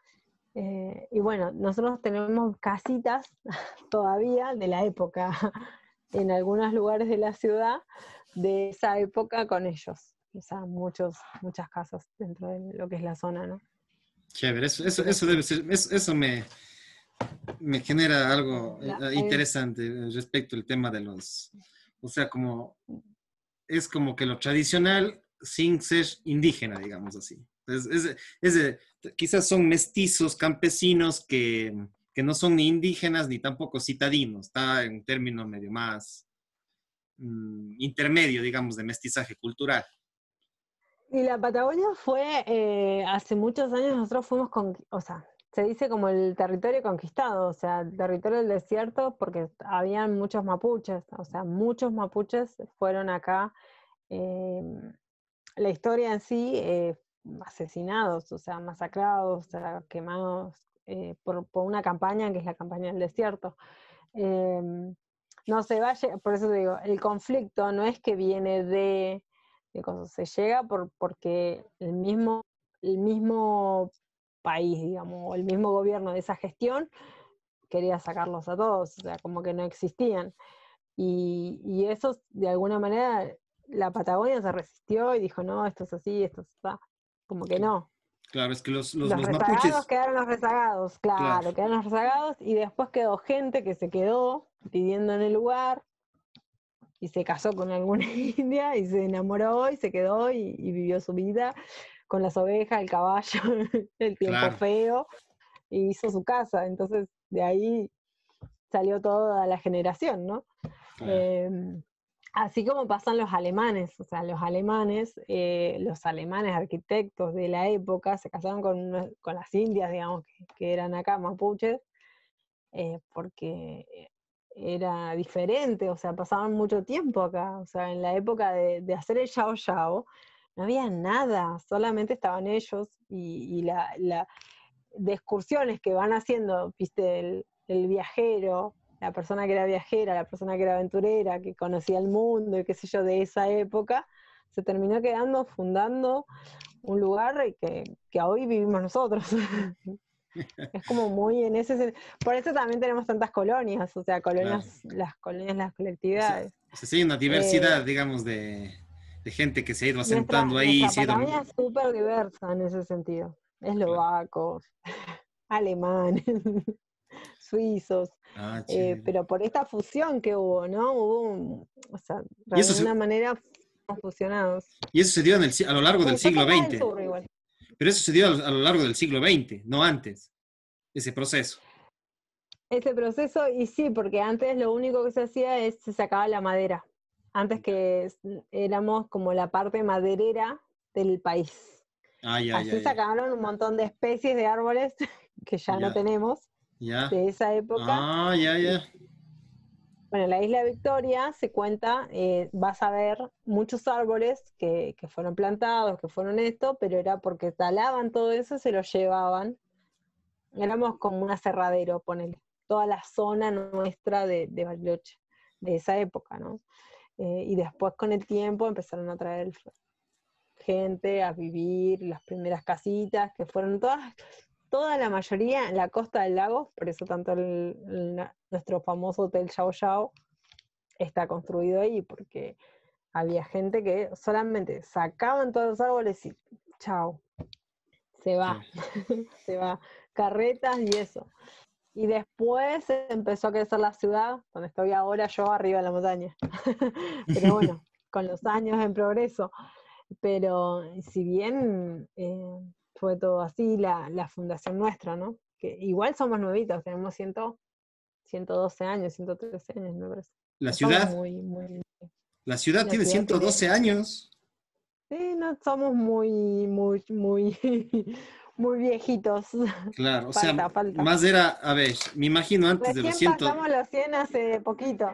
Speaker 1: Y bueno, nosotros tenemos casitas todavía de la época, en algunos lugares de la ciudad, de esa época con ellos. O sea, muchas casas dentro de lo que es la zona, ¿no?
Speaker 2: Chévere,
Speaker 1: Pero
Speaker 2: eso
Speaker 1: sí.
Speaker 2: debe ser, eso me genera algo
Speaker 1: Hay
Speaker 2: interesante respecto al tema de los, o sea, como, es como que lo tradicional sin ser indígena, digamos así. Entonces, quizás son mestizos, campesinos que no son ni indígenas ni tampoco citadinos, está en un término medio más intermedio, digamos, de mestizaje cultural.
Speaker 1: Y la Patagonia fue, hace muchos años nosotros fuimos o sea, se dice como el territorio conquistado, o sea, el territorio del desierto, porque habían muchos mapuches, o sea, muchos mapuches fueron acá. eh, la historia en sí, asesinados, o sea, masacrados, o sea, quemados por una campaña que es la campaña del desierto. Eh, no se vaya, por eso te digo, el conflicto no es que viene de cosas, se llega porque el mismo país, digamos, o el mismo gobierno de esa gestión quería sacarlos a todos, o sea, como que no existían. Y eso, de alguna manera, la Patagonia se resistió y dijo, no, esto es así, esto está, como que no.
Speaker 2: Claro, es que
Speaker 1: Los
Speaker 2: los
Speaker 1: rezagados
Speaker 2: mapuches,
Speaker 1: quedaron los rezagados,
Speaker 2: claro,
Speaker 1: claro, quedaron los rezagados, y después quedó gente que se quedó viviendo en el lugar y se casó con alguna india y se enamoró y se quedó y vivió su vida con las ovejas, el caballo, el tiempo
Speaker 2: claro,
Speaker 1: feo, y hizo su casa. Entonces de ahí salió toda la generación, ¿no?
Speaker 2: claro.
Speaker 1: Eh, Así como pasan los alemanes, o sea, los alemanes arquitectos de la época se casaron con las indias, digamos, que eran acá mapuches, porque era diferente, o sea, pasaban mucho tiempo acá, o sea, en la época de hacer el yao yao, no había nada, solamente estaban ellos y de excursiones que van haciendo, viste, el viajero, la persona que era viajera, la persona que era aventurera, que conocía el mundo y qué sé yo, de esa época, se terminó quedando, fundando un lugar que hoy vivimos nosotros. Es como muy en ese sentido. Por eso también tenemos tantas colonias, o sea,
Speaker 2: Claro.
Speaker 1: las colonias, las
Speaker 2: O
Speaker 1: colectividades.
Speaker 2: sea, sí hay una diversidad, digamos, de gente que se ha ido asentando ahí,
Speaker 1: Nuestra
Speaker 2: se ha ido...
Speaker 1: Patagonia es súper diversa en ese sentido.
Speaker 2: Claro.
Speaker 1: Eslovacos, alemanes, suizos,
Speaker 2: Ah, chévere.
Speaker 1: pero por esta fusión que hubo, ¿no? O sea, de
Speaker 2: Y eso,
Speaker 1: alguna manera fuimos fusionados.
Speaker 2: y eso se dio a lo largo del
Speaker 1: Me pasa
Speaker 2: siglo
Speaker 1: acá del
Speaker 2: XX.
Speaker 1: sur igual.
Speaker 2: Pero eso se dio a lo largo del siglo XX, no antes, ese proceso.
Speaker 1: Ese proceso, y sí, porque antes lo único que se hacía es se sacaba la madera. Antes que éramos como la parte maderera del país.
Speaker 2: Ah, ya, ya,
Speaker 1: Así
Speaker 2: ya.
Speaker 1: sacaron un montón de especies de árboles que ya no
Speaker 2: Ya,
Speaker 1: tenemos
Speaker 2: ya.
Speaker 1: de esa época.
Speaker 2: Ah, ya,
Speaker 1: Y
Speaker 2: ya.
Speaker 1: bueno, en la isla Victoria se cuenta, vas a ver muchos árboles que fueron plantados, que fueron esto, pero era porque talaban todo eso, se lo llevaban. Éramos como un aserradero, ponele. Toda la zona nuestra de Bariloche, de esa época, ¿no? Y después con el tiempo empezaron a traer gente a vivir, las primeras casitas, que fueron toda la mayoría en la costa del lago, por eso tanto nuestro famoso Hotel Yao Yao está construido ahí, porque había gente que solamente sacaban todos los árboles y chao, se va,
Speaker 2: Claro.
Speaker 1: se va, carretas y eso. Y después empezó a crecer la ciudad, donde estoy ahora yo arriba de la montaña. Pero bueno, con los años en progreso. Pero si bien fue todo así, la fundación nuestra, ¿no? Que igual somos nuevitos, tenemos 112 años, 113 años, me parece.
Speaker 2: La
Speaker 1: No somos
Speaker 2: ciudad,
Speaker 1: muy, muy...
Speaker 2: la
Speaker 1: Y
Speaker 2: ciudad
Speaker 1: la
Speaker 2: tiene
Speaker 1: ciudad tiene...
Speaker 2: 112 años.
Speaker 1: Sí, no somos muy, muy, muy, muy viejitos.
Speaker 2: Claro, o sea,
Speaker 1: Falta, falta.
Speaker 2: más era, a ver, me imagino antes de los
Speaker 1: Recién
Speaker 2: 100.
Speaker 1: pasamos los 100 hace poquito.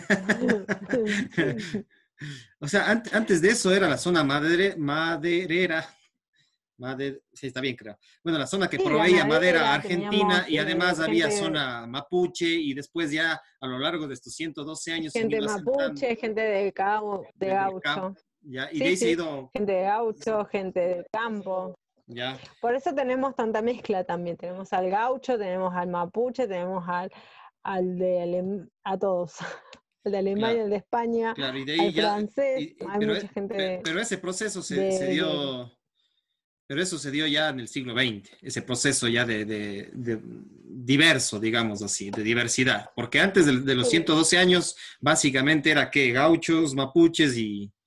Speaker 2: O sea, antes de eso era la zona maderera. Sí, está bien, creo. Bueno, la zona que
Speaker 1: Sí, la
Speaker 2: proveía madera a
Speaker 1: madera,
Speaker 2: Argentina
Speaker 1: teníamos
Speaker 2: y además había
Speaker 1: gente,
Speaker 2: zona mapuche y después ya a lo largo de estos 112 años se han
Speaker 1: gente
Speaker 2: ido asentando
Speaker 1: mapuche, gente de cabo, de
Speaker 2: de campo,
Speaker 1: gaucho.
Speaker 2: ya, y de
Speaker 1: Sí,
Speaker 2: ahí se ha
Speaker 1: sí,
Speaker 2: ido,
Speaker 1: gente de gaucho, gente de campo.
Speaker 2: ya,
Speaker 1: Por eso tenemos tanta mezcla también. Tenemos al gaucho, tenemos al mapuche, tenemos a todos. Al de Alemania,
Speaker 2: claro,
Speaker 1: al de España,
Speaker 2: claro, y de
Speaker 1: al
Speaker 2: ahí ya,
Speaker 1: francés. Hay
Speaker 2: pero,
Speaker 1: mucha gente
Speaker 2: pero ese proceso se
Speaker 1: de, de-
Speaker 2: dio, pero eso se dio ya en el siglo XX, ese proceso ya de diverso, digamos así, de diversidad, porque antes de los
Speaker 1: sí,
Speaker 2: 112 años, básicamente era que gauchos, mapuches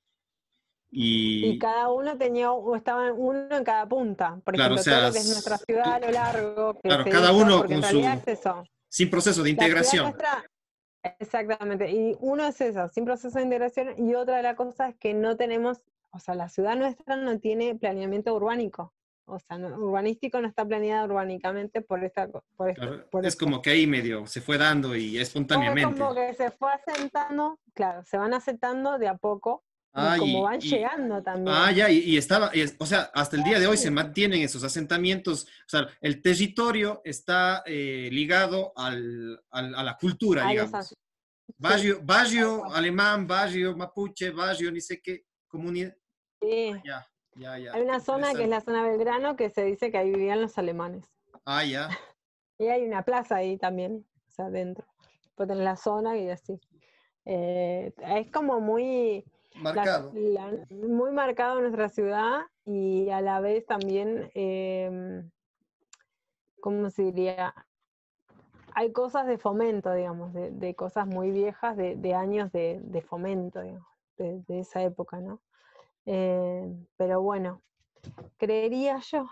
Speaker 1: y
Speaker 2: y
Speaker 1: cada uno tenía, o estaba uno en cada punta. Por
Speaker 2: claro, o
Speaker 1: ejemplo, todo
Speaker 2: sea,
Speaker 1: lo que es nuestra ciudad a lo largo que
Speaker 2: claro,
Speaker 1: se
Speaker 2: cada
Speaker 1: hizo,
Speaker 2: uno
Speaker 1: porque en
Speaker 2: con
Speaker 1: realidad
Speaker 2: su,
Speaker 1: es eso.
Speaker 2: sin proceso de
Speaker 1: La ciudad
Speaker 2: integración.
Speaker 1: nuestra, exactamente, y uno es eso, sin proceso de integración, y otra de las cosas es que no tenemos, o sea, la ciudad nuestra no tiene planeamiento urbánico, o sea, urbanístico no está planeada urbánicamente
Speaker 2: Claro,
Speaker 1: por
Speaker 2: es
Speaker 1: esto.
Speaker 2: como que ahí medio se fue dando y
Speaker 1: Es
Speaker 2: espontáneamente.
Speaker 1: como que se fue asentando, claro, se van asentando de a poco, y
Speaker 2: Ah,
Speaker 1: como van llegando también.
Speaker 2: ya, y estaba, o sea, hasta el día de hoy se mantienen esos asentamientos, o sea, el territorio está ligado a la cultura,
Speaker 1: A los,
Speaker 2: digamos.
Speaker 1: sí, tal
Speaker 2: Barrio
Speaker 1: cual.
Speaker 2: alemán, barrio mapuche, barrio ni sé qué, comunidad.
Speaker 1: Sí.
Speaker 2: Ya, ya, ya,
Speaker 1: Hay
Speaker 2: qué
Speaker 1: una zona que es
Speaker 2: interesante.
Speaker 1: la zona Belgrano que se dice que ahí vivían los alemanes.
Speaker 2: Ah, ya,
Speaker 1: Y hay una plaza ahí también, o sea, dentro. Pues en la zona y así. Es como muy,
Speaker 2: marcado.
Speaker 1: muy marcado nuestra ciudad y a la vez también, ¿cómo se diría? Hay cosas de fomento, digamos, de cosas muy viejas, de años de fomento, digamos, de esa época, ¿no? Pero bueno, creería yo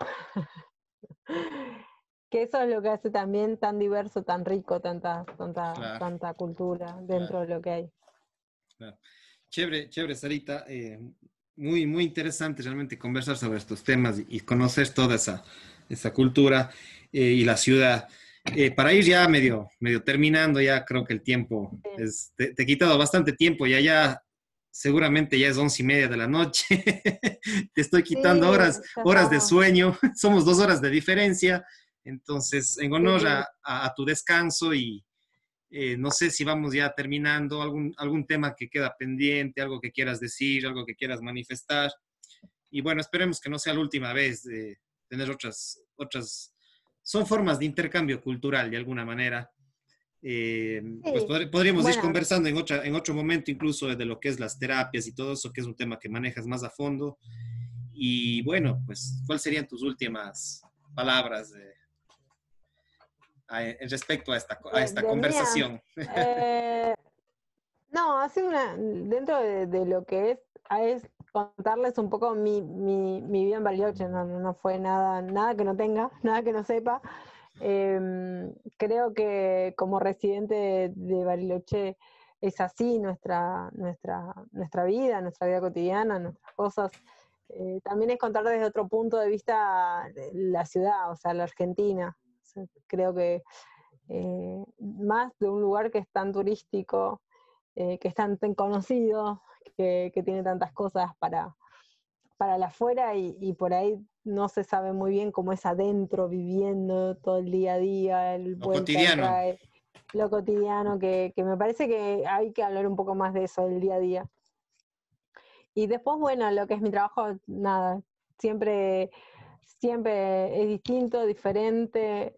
Speaker 1: que eso es lo que hace también tan diverso, tan rico,
Speaker 2: Claro,
Speaker 1: tanta cultura
Speaker 2: claro,
Speaker 1: dentro de lo que hay.
Speaker 2: claro. Chévere, chévere, Sarita. Muy, muy interesante realmente conversar sobre estos temas y conocer toda esa cultura y la ciudad. Para ir ya medio terminando, ya creo que el tiempo
Speaker 1: Sí,
Speaker 2: te he quitado bastante tiempo, ya seguramente ya es 11:30 de la noche. Te estoy quitando
Speaker 1: sí, ya
Speaker 2: horas de
Speaker 1: estamos.
Speaker 2: sueño. Somos 2 horas de diferencia. Entonces, en honor
Speaker 1: Sí,
Speaker 2: a tu descanso y No sé si vamos ya terminando, algún tema que queda pendiente, algo que quieras decir, algo que quieras manifestar. Y bueno, esperemos que no sea la última vez de tener son formas de intercambio cultural de alguna manera. Pues
Speaker 1: Sí,
Speaker 2: podríamos ir
Speaker 1: bueno,
Speaker 2: conversando en otro momento incluso de lo que es las terapias y todo eso, que es un tema que manejas más a fondo. Y bueno, pues, ¿cuáles serían tus últimas palabras en respecto a esta
Speaker 1: de mía,
Speaker 2: conversación?
Speaker 1: eh, no, así dentro de lo que es contarles un poco mi vida en Bariloche, no fue nada que no tenga, nada que no sepa. Creo que como residente de Bariloche es así nuestra vida cotidiana, nuestras cosas. También es contar desde otro punto de vista la ciudad, o sea, la Argentina. O sea, creo que más de un lugar que es tan turístico, que es tan conocido, que tiene tantas cosas para la afuera y por ahí no se sabe muy bien cómo es adentro, viviendo todo el día a día, el
Speaker 2: Lo
Speaker 1: vuelta, el
Speaker 2: cotidiano.
Speaker 1: trae, lo cotidiano, que me parece que hay que hablar un poco más de eso, del día a día. Y después, bueno, lo que es mi trabajo, nada, siempre, siempre es distinto, diferente,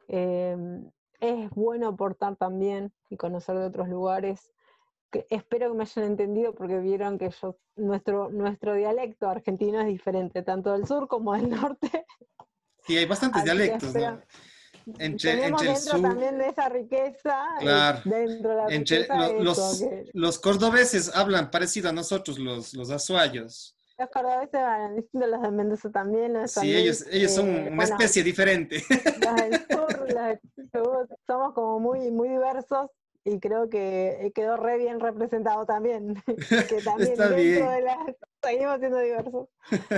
Speaker 1: es bueno aportar también y conocer de otros lugares. Que espero que me hayan entendido porque vieron que nuestro dialecto argentino es diferente, tanto del sur como del norte.
Speaker 2: Sí, hay bastantes
Speaker 1: Así que
Speaker 2: dialectos, ¿no?
Speaker 1: espero, tenemos
Speaker 2: Entre el
Speaker 1: dentro
Speaker 2: sur,
Speaker 1: también de esa riqueza,
Speaker 2: claro,
Speaker 1: dentro de la riqueza eso, que
Speaker 2: los cordobeses hablan parecido a nosotros, los azuayos.
Speaker 1: los cordobeses van distintos, los de Mendoza también, los de San
Speaker 2: Sí,
Speaker 1: Luis,
Speaker 2: ellos son una
Speaker 1: bueno,
Speaker 2: especie diferente.
Speaker 1: los del sur, los de Chubut, somos como muy diversos y creo que quedó re bien representado también, que también
Speaker 2: Está
Speaker 1: dentro
Speaker 2: bien.
Speaker 1: de seguimos siendo diversos.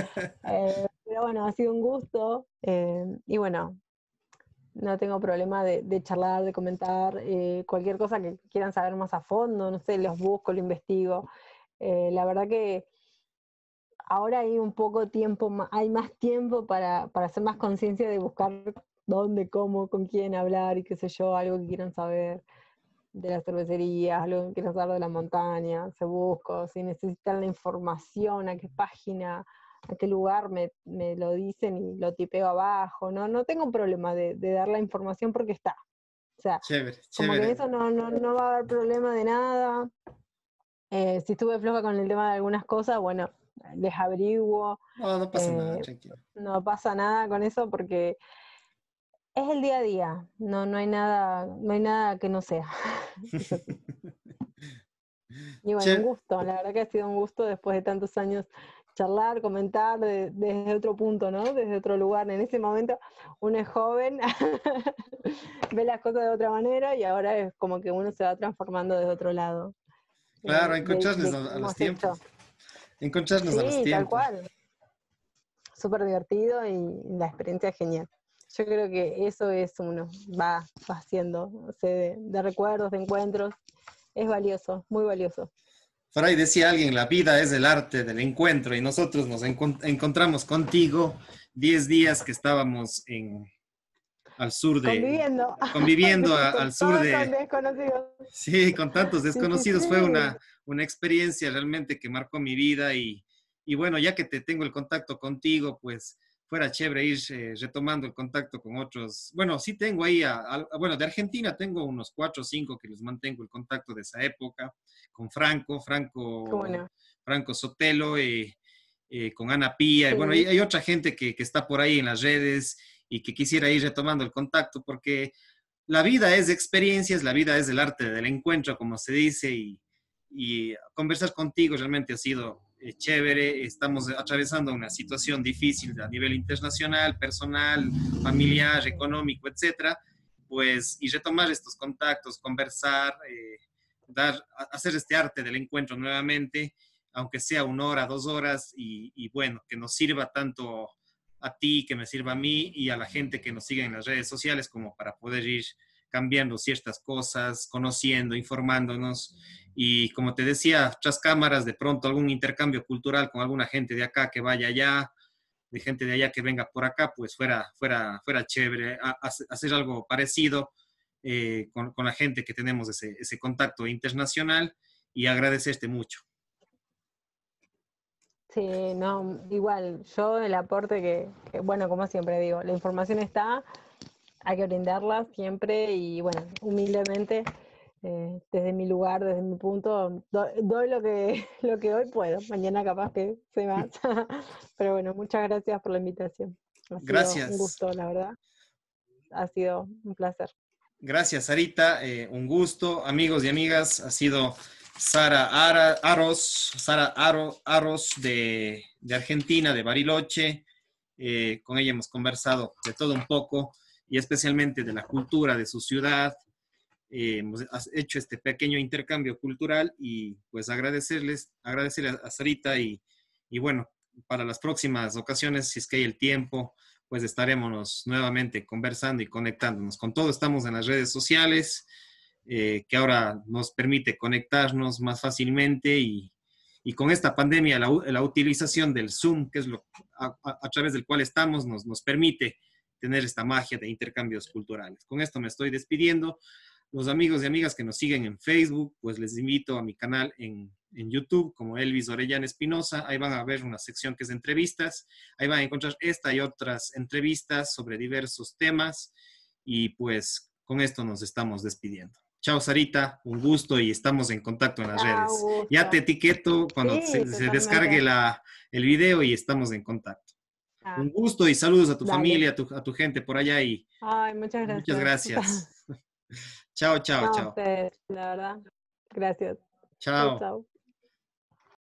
Speaker 1: Pero bueno, ha sido un gusto y bueno, no tengo problema de charlar, de comentar, cualquier cosa que quieran saber más a fondo, no sé, los busco, lo investigo. La verdad que ahora hay un poco tiempo, hay más tiempo para hacer más conciencia de buscar dónde, cómo, con quién hablar y qué sé yo, algo que quieran saber de las cervecerías, algo que quieran saber de la montaña, se busco, si necesitan la información, a qué página, a qué lugar me lo dicen y lo tipeo abajo, no tengo un problema de dar la información porque está. O sea,
Speaker 2: Chévere,
Speaker 1: como que en
Speaker 2: chévere.
Speaker 1: eso no va a haber problema de nada. Si estuve floja con el tema de algunas cosas, bueno, les averiguo.
Speaker 2: No, no pasa nada,
Speaker 1: eh,
Speaker 2: tranquilo.
Speaker 1: no pasa nada con eso porque es el día a día, no hay nada que no sea. Es así. Y bueno, un
Speaker 2: Che-
Speaker 1: gusto, la verdad que ha sido un gusto después de tantos años charlar, comentar desde otro punto, ¿no? Desde otro lugar. En ese momento uno es joven, ve las cosas de otra manera y ahora es como que uno se va transformando desde otro lado,
Speaker 2: claro,
Speaker 1: de
Speaker 2: encontrarles
Speaker 1: que
Speaker 2: a los
Speaker 1: hemos hecho.
Speaker 2: tiempos. Encontrarnos a los
Speaker 1: Sí, tal
Speaker 2: tiempos.
Speaker 1: cual. Súper divertido y la experiencia es genial. Yo creo que eso es uno, va haciendo, o sea, de recuerdos, de encuentros. Es valioso, muy valioso.
Speaker 2: Por ahí decía alguien, la vida es el arte del encuentro y nosotros nos encontramos contigo 10 días que estábamos al sur
Speaker 1: Conviviendo
Speaker 2: conviviendo
Speaker 1: con
Speaker 2: al sur
Speaker 1: todos con
Speaker 2: de,
Speaker 1: desconocidos.
Speaker 2: sí, con tantos
Speaker 1: Sí, sí,
Speaker 2: desconocidos. Fue
Speaker 1: sí.
Speaker 2: una experiencia realmente que marcó mi vida y bueno, ya que te tengo el contacto contigo, pues fuera chévere ir retomando el contacto con otros. Bueno, sí tengo ahí, bueno, de Argentina tengo unos 4 o 5 que les mantengo el contacto de esa época, con
Speaker 1: Qué bueno.
Speaker 2: Franco Sotelo, con Ana Pía, y bueno,
Speaker 1: Sí,
Speaker 2: hay otra gente que está por ahí en las redes y que quisiera ir retomando el contacto, porque la vida es de experiencias, la vida es del arte del encuentro, como se dice, y conversar contigo realmente ha sido chévere. Estamos atravesando una situación difícil a nivel internacional, personal, familiar, económico, etcétera. Pues, y retomar estos contactos, conversar, hacer este arte del encuentro nuevamente, aunque sea 1 hora, 2 horas, y bueno, que nos sirva tanto a ti, que me sirva a mí y a la gente que nos sigue en las redes sociales como para poder ir cambiando ciertas cosas, conociendo, informándonos y como te decía, tras cámaras, de pronto algún intercambio cultural con alguna gente de acá que vaya allá, de gente de allá que venga por acá, pues fuera chévere hacer algo parecido con la gente que tenemos ese contacto internacional y agradecerte mucho.
Speaker 1: Sí, no, igual, yo el aporte que, bueno, como siempre digo, la información está, hay que brindarla siempre y bueno, humildemente, desde mi lugar, desde mi punto, doy lo que hoy puedo, mañana capaz que sé más, pero bueno, muchas gracias por la invitación, ha sido un
Speaker 2: Gracias.
Speaker 1: gusto, la verdad, ha sido un placer.
Speaker 2: Gracias, Sarita, un gusto. Amigos y amigas, ha sido Sara Aros de Argentina, de Bariloche. Con ella hemos conversado de todo un poco y especialmente de la cultura de su ciudad. Hemos hecho este pequeño intercambio cultural y pues agradecerle a Sarita y bueno, para las próximas ocasiones, si es que hay el tiempo, pues estaremos nuevamente conversando y conectándonos. Con todo estamos en las redes sociales, que ahora nos permite conectarnos más fácilmente y con esta pandemia la utilización del Zoom, que es a través del cual estamos, nos permite tener esta magia de intercambios culturales. Con esto me estoy despidiendo. Los amigos y amigas que nos siguen en Facebook, pues les invito a mi canal en YouTube como Elvis Orellana Espinosa. Ahí van a ver una sección que es de entrevistas. Ahí van a encontrar esta y otras entrevistas sobre diversos temas. Y pues con esto nos estamos despidiendo. Chao, Sarita, un gusto y estamos en contacto en las redes. Ya te etiqueto cuando
Speaker 1: Sí,
Speaker 2: se descargue el video y estamos en contacto.
Speaker 1: Ah,
Speaker 2: Un gusto y saludos a tu
Speaker 1: dale.
Speaker 2: familia, a tu gente por allá y
Speaker 1: Ay, muchas
Speaker 2: muchas
Speaker 1: gracias.
Speaker 2: gracias. Chao, chao,
Speaker 1: No, a
Speaker 2: chao.
Speaker 1: ustedes, la verdad. Gracias. Chao,
Speaker 2: Chao.
Speaker 1: chao.